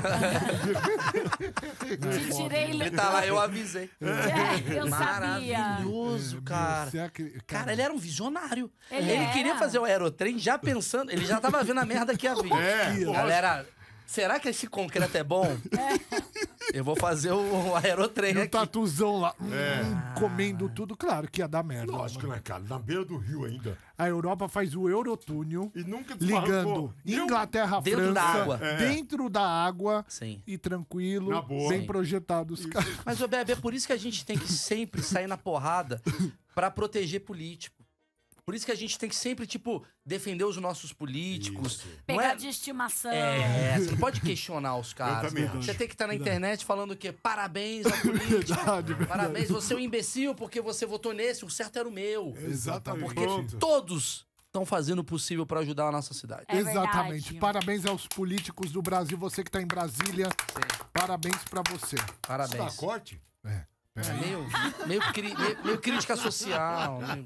Te tirei Ele tá lá, eu avisei. É, eu sabia. Maravilhoso, cara. Você acri- Cara, ele era um visionário. Ele Ele, era. queria fazer o aerotrem já pensando, ele já tava vendo a merda que ia vir. É, lógico. Galera, será que esse concreto é bom? Eu vou fazer o aerotrem E o aqui. tatuzão lá, hum, comendo tudo, claro que ia dar merda. Lógico, né, cara? Na beira do rio ainda. A Europa faz o Eurotúnel, E nunca desbarrancou. ligando Deu- Inglaterra, Dentro França, da água. É. dentro da água Sim. e tranquilo, Na boa. bem Sim. projetado os caras. Mas, ô Bebe, é por isso que a gente tem que sempre sair na porrada pra proteger político. Por isso que a gente tem que sempre, tipo, defender os nossos políticos. Não Pegar é... de estimação. É, você não pode questionar os caras. também acho. Você tem que estar na internet falando o quê? Parabéns ao político. Verdade, verdade. Parabéns, você é um imbecil porque você votou nesse, o certo era o meu. Exatamente. Porque todos estão fazendo o possível para ajudar a nossa cidade. É Exatamente. verdade. Parabéns aos políticos do Brasil. Você que tá em Brasília, parabéns pra você. Parabéns. Tá corte? É. É meio, meio, cri- meio- meio crítica social. meio-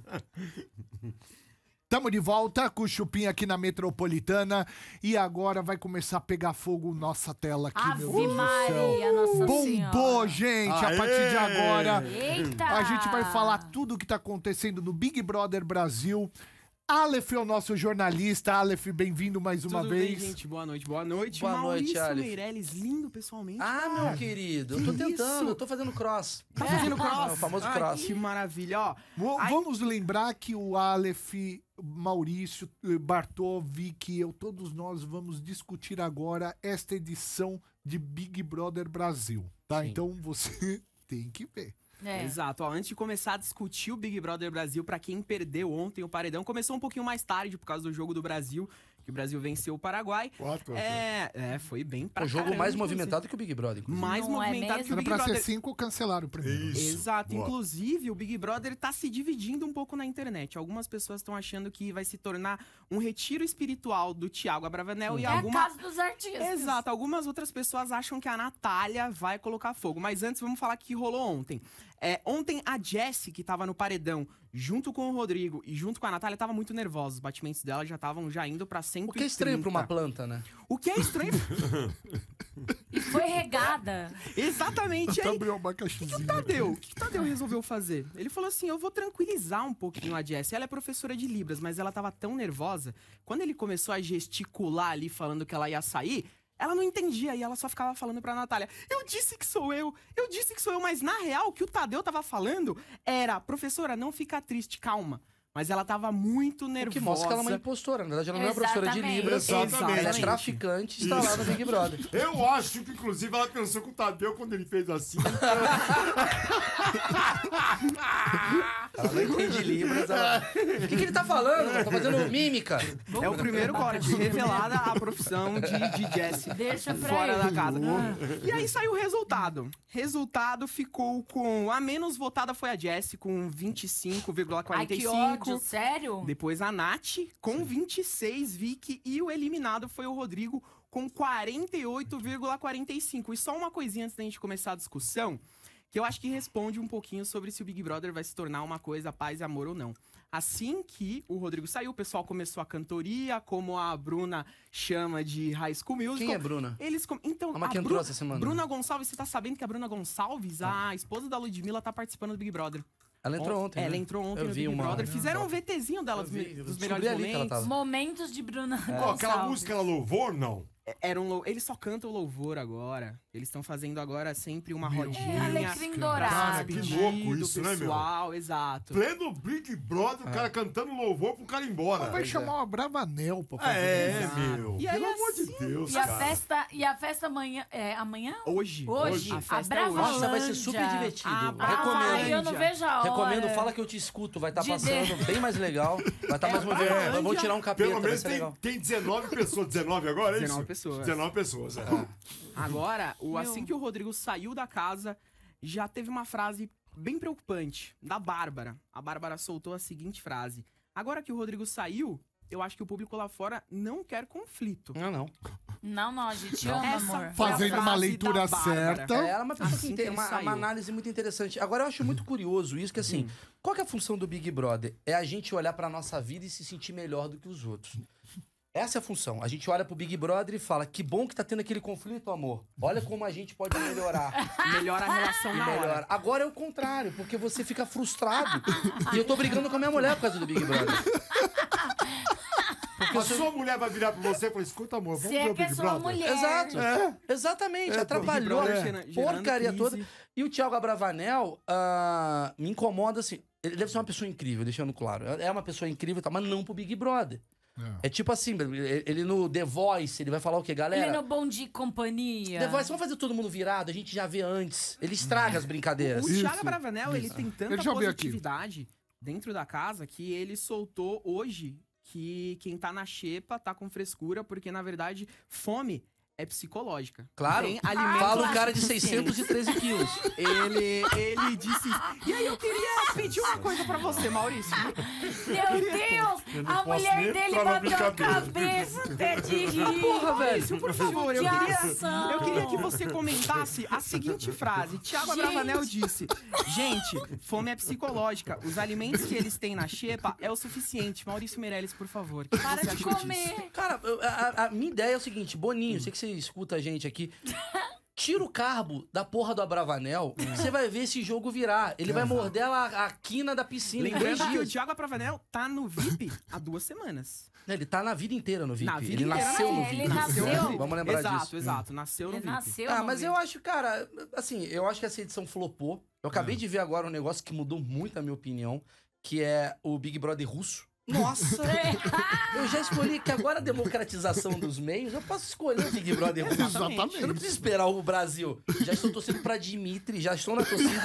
Tamo de volta com o Chupim aqui na Metropolitana. E agora vai começar a pegar fogo nossa tela aqui, meu Ave Deus do céu. Maria, Nossa Bombou, Senhora. gente, a Aê! partir de agora. Eita! A gente vai falar tudo o que tá acontecendo no Big Brother Brasil. Aleph é o nosso jornalista. Aleph, bem-vindo mais uma Tudo vez. bem, gente? Boa noite, boa noite. Boa Maurício noite, Aleph. Meirelles, lindo pessoalmente. Ah, meu querido, eu tô Que tentando, isso? eu tô fazendo cross. Tá fazendo cross? É, o famoso Ai, cross. Que maravilha, ó. Vo- Ai. Vamos lembrar que o Aleph, Maurício, eh, Bartô, Vicky, eu, todos nós vamos discutir agora esta edição de Big Brother Brasil, tá? Sim. Então você tem que ver. É. Exato, ó, antes de começar a discutir o Big Brother Brasil, pra quem perdeu ontem o paredão, começou um pouquinho mais tarde por causa do jogo do Brasil, que o Brasil venceu o Paraguai. Quatro, quatro. É, é, foi bem pra O jogo caramba, mais inclusive. movimentado que o Big Brother, inclusive. Mais Não é movimentado que o mesmo? Era Big pra Brother. ser cinco, cancelaram o primeiro. Isso. Exato, Boa. inclusive o Big Brother tá se dividindo um pouco na internet. Algumas pessoas estão achando que vai se tornar um retiro espiritual do Thiago Abravanel e É alguma... a casa dos artistas. Exato, algumas outras pessoas acham que a Natália vai colocar fogo. Mas antes, vamos falar o que rolou ontem. É, ontem a Jessie, que tava no paredão, junto com o Rodrigo e junto com a Natália, tava muito nervosa. Os batimentos dela já estavam já indo pra cento e O trinta. que é estranho pra uma planta, né? O que é estranho... E foi regada. Exatamente. Até Aí, abriu um o que abacaxizinho. o Tadeu? O que o Tadeu resolveu fazer? Ele falou assim, eu vou tranquilizar um pouquinho a Jessie. Ela é professora de Libras, mas ela tava tão nervosa. Quando ele começou a gesticular ali, falando que ela ia sair... Ela não entendia e ela só ficava falando pra Natália. Eu disse que sou eu, eu disse que sou eu, mas na real o que o Tadeu tava falando era, professora, não fica triste, calma. Mas ela tava muito O nervosa. que mostra que ela é uma impostora. Na verdade, ela não é professora de Exatamente. Libras. Exatamente. Ela é Exatamente. traficante e está lá no Big Brother. Eu acho que, inclusive, ela pensou com o Tadeu quando ele fez assim. Ela não entende Libras. Ela... O que, que ele tá falando? Ela tá fazendo mímica. É o primeiro corte, revelada a profissão de, de Jessie. Deixa pra Fora ele. da casa. E aí saiu o resultado. Resultado ficou com... A menos votada foi a Jessie, com vinte e cinco vírgula Ai, quarenta e que cinco. ódio, sério? Depois a Nath, com vinte e seis, Vicky. E o eliminado foi o Rodrigo, com quarenta e oito vírgula quarenta e cinco. E só uma coisinha antes da gente começar a discussão, que eu acho que responde um pouquinho sobre se o Big Brother vai se tornar uma coisa paz e amor ou não. Assim que o Rodrigo saiu, o pessoal começou a cantoria, como a Bruna chama de High School Musical. Quem é Bruna? Eles com... Então, É uma a que entrou Bru- essa semana. Bruna Gonçalves, você tá sabendo que a Bruna Gonçalves, a esposa da Ludmilla, tá participando do Big Brother. Ela entrou ontem. Ela né? entrou ontem Eu no vi Big uma- Brother. Fizeram um VTzinho dela Eu dos, vi, me- eu dos descobri melhores ali que ela momentos. tava. Momentos de Bruna Ó, aquela Gonçalves. música era louvor, não? Era um lou- Eles só cantam louvor agora. Eles estão fazendo agora sempre uma rodinha. É Alecrim pra Dourado. que despedir louco do isso, né, meu? pessoal, exato. Pleno Big Brother, o cara cantando louvor pro cara ir embora. Vai chamar uma Bravanel pra fazer É, isso. meu. E aí, Pelo amor assim, de Deus, E a cara. festa, e a festa amanhã, é amanhã? Hoje. Hoje, A a festa é hoje. Bravalândia. Nossa, vai ser super divertido. Ah, Ah, Recomendo. eu não vejo a hora. Recomendo, fala que eu te escuto. Vai estar De passando bem mais legal. Vai estar mais É, movimentado. Bravantia. Vamos tirar um capeta, Pelo vai menos ser tem, legal. tem dezenove pessoas. dezenove agora, é isso? dezenove pessoas. dezenove pessoas, é. Agora, o, Meu. assim que o Rodrigo saiu da casa, já teve uma frase bem preocupante da Bárbara. A Bárbara soltou a seguinte frase. Agora que o Rodrigo saiu, eu acho que o público lá fora não quer conflito. Não, não. Não, não, a gente ama, Essa amor. foi a Fazendo uma frase leitura da Bárbara. certa. É, ela é uma pessoa Assim que que tem ele uma, saiu. uma análise muito interessante. Agora, eu acho muito curioso isso, que assim, qual que é a função do Big Brother? É a gente olhar pra nossa vida e se sentir melhor do que os outros. Essa é a função. A gente olha pro Big Brother e fala, que bom que tá tendo aquele conflito, amor. Olha como a gente pode melhorar. Melhora a relação E na hora. melhora. Agora é o contrário, porque você fica frustrado. E eu tô brigando com a minha mulher por causa do Big Brother. A sua mulher vai virar pra você e falar, escuta, amor, vamos Se ver é o que é Big sua Brother. mulher. Exato. É. Exatamente. É, atrapalhou Big a Brother gera- gerando porcaria crise. toda. E o Thiago Abravanel ah, me incomoda assim. Ele deve ser uma pessoa incrível, deixando claro. É uma pessoa incrível, e tal, mas não pro Big Brother. É. é tipo assim, ele ele no The Voice, ele vai falar o quê, galera? Ele no Bom Dia e Companhia. The Voice, vamos fazer todo mundo virado, a gente já vê antes. Ele estraga as brincadeiras. O Isso, Thiago Bravanel, ele tem tanta Ele já veio aqui. positividade dentro da casa que ele soltou hoje que quem tá na xepa tá com frescura, porque, na verdade, fome é psicológica. Claro. Tem alimentos Fala um cara de suficientes. seiscentos e treze quilos. Ele, ele disse isso. E aí eu queria pedir uma coisa pra você, Maurício. Meu Deus! A posso mulher nem dele entrar na bateu a brincadeira. cabeça até de rir. Porra, Maurício, por favor, eu queria, Judiação. eu queria que você comentasse a seguinte frase. Tiago Gente. Abravanel disse: gente, fome é psicológica. Os alimentos que eles têm na xepa é o suficiente. Maurício Meirelles, por favor. o que Para você de acha disso? comer. Cara, eu- a, a minha ideia é o seguinte, Boninho, sei que você escuta a gente aqui. Tira o carbo da porra do Abravanel, você vai ver esse jogo virar. Ele vai morder a, a quina da piscina em dois Lembrando que o dias. Tiago Abravanel tá no V I P há duas semanas. Ele tá na vida inteira no V I P. Na vida ele inteira, nasceu né? no V I P. Ele nasceu. Vamos lembrar exato, disso. exato. Nasceu no Ele V I P. nasceu Ah, no mas V I eu P. acho, cara, assim, eu acho que essa edição flopou. Eu acabei de ver agora um negócio que mudou muito a minha opinião, que é o Big Brother russo. Nossa! Eu já escolhi que agora a democratização dos meios, eu posso escolher o Big Brother russo. Exatamente. Eu não preciso esperar o Brasil. Já estou torcendo pra Dimitri, já estou na torcida.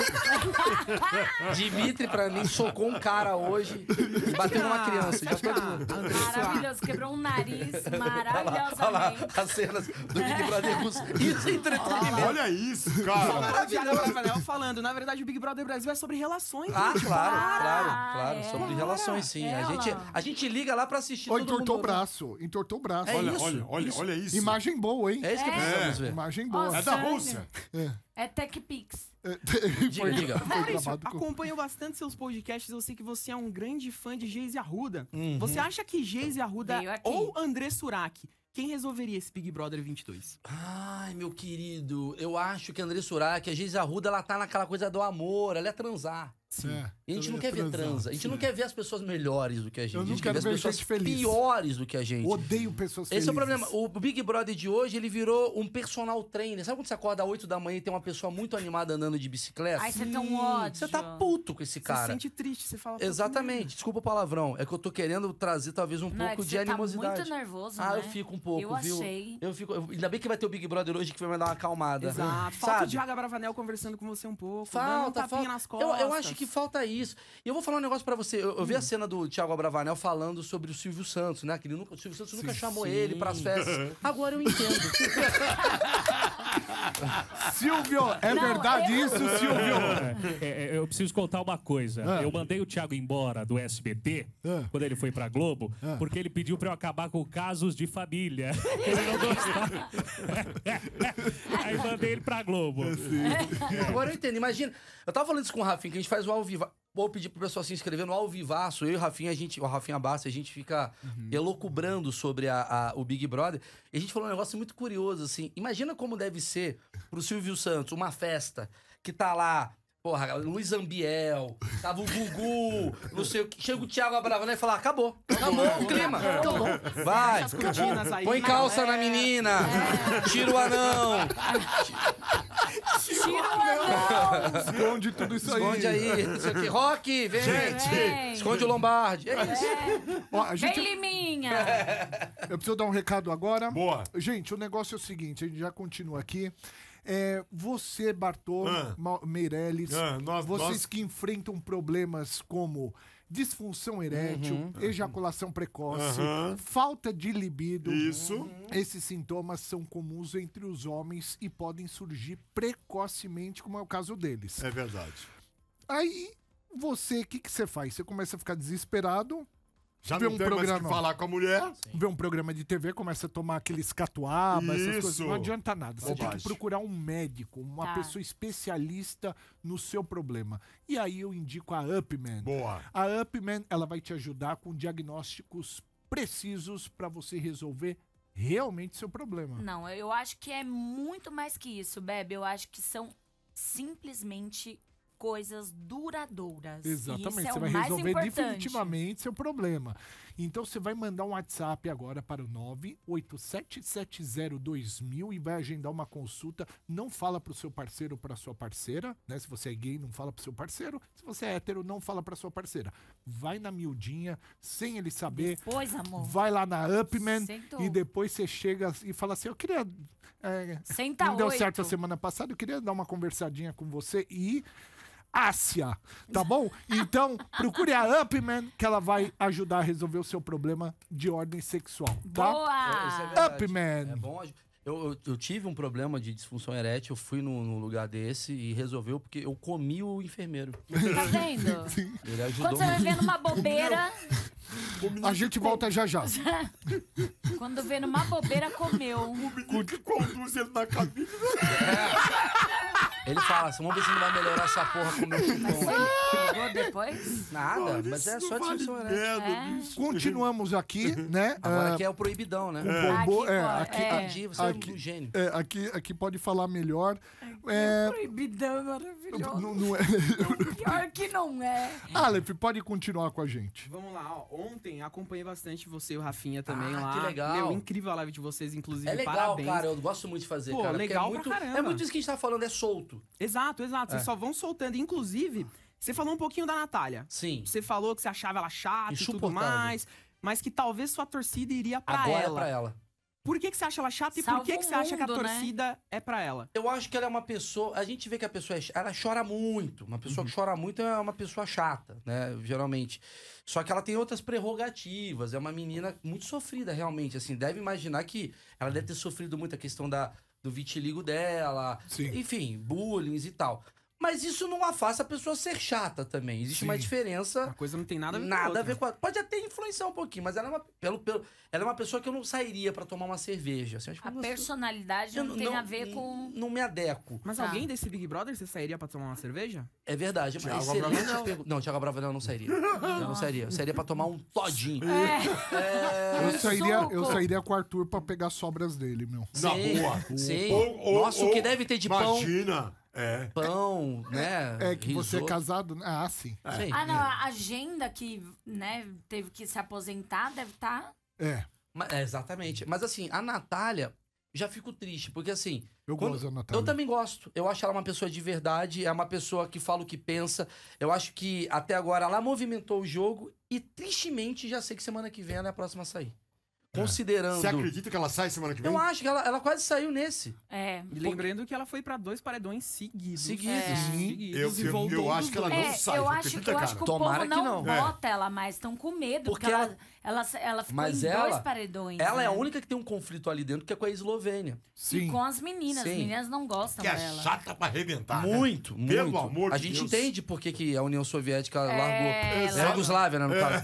Dimitri, pra mim, socou um cara hoje e bateu numa criança. Já tô... Maravilhoso, quebrou um nariz Olha lá, maravilhosamente. as cenas do Big Brother russo. Isso é entretenimento. Olha isso, cara. O Tiago Abravanel falando, na verdade, o Big Brother Brasil é sobre relações. Ah, gente. claro, Para, claro, claro. é. Sobre relações, sim. A Ela. gente, a gente liga lá pra assistir Ó, todo entortou o mundo. braço. Entortou o braço. É Olha, isso, olha, olha, isso. olha isso. Imagem boa, hein? É isso que precisamos ver. Imagem Ó, boa. É da sangue. Rússia. É TechPix. Diga, diga. Foi Maurício, gravado com... acompanho bastante seus podcasts, eu sei que você é um grande fã de Geise Arruda. Uhum. Você acha que Geise Arruda Veio aqui. ou André Surak, quem resolveria esse Big Brother vinte e dois? Ai, meu querido, eu acho que a André Surak, a Geise Arruda, ela tá naquela coisa do amor, ela é transar. É, E a gente eu não ia quer ver transar, transa, a gente sim. não quer ver as pessoas melhores do que a gente, Eu a não gente quer quero ver as ver pessoas gente feliz. piores do que a gente. Odeio pessoas felizes. Esse é o problema. O Big Brother de hoje, ele virou um personal trainer. Sabe quando você acorda às oito da manhã e tem uma pessoa muito animada andando de bicicleta? Aí você tem um ódio. Você tá puto com esse Você cara. se sente triste, você fala... "Pô, Exatamente. Desculpa o palavrão. É que eu tô querendo trazer talvez um Não, é pouco que de você tá animosidade. muito nervoso, Ah, né? eu fico um pouco, Eu viu? achei. Eu fico. eu- ainda bem que vai ter o Big Brother hoje que vai me dar uma acalmada. Exato. Falta Sabe? o Tiago Abravanel conversando com você um pouco, dando um Falta, tapinha falta. nas Eu, costas. eu acho que falta isso. E eu vou falar um negócio pra você. Eu, eu vi a cena do Thiago Abravanel falando sobre o Silvio Santos, né? Que ele nunca, o Silvio Santos nunca chamou ele pras festas. Agora eu entendo. Silvio, é Não, verdade eu- isso, Silvio? É, é, eu preciso contar uma coisa. Ah. Eu mandei o Thiago embora do S B T, Ah. quando ele foi pra Globo, Ah. porque ele pediu pra eu acabar com casos de família. Ele não gostava. Aí mandei ele pra Globo. Agora eu entendo. Imagina. Eu tava falando isso com o Rafinha, que a gente faz o ao vivo. Vou pedir pro pessoal se inscrever no ao vivaço. Eu e o Rafinha, a gente, o Rafinha Bassi, a gente fica elocubrando sobre a, a- o Big Brother. E a gente falou um negócio muito curioso, assim. Imagina como deve ser pro Silvio Santos uma festa que tá lá. Porra, Luiz Ambiel, tava o Gugu, não sei o que. Chega o Thiago Abravanel e fala: acabou, acabou o clima. Acabou. Vai, Fecha as cortinas aí. põe calça na menina, tira o anão, Tira o anão. Esconde tudo isso aí. esconde aí, não sei o que. Rock, vem, Vem. esconde o Lombardi. É isso. Ó, a gente... Vem, Liminha. Eu preciso dar um recado agora. Boa. Gente, o negócio é o seguinte, a gente já continua aqui. É, você, Bartô, Ah. Ma- Meirelles, Ah, nós- vocês nós- que enfrentam problemas como disfunção erétil, ejaculação precoce, Aham. falta de libido. Isso. Esses sintomas são comuns entre os homens e podem surgir precocemente, como é o caso deles. É verdade. Aí, você, o que, que você faz? Você começa a ficar desesperado, Já vê não um tem mais que programa. falar com a mulher. vê um programa de T V, começa a tomar aqueles catuaba, essas Isso. coisas. Não adianta nada. Você tem que Bobagem. procurar um médico, uma Tá. pessoa especialista no seu problema. E aí eu indico a Upman. Boa. A Upman, ela vai te ajudar com diagnósticos precisos para você resolver realmente seu problema. Não, eu acho que é muito mais que isso, Bebe. Eu acho que são simplesmente coisas duradouras. E isso Exatamente, é você o vai mais resolver importante. definitivamente seu problema. Então você vai mandar um WhatsApp agora para o nove oito sete sete zero dois mil e vai agendar uma consulta. Não fala pro seu parceiro ou pra sua parceira, né? Se você é gay, não fala pro seu parceiro. Se você é hétero, não fala pra sua parceira. Vai na miudinha, sem ele saber. Pois, amor. Vai lá na Upman Sentou. e depois você chega e fala assim, eu queria... é, Senta não deu oito. certo a semana passada, eu queria dar uma conversadinha com você e... Ásia, tá bom? Então, procure a Upman, que ela vai ajudar a resolver o seu problema de ordem sexual, tá? Boa! Isso é verdade. Upman. É bom. aj- Eu, eu, eu tive um problema de disfunção erétil, eu fui num num lugar desse e resolveu porque eu comi o enfermeiro. Tá vendo? Ele ajudou Quando você vai muito. vendo uma bobeira, A gente volta já já. quando vê numa bobeira, comeu. O menino que conduz ele na cabine. Ele fala assim, vamos ver se não vai melhorar essa porra com o meu Mas chupão. ele pegou depois? Nada, Olha, mas é isso só vale disfunção erétil. merda, É. bicho. Continuamos aqui, né? Agora ah, aqui é o proibidão, né? o bombô, Aqui, é, pô, aqui, é. Entendi, você é aqui- um gênio. é, aqui, aqui pode falar melhor. É, Proibidão maravilhoso. não, não é. Pior que não é. Aleph, pode continuar com a gente. Vamos lá, ó. Ontem acompanhei bastante você e o Rafinha também Ah, lá. que legal. Meu, incrível a live de vocês, inclusive. É legal, Parabéns. cara. Eu gosto muito de fazer, Pô, cara. porque legal é pra muito, caramba. É muito isso que a gente tá falando, é solto. Exato, exato. É. Vocês só vão soltando. Inclusive, você falou um pouquinho da Natália. Sim. Você falou que você achava ela chata e tudo Insuportável. mais, mas que talvez sua torcida iria pra Agora ela. é pra ela. Por que, que você acha ela chata e Salva por que, que o você acha que a mundo, né? torcida é pra ela? Eu acho que ela é uma pessoa. A gente vê que a pessoa é, ch- ela chora muito. Uma pessoa que chora muito é uma pessoa chata, né? Geralmente. Só que ela tem outras prerrogativas. É uma menina muito sofrida, realmente. Assim, deve imaginar que ela deve ter sofrido muito a questão da, do vitiligo dela. Sim. Enfim, bullying e tal. Mas isso não afasta a pessoa ser chata também. Existe uma Sim. diferença. Uma coisa não tem nada a ver com a Nada a outra. ver com a... Pode até influenciar um pouquinho, mas ela é uma, pelo, pelo, ela é uma pessoa que eu não sairia pra tomar uma cerveja. Assim, acho que A eu não- personalidade eu não tem a ver com... Não me adequo. Mas Tá. alguém desse Big Brother você sairia pra tomar uma cerveja? É verdade, mas Thiago excelente Abravanel. pergunta. Não, Thiago Abravanel eu não sairia. Eu não sairia. Eu sairia pra tomar um todinho. É. Eu sairia, eu suco. sairia com o Arthur pra pegar sobras dele, meu. Na Sim, boa. sim. Ou- ou- Nossa, o ou- que deve ter de pão. Imagina. É. Pão, né? É que você é risoto. casado, né? Ah, sim. Sim. Ah, não, a agenda que, né, teve que se aposentar deve tá estar... É, Mas- é, exatamente. Mas assim, a Natália, já fico triste, porque assim... eu Quando- gosto da Natália. Eu também gosto. Eu acho ela uma pessoa de verdade, é uma pessoa que fala o que pensa. Eu acho que até agora ela movimentou o jogo e tristemente já sei que semana que vem ela é a próxima a sair. Considerando. Você acredita que ela sai semana que vem? Eu acho que ela, ela quase saiu nesse. É. E lembrando que ela foi pra dois paredões seguidos. Seguidos. É. Seguidos Eu- e eu- voltou eu acho dos que ela dois. não É, sai, eu você acho, acredita, eu cara? acho que Tomara o que povo não, não. É. bota ela mais, estão com medo, porque, Porque ela, ela- ela, ela ficou Mas em ela- dois paredões. Ela é a né? única que tem um conflito ali dentro, que é com a Eslovênia. E Sim. com as meninas, Sim. as meninas não gostam Que é dela. chata pra arrebentar. né? Muito, muito. Pelo amor A de gente Deus. entende por que, que a União Soviética É, largou. ela- A Yugoslávia, né, no caso.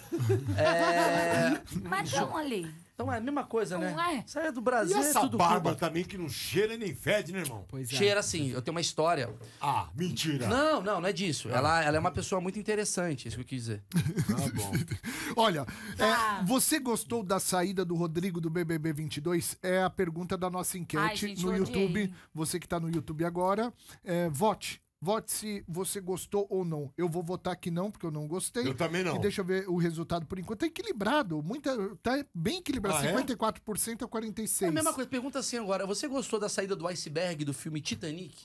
É... Mas não ali. Então é a mesma coisa, né? Não é? Saia do E Brasil, é essa tudo barba Cuba. também que não cheira e nem fede, né, irmão? Pois é. Cheira assim, eu tenho uma história. Ah, mentira. Não, não, não é disso. Ela, ela é uma pessoa muito interessante, isso que eu quis dizer. Tá bom. Olha, Tá. é, você gostou da saída do Rodrigo do B B B vinte e dois? É a pergunta da nossa enquete Ai, gente, no eu odiei. YouTube. Você que tá no YouTube agora, é, vote. Vote se você gostou ou não. Eu vou votar que não, porque eu não gostei. Eu também não. E deixa eu ver o resultado por enquanto. Tá equilibrado. Muita, tá bem equilibrado. Ah, é? cinquenta e quatro por cento a quarenta e seis É a por cento. mesma coisa, pergunta assim agora. Você gostou da saída do iceberg do filme Titanic?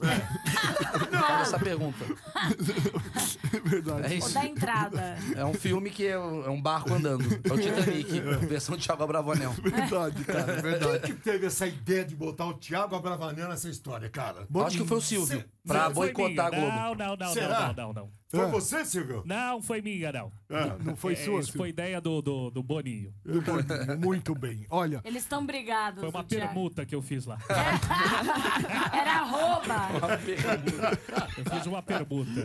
Faz essa pergunta. É verdade. É Ou isso. da entrada. É um filme que é um é um barco andando. É o Titanic, versão de Thiago Abravanel. Verdade, cara. É verdade. Quem que teve essa ideia de botar o Thiago Abravanel nessa história, cara? Acho que foi o Silvio, Cê- pra Não foi boicotar a minha. Globo. Não, não, não, Será? não, não, não, não. Foi Ah. você, Silvio? Não foi minha, não. Não foi É, sua, Isso Silvio? foi ideia do, do, do Boninho. Do Boninho. Muito bem. Olha, Eles estão brigados. Foi uma o Thiago. permuta que eu fiz lá. Era arroba. Eu fiz uma permuta.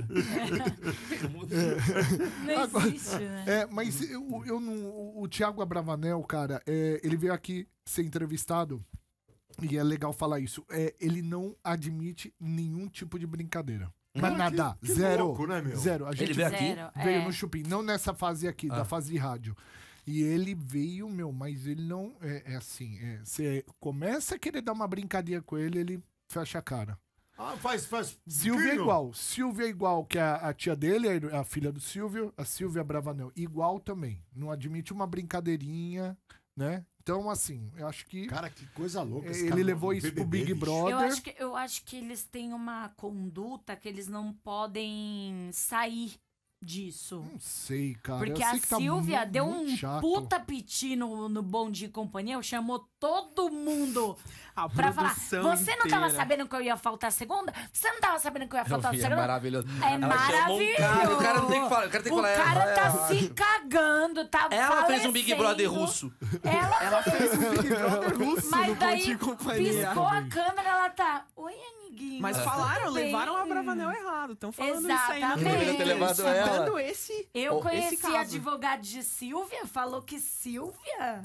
Não existe, né? é, mas eu, eu não. O, o Thiago Abravanel, cara, é, ele veio aqui ser entrevistado. E é legal falar isso. É, ele não admite nenhum tipo de brincadeira. Mas que- nada. que zero. louco, né, meu? Zero. A gente Ele veio aqui? Zero. veio é. no Chupim. Não nessa fase aqui, da fase de rádio. E ele veio, meu, mas ele não. É, é assim. é, Você começa a querer dar uma brincadinha com ele, ele fecha a cara. Ah, faz, faz. Silvia é Incrível. igual. Silvia é igual, que a, a tia dele, a, a filha do Silvio, a Silvia Bravanel. Igual também. Não admite uma brincadeirinha, né? Então, assim, eu acho que Cara, que coisa louca. esse ele cara levou no isso B B B, pro Big bicho. Brother. Eu acho, que, eu acho que eles têm uma conduta que eles não podem sair disso. Não sei, cara. Porque eu a sei que tá Silvia mu- deu muito um chato. puta piti no, no Bom Dia e Companhia, chamou todo mundo A pra falar. produção Você não tava inteira. sabendo que eu ia faltar segunda? Você não tava sabendo que eu ia faltar vi, é segunda? maravilhoso. É Ela chamou o cara, o cara não tem que falar, o cara tem que O falar, é, cara é, tá é. se cagando, tá Ela fez um Big falecendo. Brother russo. Ela, Ela fez um Big Brother russo Mas no daí, Conte e Companhia. piscou a câmera, ela tá... Oi, amiguinho. Mas tudo falaram, bem?" levaram a Bravanel errado. Estão falando isso aí no Exatamente. Twitter. Ter levado ela. Citando esse... Eu Oh, conheci esse caso. a advogada de Silvia, falou que Silvia...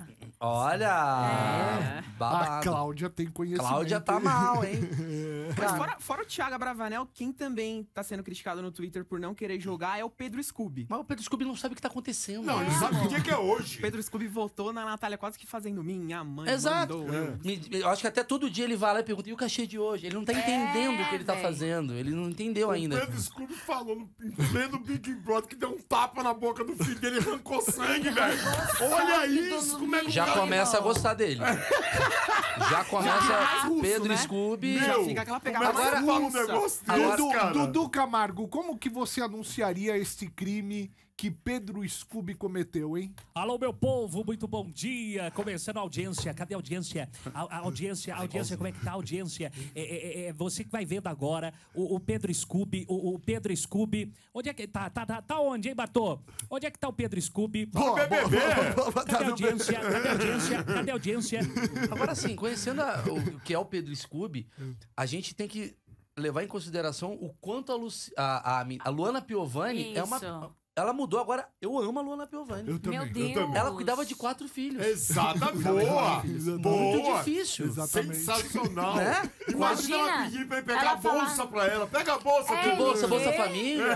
Olha! A Babado. Cláudia tem conhecimento. Cláudia tá mal, hein? Mas fora, fora o Thiago Bravanel, quem também tá sendo criticado no Twitter por não querer jogar é o Pedro Scooby. Mas o Pedro Scooby não sabe o que tá acontecendo. Não, ele sabe o dia que é hoje. O Pedro Scooby votou na Natália quase que fazendo minha mãe. Exato. mandou eu. Me- Eu acho que até todo dia ele vai lá e pergunta, e o cachê de hoje? Ele não tá entendendo o que ele tá véi. fazendo. Ele não entendeu O ainda. Pedro Scooby falou no em pleno Big Brother que deu um tapa na boca do filho dele e arrancou sangue, velho. Olha sangue do isso, como é que Já menino. começa a gostar dele. Já começa mais russo, Pedro né? Scooby. Já Meu, fica aquela como pegada é que mais você fala um russa. negócio Agora- desse, cara? Dudu, Dudu Camargo, como que você anunciaria este crime que Pedro Scooby cometeu, hein? Alô, meu povo, muito bom dia. Começando a audiência. Cadê a audiência? A, a audiência, a audiência, como é que tá a audiência? É, é, é você que vai vendo agora o, o Pedro Scooby, o, o Pedro Scooby. Onde é que tá? Tá, tá, tá onde, hein, Batô? Onde é que tá o Pedro Scooby? Boa, B B B. Cadê a audiência? Cadê a audiência? Cadê a audiência? Agora sim, conhecendo a- o que é o Pedro Scooby, a gente tem que levar em consideração o quanto a, Luci- a, a, a Luana Piovani é uma... Isso. Ela mudou agora. Eu amo a Luana Piovani. Eu também. Meu eu Deus. também. Ela cuidava de quatro filhos. Exata, boa. Muito Boa. difícil. Exatamente. Sensacional. Né? Imagina ela Imagina, pedir pra ele pegar ela a bolsa falar- pra ela. Pega a bolsa, É, Pedro. Bolsa, Bolsa quê? Família.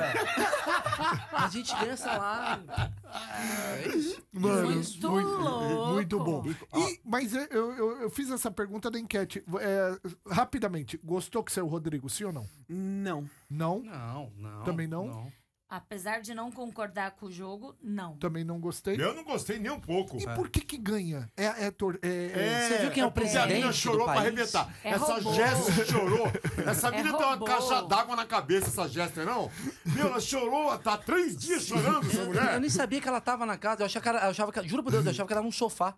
A gente ganha salário. É isso. Mano, Muito muito, louco. muito bom. E, mas eu, eu, eu fiz essa pergunta da enquete. É, rapidamente, gostou que saiu o Rodrigo, sim ou não? Não. Não? Não, não. Também não? Apesar de não concordar com o jogo, não. Também não gostei. Eu não gostei nem um pouco. E por que que ganha? É, é, tor- é, é- Você viu quem é o porque a mina presidente chorou do pra país? arrebentar. É essa robô. Jéssica chorou. Essa É mina tem uma robô. caixa d'água na cabeça, essa Jéssica, não? Meu, ela chorou, tá três dias chorando, essa Eu, eu mulher. nem sabia que ela tava na casa. Eu achava que ela, eu achava que, juro por Deus, eu achava que ela era num sofá.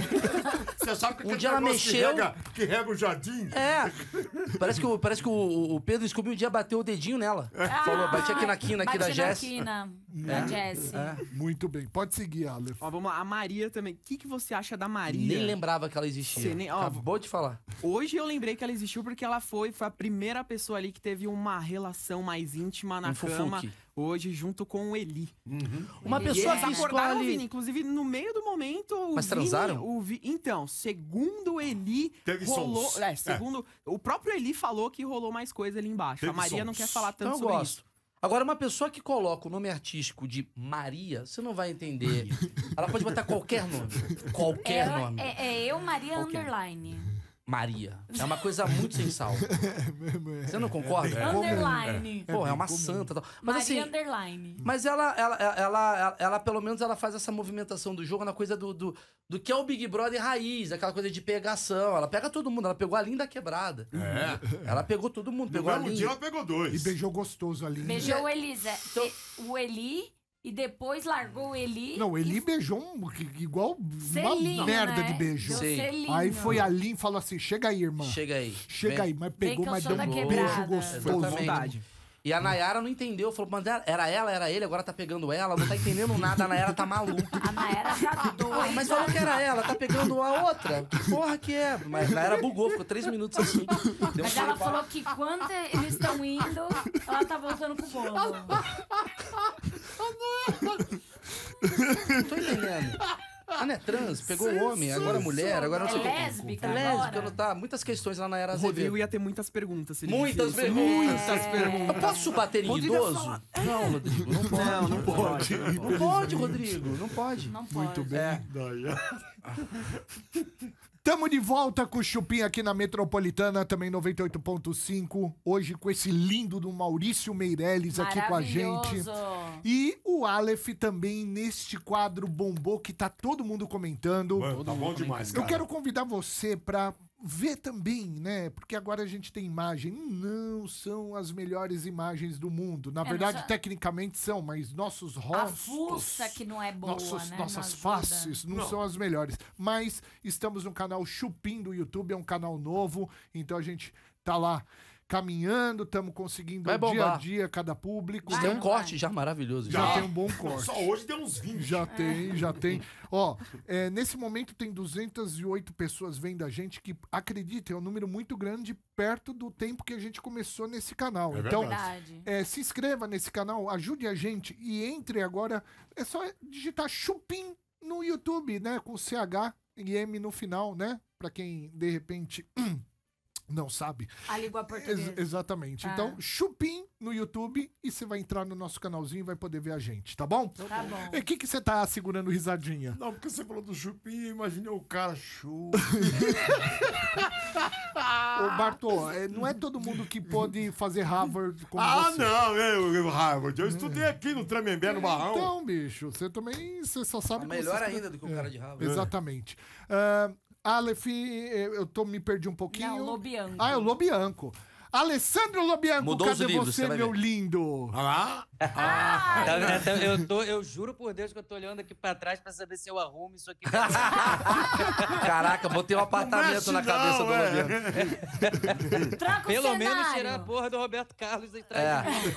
Você achava que Um aquele dia ela negócio que mexeu. rega, que rega o jardim? É. Parece que, o, parece que o, o Pedro Scooby um dia bateu o dedinho nela. Falou, bati aqui na quina aqui da Bati na Jess. quina da Jessie. Muito bem. Pode seguir, Aleph. Ó, vamos lá. A Maria também. O que, que você acha da Maria? Nem lembrava que ela existia. Você nem- ó, Acabou de falar. Hoje eu lembrei que ela existiu porque ela foi, foi a primeira pessoa ali que teve uma relação mais íntima na Um cama. fufuque. Hoje, junto com o Eli. Uma Ele pessoa é. que Eles acordaram, escolhe... Vini. Inclusive, no meio do momento. O Mas Vini- transaram? o Vi- Então, segundo o Eli, Teve rolou. sons. É, segundo. O próprio Eli falou que rolou mais coisa ali embaixo. Teve a Maria sons. não quer falar Então tanto eu sobre gosto. isso. Agora, uma pessoa que coloca o nome artístico de Maria, você não vai entender. Ela pode botar qualquer nome. Qualquer É, nome. é, é eu, Maria Qualquer. Underline. Maria. É uma coisa muito sem sal. Você não concorda? Underline. Pô, é uma santa. Tal. Mas Maria assim, Underline. mas ela, ela, ela, ela, ela, pelo menos, ela faz essa movimentação do jogo na coisa do, do, do que é o Big Brother raiz, aquela coisa de pegação. Ela pega todo mundo, ela pegou a Linda Quebrada. É. Ela pegou todo mundo, No pegou a mesmo dia Linda. ela pegou E dois. beijou gostoso ali. Beijou o Elisa. O Eli e depois largou o Eli. Não, ele beijou um, que- igual Selinho, uma merda né? de beijo. Deu Sei. selinho. Aí foi ali e falou assim: chega aí, irmã. Chega aí. Chega Vem. aí, mas Vem pegou, que eu mas sou deu da um quebrada. beijo gostoso. Exatamente. E a Nayara não entendeu, falou, mas era ela, era ele, agora tá pegando ela, não tá entendendo nada, a Nayara tá maluca. A Nayara tá doida. Ah, mas falou que era ela, tá pegando a outra. Que porra que é? Mas a Nayara bugou, ficou três minutos assim. Deu Mas um ela piripaque. falou que quando eles estão indo, ela tá voltando pro bolo. Não tô entendendo. Ah, não é trans, pegou o homem, agora a mulher, agora não sei o que. É lésbica É lésbica, agora? não tá. Muitas questões lá na era O Rodrigo Azevedo. ia ter muitas perguntas. Se ele Muitas disse isso. perguntas. Muitas perguntas. Eu posso bater em Rodrigo idoso? fala- Não, Rodrigo, não pode. Não, não pode. Não pode, Rodrigo, não pode. Não pode. Muito bem. É. Tamo de volta com o Chupim aqui na Metropolitana, também noventa e oito ponto cinco. Hoje com esse lindo do Maurício Meirelles aqui com a gente. Maravilhoso. E o Aleph também neste quadro bombou que tá todo mundo comentando. Mano, tá bom demais, cara. Eu quero convidar você pra ver também, né? Porque agora a gente tem imagem. Não são as melhores imagens do mundo. Na É, verdade, nossa- tecnicamente são, mas nossos A rostos... fuça que não é boa, Nossos- né? nossas Não ajuda. faces não, Não. são as melhores. Mas estamos no canal Chupim do YouTube, é um canal novo. Então a gente tá lá caminhando, estamos conseguindo Vai dia a bombar. dia cada público. Tem né? um corte já maravilhoso. Já Já. tem um bom corte. Só hoje deu uns vinte. Já tem, já tem. Ó, é, nesse momento tem duzentas e oito pessoas vendo a gente, que, acreditem, é um número muito grande perto do tempo que a gente começou nesse canal. É então, Verdade. é, se inscreva nesse canal, ajude a gente e entre agora. É só digitar Chupim no YouTube, né? Com C H e M no final, né? Pra quem, de repente... não sabe. A língua portuguesa. Ex- exatamente. Ah. Então, Chupim no YouTube e você vai entrar no nosso canalzinho e vai poder ver a gente, tá bom? Tá bom. E o que que você tá segurando risadinha? Não, porque você falou do chupim, imaginei o cara chupa. Ô, Bartô, é, não é todo mundo que pode fazer Harvard como Ah, você. não, eu, eu, Harvard. Eu estudei aqui no Tremembé, no Barrão. Então, bicho, você também você só sabe... que Melhor você ainda do que o cara de Harvard. Exatamente. Ah, Aleph, eu tô, me perdi um pouquinho. Não, Lobianco. Ah, é o Lobianco. Alessandro Lobianco, Mudou os cadê livros, você, você vai meu ver. lindo? Ah, Tá, tá, eu, tô, eu juro por Deus que eu tô olhando aqui pra trás pra saber se eu arrumo isso aqui. Caraca, botei um apartamento mexe na cabeça não, do é. Lobianco. Troca o Pelo menos cenário. tirar a porra do Roberto Carlos aí É. atrás de mim.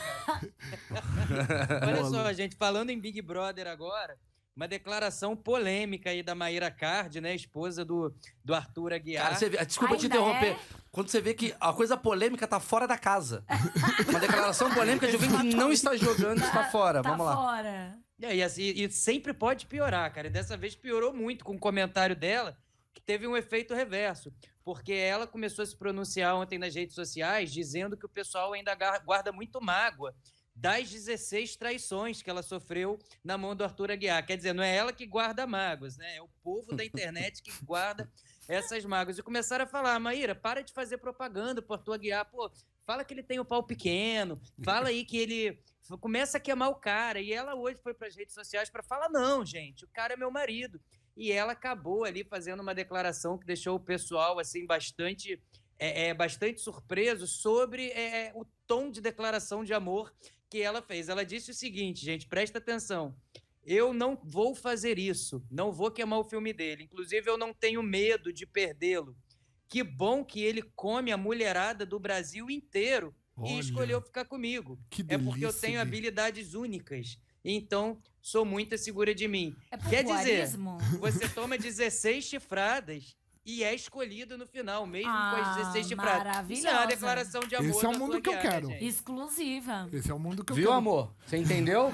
Olha só, gente, falando em Big Brother agora, uma declaração polêmica aí da Maíra Card, né, esposa do, do Arthur Aguiar. Cara, você vê, desculpa te Ainda interromper. é? Quando você vê que a coisa polêmica tá fora da casa. Uma declaração polêmica de alguém que não está jogando está fora. Tá Vamos lá. fora. E, aí, assim, e sempre pode piorar, cara. E dessa vez piorou muito com o comentário dela, que teve um efeito reverso. Porque ela começou a se pronunciar ontem nas redes sociais, dizendo que o pessoal ainda gar- guarda muito mágoa das dezesseis traições que ela sofreu na mão do Arthur Aguiar. Quer dizer, não é ela que guarda mágoas, né? É o povo da internet que guarda essas mágoas. E começaram a falar, Maíra, para de fazer propaganda pro Arthur Aguiar. Pô, fala que ele tem o pau pequeno, fala aí que ele... Começa a queimar o cara. E ela hoje foi para as redes sociais para falar, não, gente, o cara é meu marido. E ela acabou ali fazendo uma declaração que deixou o pessoal, assim, bastante... É, é, bastante surpreso sobre é, o tom de declaração de amor que ela fez. Ela disse o seguinte, gente, presta atenção. Eu não vou fazer isso, não vou queimar o filme dele. Inclusive, eu não tenho medo de perdê-lo. Que bom que ele come a mulherada do Brasil inteiro Olha, e escolheu ficar comigo. que É porque eu delícia tenho de- habilidades únicas. Então, sou muito segura de mim. É Quer dizer, popularismo? você toma dezesseis chifradas e é escolhido no final, mesmo com as Ah, dezesseis chifradas. Isso é uma maravilhosa. declaração de amor. Esse é o da mundo Arthur que eu Aguiar, quero. gente. Exclusiva. Esse é o mundo que eu Viu, quero. amor? Você entendeu?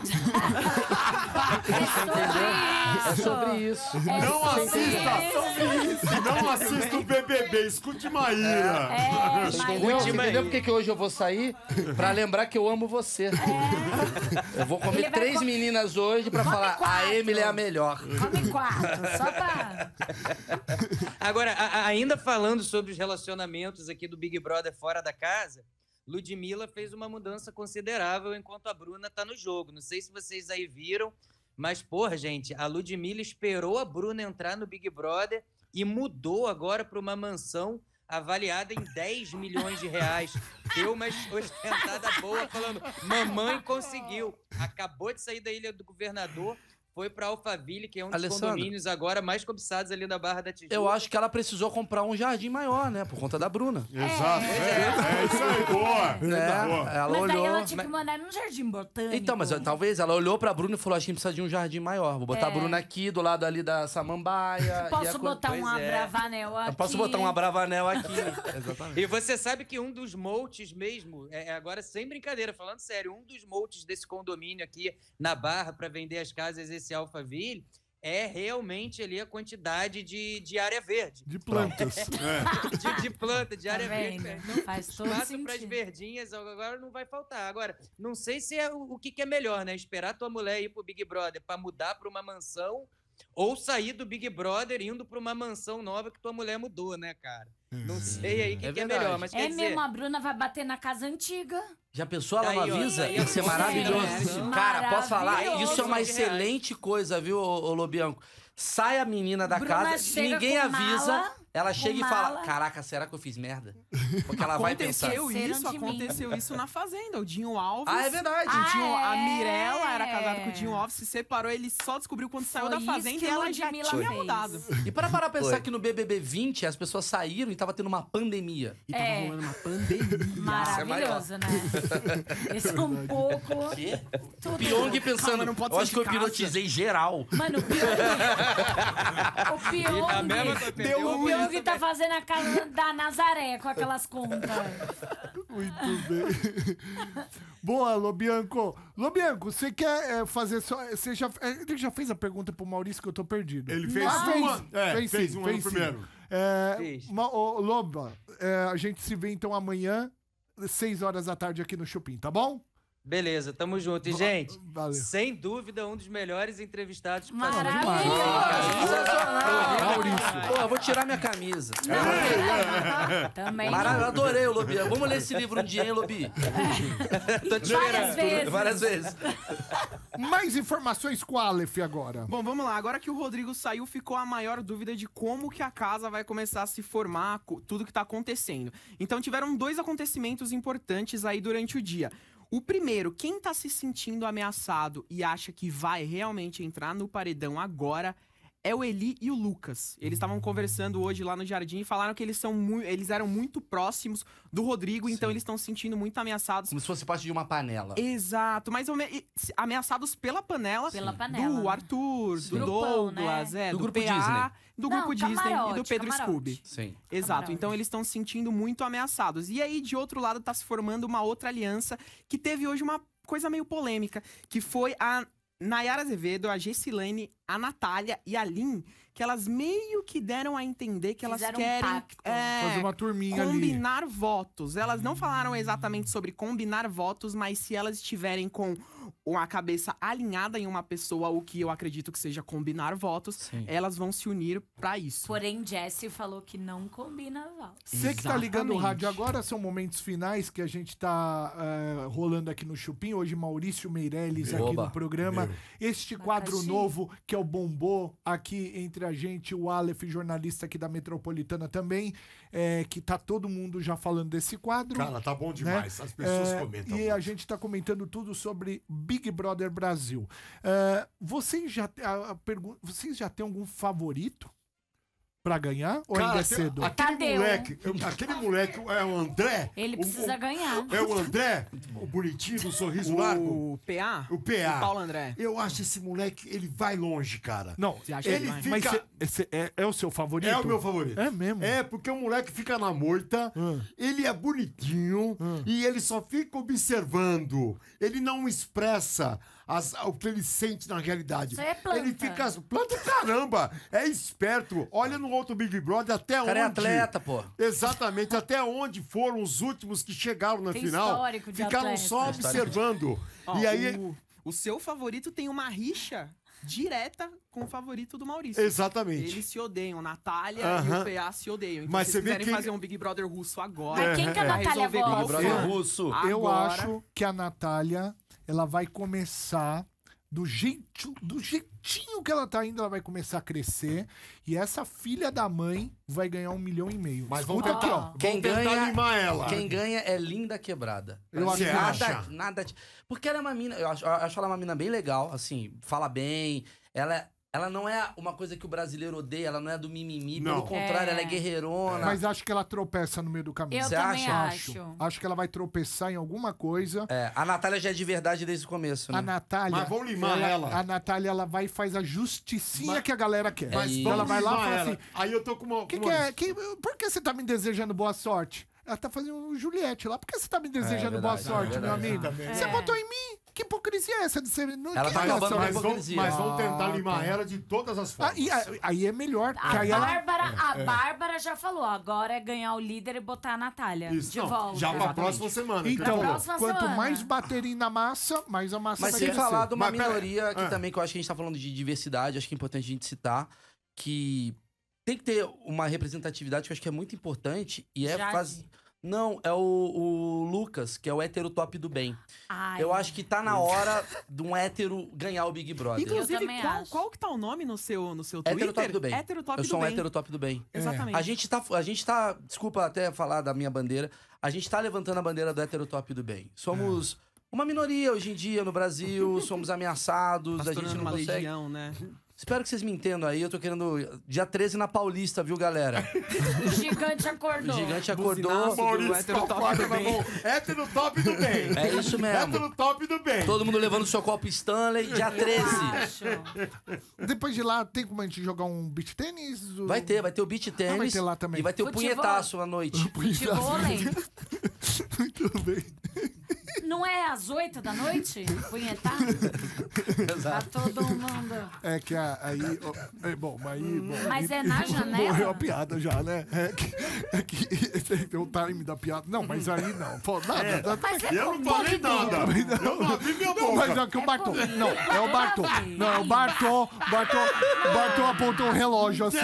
É sobre isso. não assista! Não assista o B B B, escute Maíra. É, Você mas... entendeu? Você Maíra. entendeu por que que hoje eu vou sair? Pra lembrar que eu amo você. Eu vou Ele comer vai três com- meninas hoje pra Come falar, a quatro. Emily é a melhor. Come quatro, só pra... Agora, a- a- ainda falando sobre os relacionamentos aqui do Big Brother fora da casa, Ludmilla fez uma mudança considerável enquanto a Bruna tá no jogo. Não sei se vocês aí viram, mas, porra, gente, a Ludmilla esperou a Bruna entrar no Big Brother e mudou agora para uma mansão avaliada em dez milhões de reais. Deu uma ostentada boa falando, mamãe conseguiu. Acabou de sair da Ilha do Governador, foi para Alphaville, que é um dos Alessandro. condomínios agora mais cobiçados ali da Barra da Tijuca. Eu acho que ela precisou comprar um jardim maior, né? Por conta da Bruna. Exato. É, é isso aí, boa. Né? Boa. Ela Mas daí olhou. ela tinha que mandar num jardim botânico. Então, mas talvez ela olhou pra Bruna e falou: acho que precisa de um jardim maior. Vou botar É. a Bruna aqui, do lado ali da Samambaia. e a Posso coisa- botar um Pois é. abravanel aqui? Eu posso botar um abravanel aqui. Exatamente. E você sabe que um dos moldes mesmo, é, é agora sem brincadeira, falando sério, um dos moldes desse condomínio aqui na Barra para vender as casas, esse Alphaville, é realmente ali a quantidade de, de área verde. De plantas. De, de planta, de Tá área vendo? verde. Não faz todo Espaço para as sentido. verdinhas, agora não vai faltar. Agora, não sei se é o, o que, que é melhor, né? Esperar tua mulher ir pro Big Brother para mudar para uma mansão ou sair do Big Brother indo para uma mansão nova que tua mulher mudou, né, cara? Não sei aí o que, É que é verdade. melhor, mas É quer dizer... mesmo, a Bruna vai bater na casa antiga. Já pensou, ela Aí, não ó, avisa? aí, Ia ser ó, maravilhoso. é, Cara, posso falar? maravilhoso. Isso é uma De reais. excelente coisa, viu, ô, ô Lobianco? Sai a menina da Bruna casa, chega ninguém com avisa. mala. ela chega e mala. fala, caraca, será que eu fiz merda? Porque ela vai pensar. Aconteceu isso, Esqueceram de mim. aconteceu isso na Fazenda. O Dinho Alves. Ah, é verdade. O Dinho- Ah, A é? Mirella era casada com o Dinho Alves, se separou, ele só descobriu quando saiu Foi da Fazenda isso e que ela já Ludmilla tinha fez. mudado. E para parar pra pensar Foi. que no B B B vinte as pessoas saíram e tava tendo uma pandemia. E tava É. rolando uma pandemia. Maravilhoso, né? Esse é um pouco... Quê? Tudo. Pyong pensando, Calma, não pode eu ser acho de que eu casa. hipnotizei geral. Mano, o Pyong... o A mesma Pyong... coisa, O perdeu a mulher Pyong tá fazendo a casa da Nazaré com aquelas contas. Muito bem. Boa, Lobianco. Lobianco, você quer é, fazer só. Você já, é, ele já fez a pergunta pro Maurício que eu tô perdido. Ele fez Ah, uma. É, fez, fez, sim, um fez ano sim. primeiro. É, Fez. Ma- ô, Loba, é, a gente se vê então amanhã, seis horas da tarde aqui no Chupim, tá bom? Beleza, tamo junto. E, gente, Valeu. sem dúvida, um dos melhores entrevistados que Maravilhoso. Maurício. Pô, eu vou tirar minha camisa. Também. Maravilha, adorei o Lobi. Vamos ler esse livro um dia, hein, Lobi? Tô te Várias esperando. vezes. Várias vezes. Mais informações com o Aleph agora. Bom, vamos lá. Agora que o Rodrigo saiu, ficou a maior dúvida de como que a casa vai começar a se formar, co- tudo que tá acontecendo. Então tiveram dois acontecimentos importantes aí durante o dia. O primeiro, quem tá se sentindo ameaçado e acha que vai realmente entrar no paredão agora é o Eli e o Lucas. Eles estavam conversando hoje lá no Jardim e falaram que eles, são mui- eles eram muito próximos do Rodrigo, então eles estão se sentindo muito ameaçados. Como se fosse parte de uma panela. Exato, mas ame- e- se- ameaçados pela panela, Pela panela, do né? Arthur, do Grupão, Douglas, né? é, Do do, grupo P A, Disney. do Não, grupo Disney e do camarote, Pedro camarote. Scooby. Sim. Exato, Camarote. então eles estão se sentindo muito ameaçados. E aí, de outro lado, tá se formando uma outra aliança que teve hoje uma coisa meio polêmica, que foi a Nayara Azevedo, a Gessilane, a Natália e a Lin, que elas meio que deram a entender que elas Fizeram um querem pacto. é, Fazer uma turminha ali. combinar votos. Elas não falaram exatamente sobre combinar votos, mas se elas estiverem com a cabeça alinhada em uma pessoa, o que eu acredito que seja combinar votos, Sim. elas vão se unir pra isso. Porém, Jessie falou que não combina votos. Você que tá ligando o Exatamente. rádio agora, são momentos finais que a gente tá é, rolando aqui no Chupim. Hoje, Maurício Meirelles aqui Oba. no programa. Este quadro Abacaxi. novo que é o Bombô aqui entre a gente, o Aleph, jornalista aqui da Metropolitana também, é, que tá todo mundo já falando desse quadro. Cara, tá bom né? demais. As pessoas É, comentam. E a gente tá comentando tudo sobre Big Brother Brasil. É, vocês, já, a, a pergun- vocês já têm algum favorito pra ganhar? Ou ainda é tem- cedo? aquele Tadeu. moleque, eu- aquele moleque é o André. Ele o- precisa o- ganhar. É o André, o bonitinho do sorriso largo. O P A? O P A. O Paulo André. Eu acho esse moleque, ele vai longe, cara. Não, Você acha ele que vai? fica- mas cê- esse é, é o seu favorito? É o meu favorito. É mesmo? É, porque o moleque fica na moita, Hum. ele é bonitinho Hum. e ele só fica observando. Ele não expressa as- o que ele sente na realidade. Isso aí é planta. Ele fica. Planta caramba! É esperto. Olha no outro Big Brother até O cara é onde. atleta, pô. Exatamente, até onde foram os últimos que chegaram na Tem final. histórico de Ficaram atleta. só observando. Ó, e aí. o, o seu favorito tem uma rixa direta com o favorito do Maurício. Exatamente. Eles se odeiam, Natália Aham. e o P A se odeiam. Então, Mas se você vocês vê quiserem que- fazer um Big Brother russo agora, Mas quem que a pra Natália resolver qual gosta? Big Brother for, russo. Eu agora- acho que a Natália, ela vai começar do jeito, do jeitinho que ela tá indo, ela vai começar a crescer. E essa filha da mãe vai ganhar um milhão e meio. Mas vamos Escuta tentar, aqui, ó. Quem vamos tentar ganha- animar ela. Quem ganha é Linda Quebrada. Eu Assim, acho- nada, Você acha? nada. de- Porque ela é uma mina. Eu acho, eu acho ela uma mina bem legal, assim, fala bem. Ela, ela não é uma coisa que o brasileiro odeia, ela não é do mimimi. Não. Pelo contrário, É. ela é guerreirona. Mas acho que ela tropeça no meio do caminho. Eu Você também acha? acho. Acho que ela vai tropeçar em alguma coisa. É, a Natália já é de verdade desde o começo, né? A Natália. Mas vamos limar ela. A Natália, ela vai e faz a justicinha Mas- que a galera quer. Mas isso. vamos ela vai lá e limar fala ela. assim: Aí eu tô com uma. que com que uma- é? Que, por que você tá me desejando boa sorte? Ela tá fazendo um Juliette lá. Por que você tá me desejando boa verdade, sorte, é meu verdade. amigo? Você É. votou em mim? Que hipocrisia é essa de ser. Não, Ela que tá relação acabando é com a Mas essa? vamos, hipocrisia. mas vamos Ah, tentar limar tá. ela de todas as Ah, formas. e aí, aí é melhor. A que aí ela, Bárbara, a Bárbara já falou, agora é ganhar o líder e botar a Natália Isso, de não, volta. já pra Exatamente. próxima semana. que então, ele falou. próxima quanto semana. mais baterem na massa, mais a massa Mas vai sem crescer. falar de uma Mas pera- minoria que Ah. também, que eu acho que a gente tá falando de diversidade, acho que é importante a gente citar, que tem que ter uma representatividade que eu acho que é muito importante, e é Jade. fazer... Não, é o, o Lucas, que é o hétero top do bem. Ai. Eu acho que tá na hora de um hétero ganhar o Big Brother. Inclusive, também qual, acho. qual que tá o nome no seu, no seu Twitter? Hétero top do bem. Hétero top Eu do sou um bem. hétero top do bem. Exatamente. A gente tá, a gente tá, desculpa até falar da minha bandeira, a gente tá levantando a bandeira do hétero top do bem. Somos uma minoria hoje em dia no Brasil, somos ameaçados, Tá se a gente tornando não uma consegue... legião, né? Espero que vocês me entendam aí, eu tô querendo... Dia treze na Paulista, viu, galera? O gigante O acordou. gigante acordou. Buzinaço do Maurício hétero top Papaca do na bem. mão. Hétero top do bem. É isso mesmo. Hétero top do bem. Todo mundo levando seu copo Stanley, dia treze. Acho. Depois de lá, tem como a gente jogar um beach tênis? Vai ter, vai ter o beach tênis. Ah, vai ter lá também. E vai ter o Futebol. punhetaço à noite. Futevôlei. Muito bem. Não é às oito da noite? Punhetar? Tá Exato. todo mundo. É que a- aí. ó, é, bom, mas aí. Bom, Mas aí- é na janela? Morreu a piada já, né? É que, é que tem o time da piada. Não, mas aí não. Pô, nada. É. nada- Mas é Eu não falei nada. Eu não abri minha Não, mas boca. é que o Bartô. comigo. Não, é o Bartô. Não, é o Bartô. Bartô, Bartô apontou o relógio assim.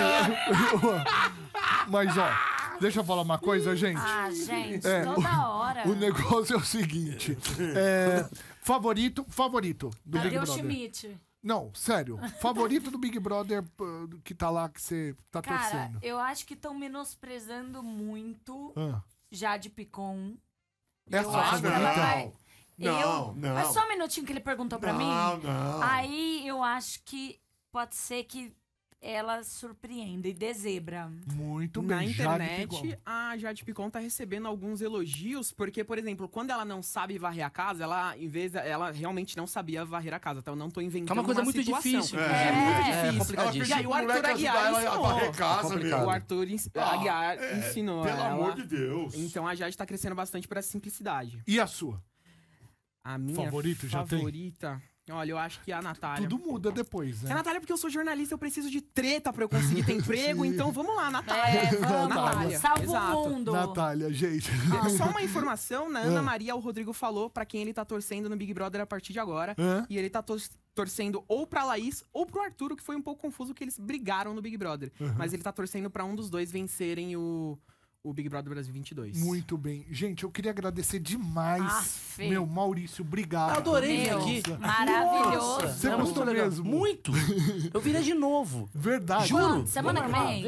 Mas, ó, deixa eu falar uma coisa, gente. Ah, gente, É, toda hora. O negócio é o seguinte. É, favorito, favorito do Big Cadê o Brother. Schmidt? Não, sério. Favorito do Big Brother pô, que tá lá, que você tá Cara, torcendo. eu acho que estão menosprezando muito Ah. Jade Picon. Essa Eu é a acho que ela vai- favorita? Não, eu... não. Mas só um minutinho que ele perguntou pra Não, mim. não. Aí eu acho que pode ser que ela surpreenda e dê zebra. Muito Na bem, Jade internet, Picon. a Jade Picon tá recebendo alguns elogios, porque, por exemplo, quando ela não sabe varrer a casa, ela, em vez, ela realmente não sabia varrer a casa, então eu não tô inventando Que é uma coisa muito situação. difícil. É, É, muito é difícil. Ela complicadíssimo. E aí pediu o pro Arthur moleque Aguiar ajudar ela a ensinou. varrer casa, complicado. meu. O Arthur ens- Ah, Aguiar é, ensinou Pelo ela. amor de Deus. Então a Jade tá crescendo bastante pra simplicidade. E a sua? A minha Favorito já tem? favorita... Olha, eu acho que a Natália. Tudo muda depois, É né? Natália, porque eu sou jornalista, eu preciso de treta pra eu conseguir ter emprego, então vamos lá, Natália. É, vamos, Natália. salva Exato. o mundo. Natália, gente. Ah, só uma informação, na Ana Ah. Maria, o Rodrigo falou pra quem ele tá torcendo no Big Brother a partir de agora. Hã? E ele tá tor- torcendo ou pra Laís ou pro Arturo, que foi um pouco confuso que eles brigaram no Big Brother. Mas ele tá torcendo pra um dos dois vencerem o, o Big Brother Brasil vinte e dois. Muito bem. Gente, eu queria agradecer demais. Aff. Meu, Maurício, obrigado. Adorei vir Meu, aqui. maravilhoso. Nossa, Você é gostou muito legal. mesmo? Muito. Eu virei de novo. Verdade. Juro. Semana que vem?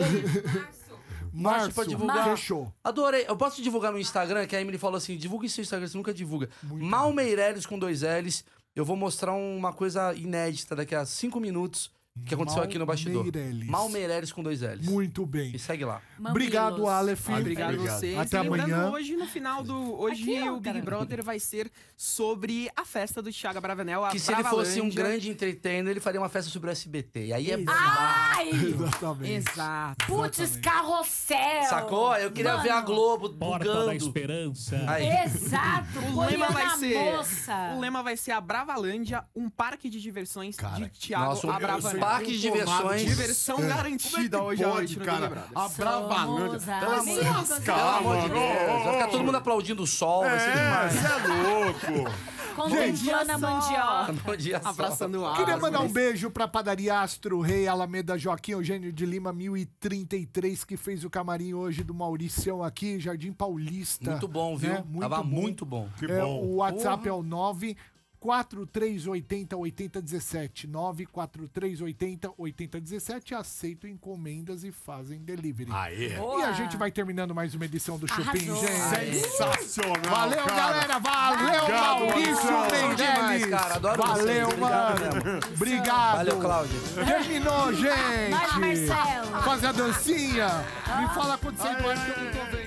Março, pra divulgar. fechou. Adorei. Eu posso divulgar no Instagram, que a Emily falou assim, divulga em seu Instagram, você nunca divulga. Mal Meirelles com dois L's. Eu vou mostrar uma coisa inédita daqui a cinco minutos que aconteceu Mal aqui no bastidor. Meirelles. Mal Meirelles com dois L's. Muito bem. E segue lá. Obrigado, Mamilos. Aleph. Obrigado a Obrigado. vocês. Até E lembrando, amanhã. hoje, no final do... Hoje Aqui, ó, o Big cara. Brother vai ser sobre a festa do Thiago Bravanel, a Que se ele fosse um Bravalândia. grande entertainer, ele faria uma festa sobre o S B T. E aí é bom. Ai! Exatamente. Exato. Putz, carrossel! Sacou? Eu queria Mano. ver a Globo Porta da bugando. Esperança. Aí. Exato! O lema Põe vai na ser... moça. O lema vai ser a Bravalândia, um parque de diversões de Thiago Nossa, um Abravanel. parque de diversões. Diversão garantida hoje à noite Pode, no cara. Big Brother. A Bravalândia. Somos Pelo amor de amigos. Deus. Pelo amor de Deus. Vai ficar todo mundo aplaudindo o sol. Vai ser É, demais. você é louco. Contemplando a mandioca. Bom dia, sol. Abraçando a Queria mandar um beijo pra Padaria Astro Rei, Alameda Joaquim Eugênio de Lima, mil e trinta e três, que fez o camarim hoje do Mauricião aqui, Jardim Paulista. Muito bom, viu? né? Muito Tava bom. muito bom. Que É, bom. o WhatsApp é o nove quatro três oito zero oito zero um sete. nove quatro três oito zero oito zero um sete. Aceito encomendas e fazem delivery. Aê. E a gente vai terminando mais uma edição do Chupim, Arrasou. gente. Sensacional, Valeu, cara. galera. Valeu, Obrigado, Maurício Maurício. Demais, Meirelles. cara. Adoro Valeu, vocês. Obrigado mano. mesmo. Obrigado. Valeu, Cláudio. Terminou, gente. Vai, Marcelo. Fazer a dancinha. Me fala quando você vai que eu não tô vendo.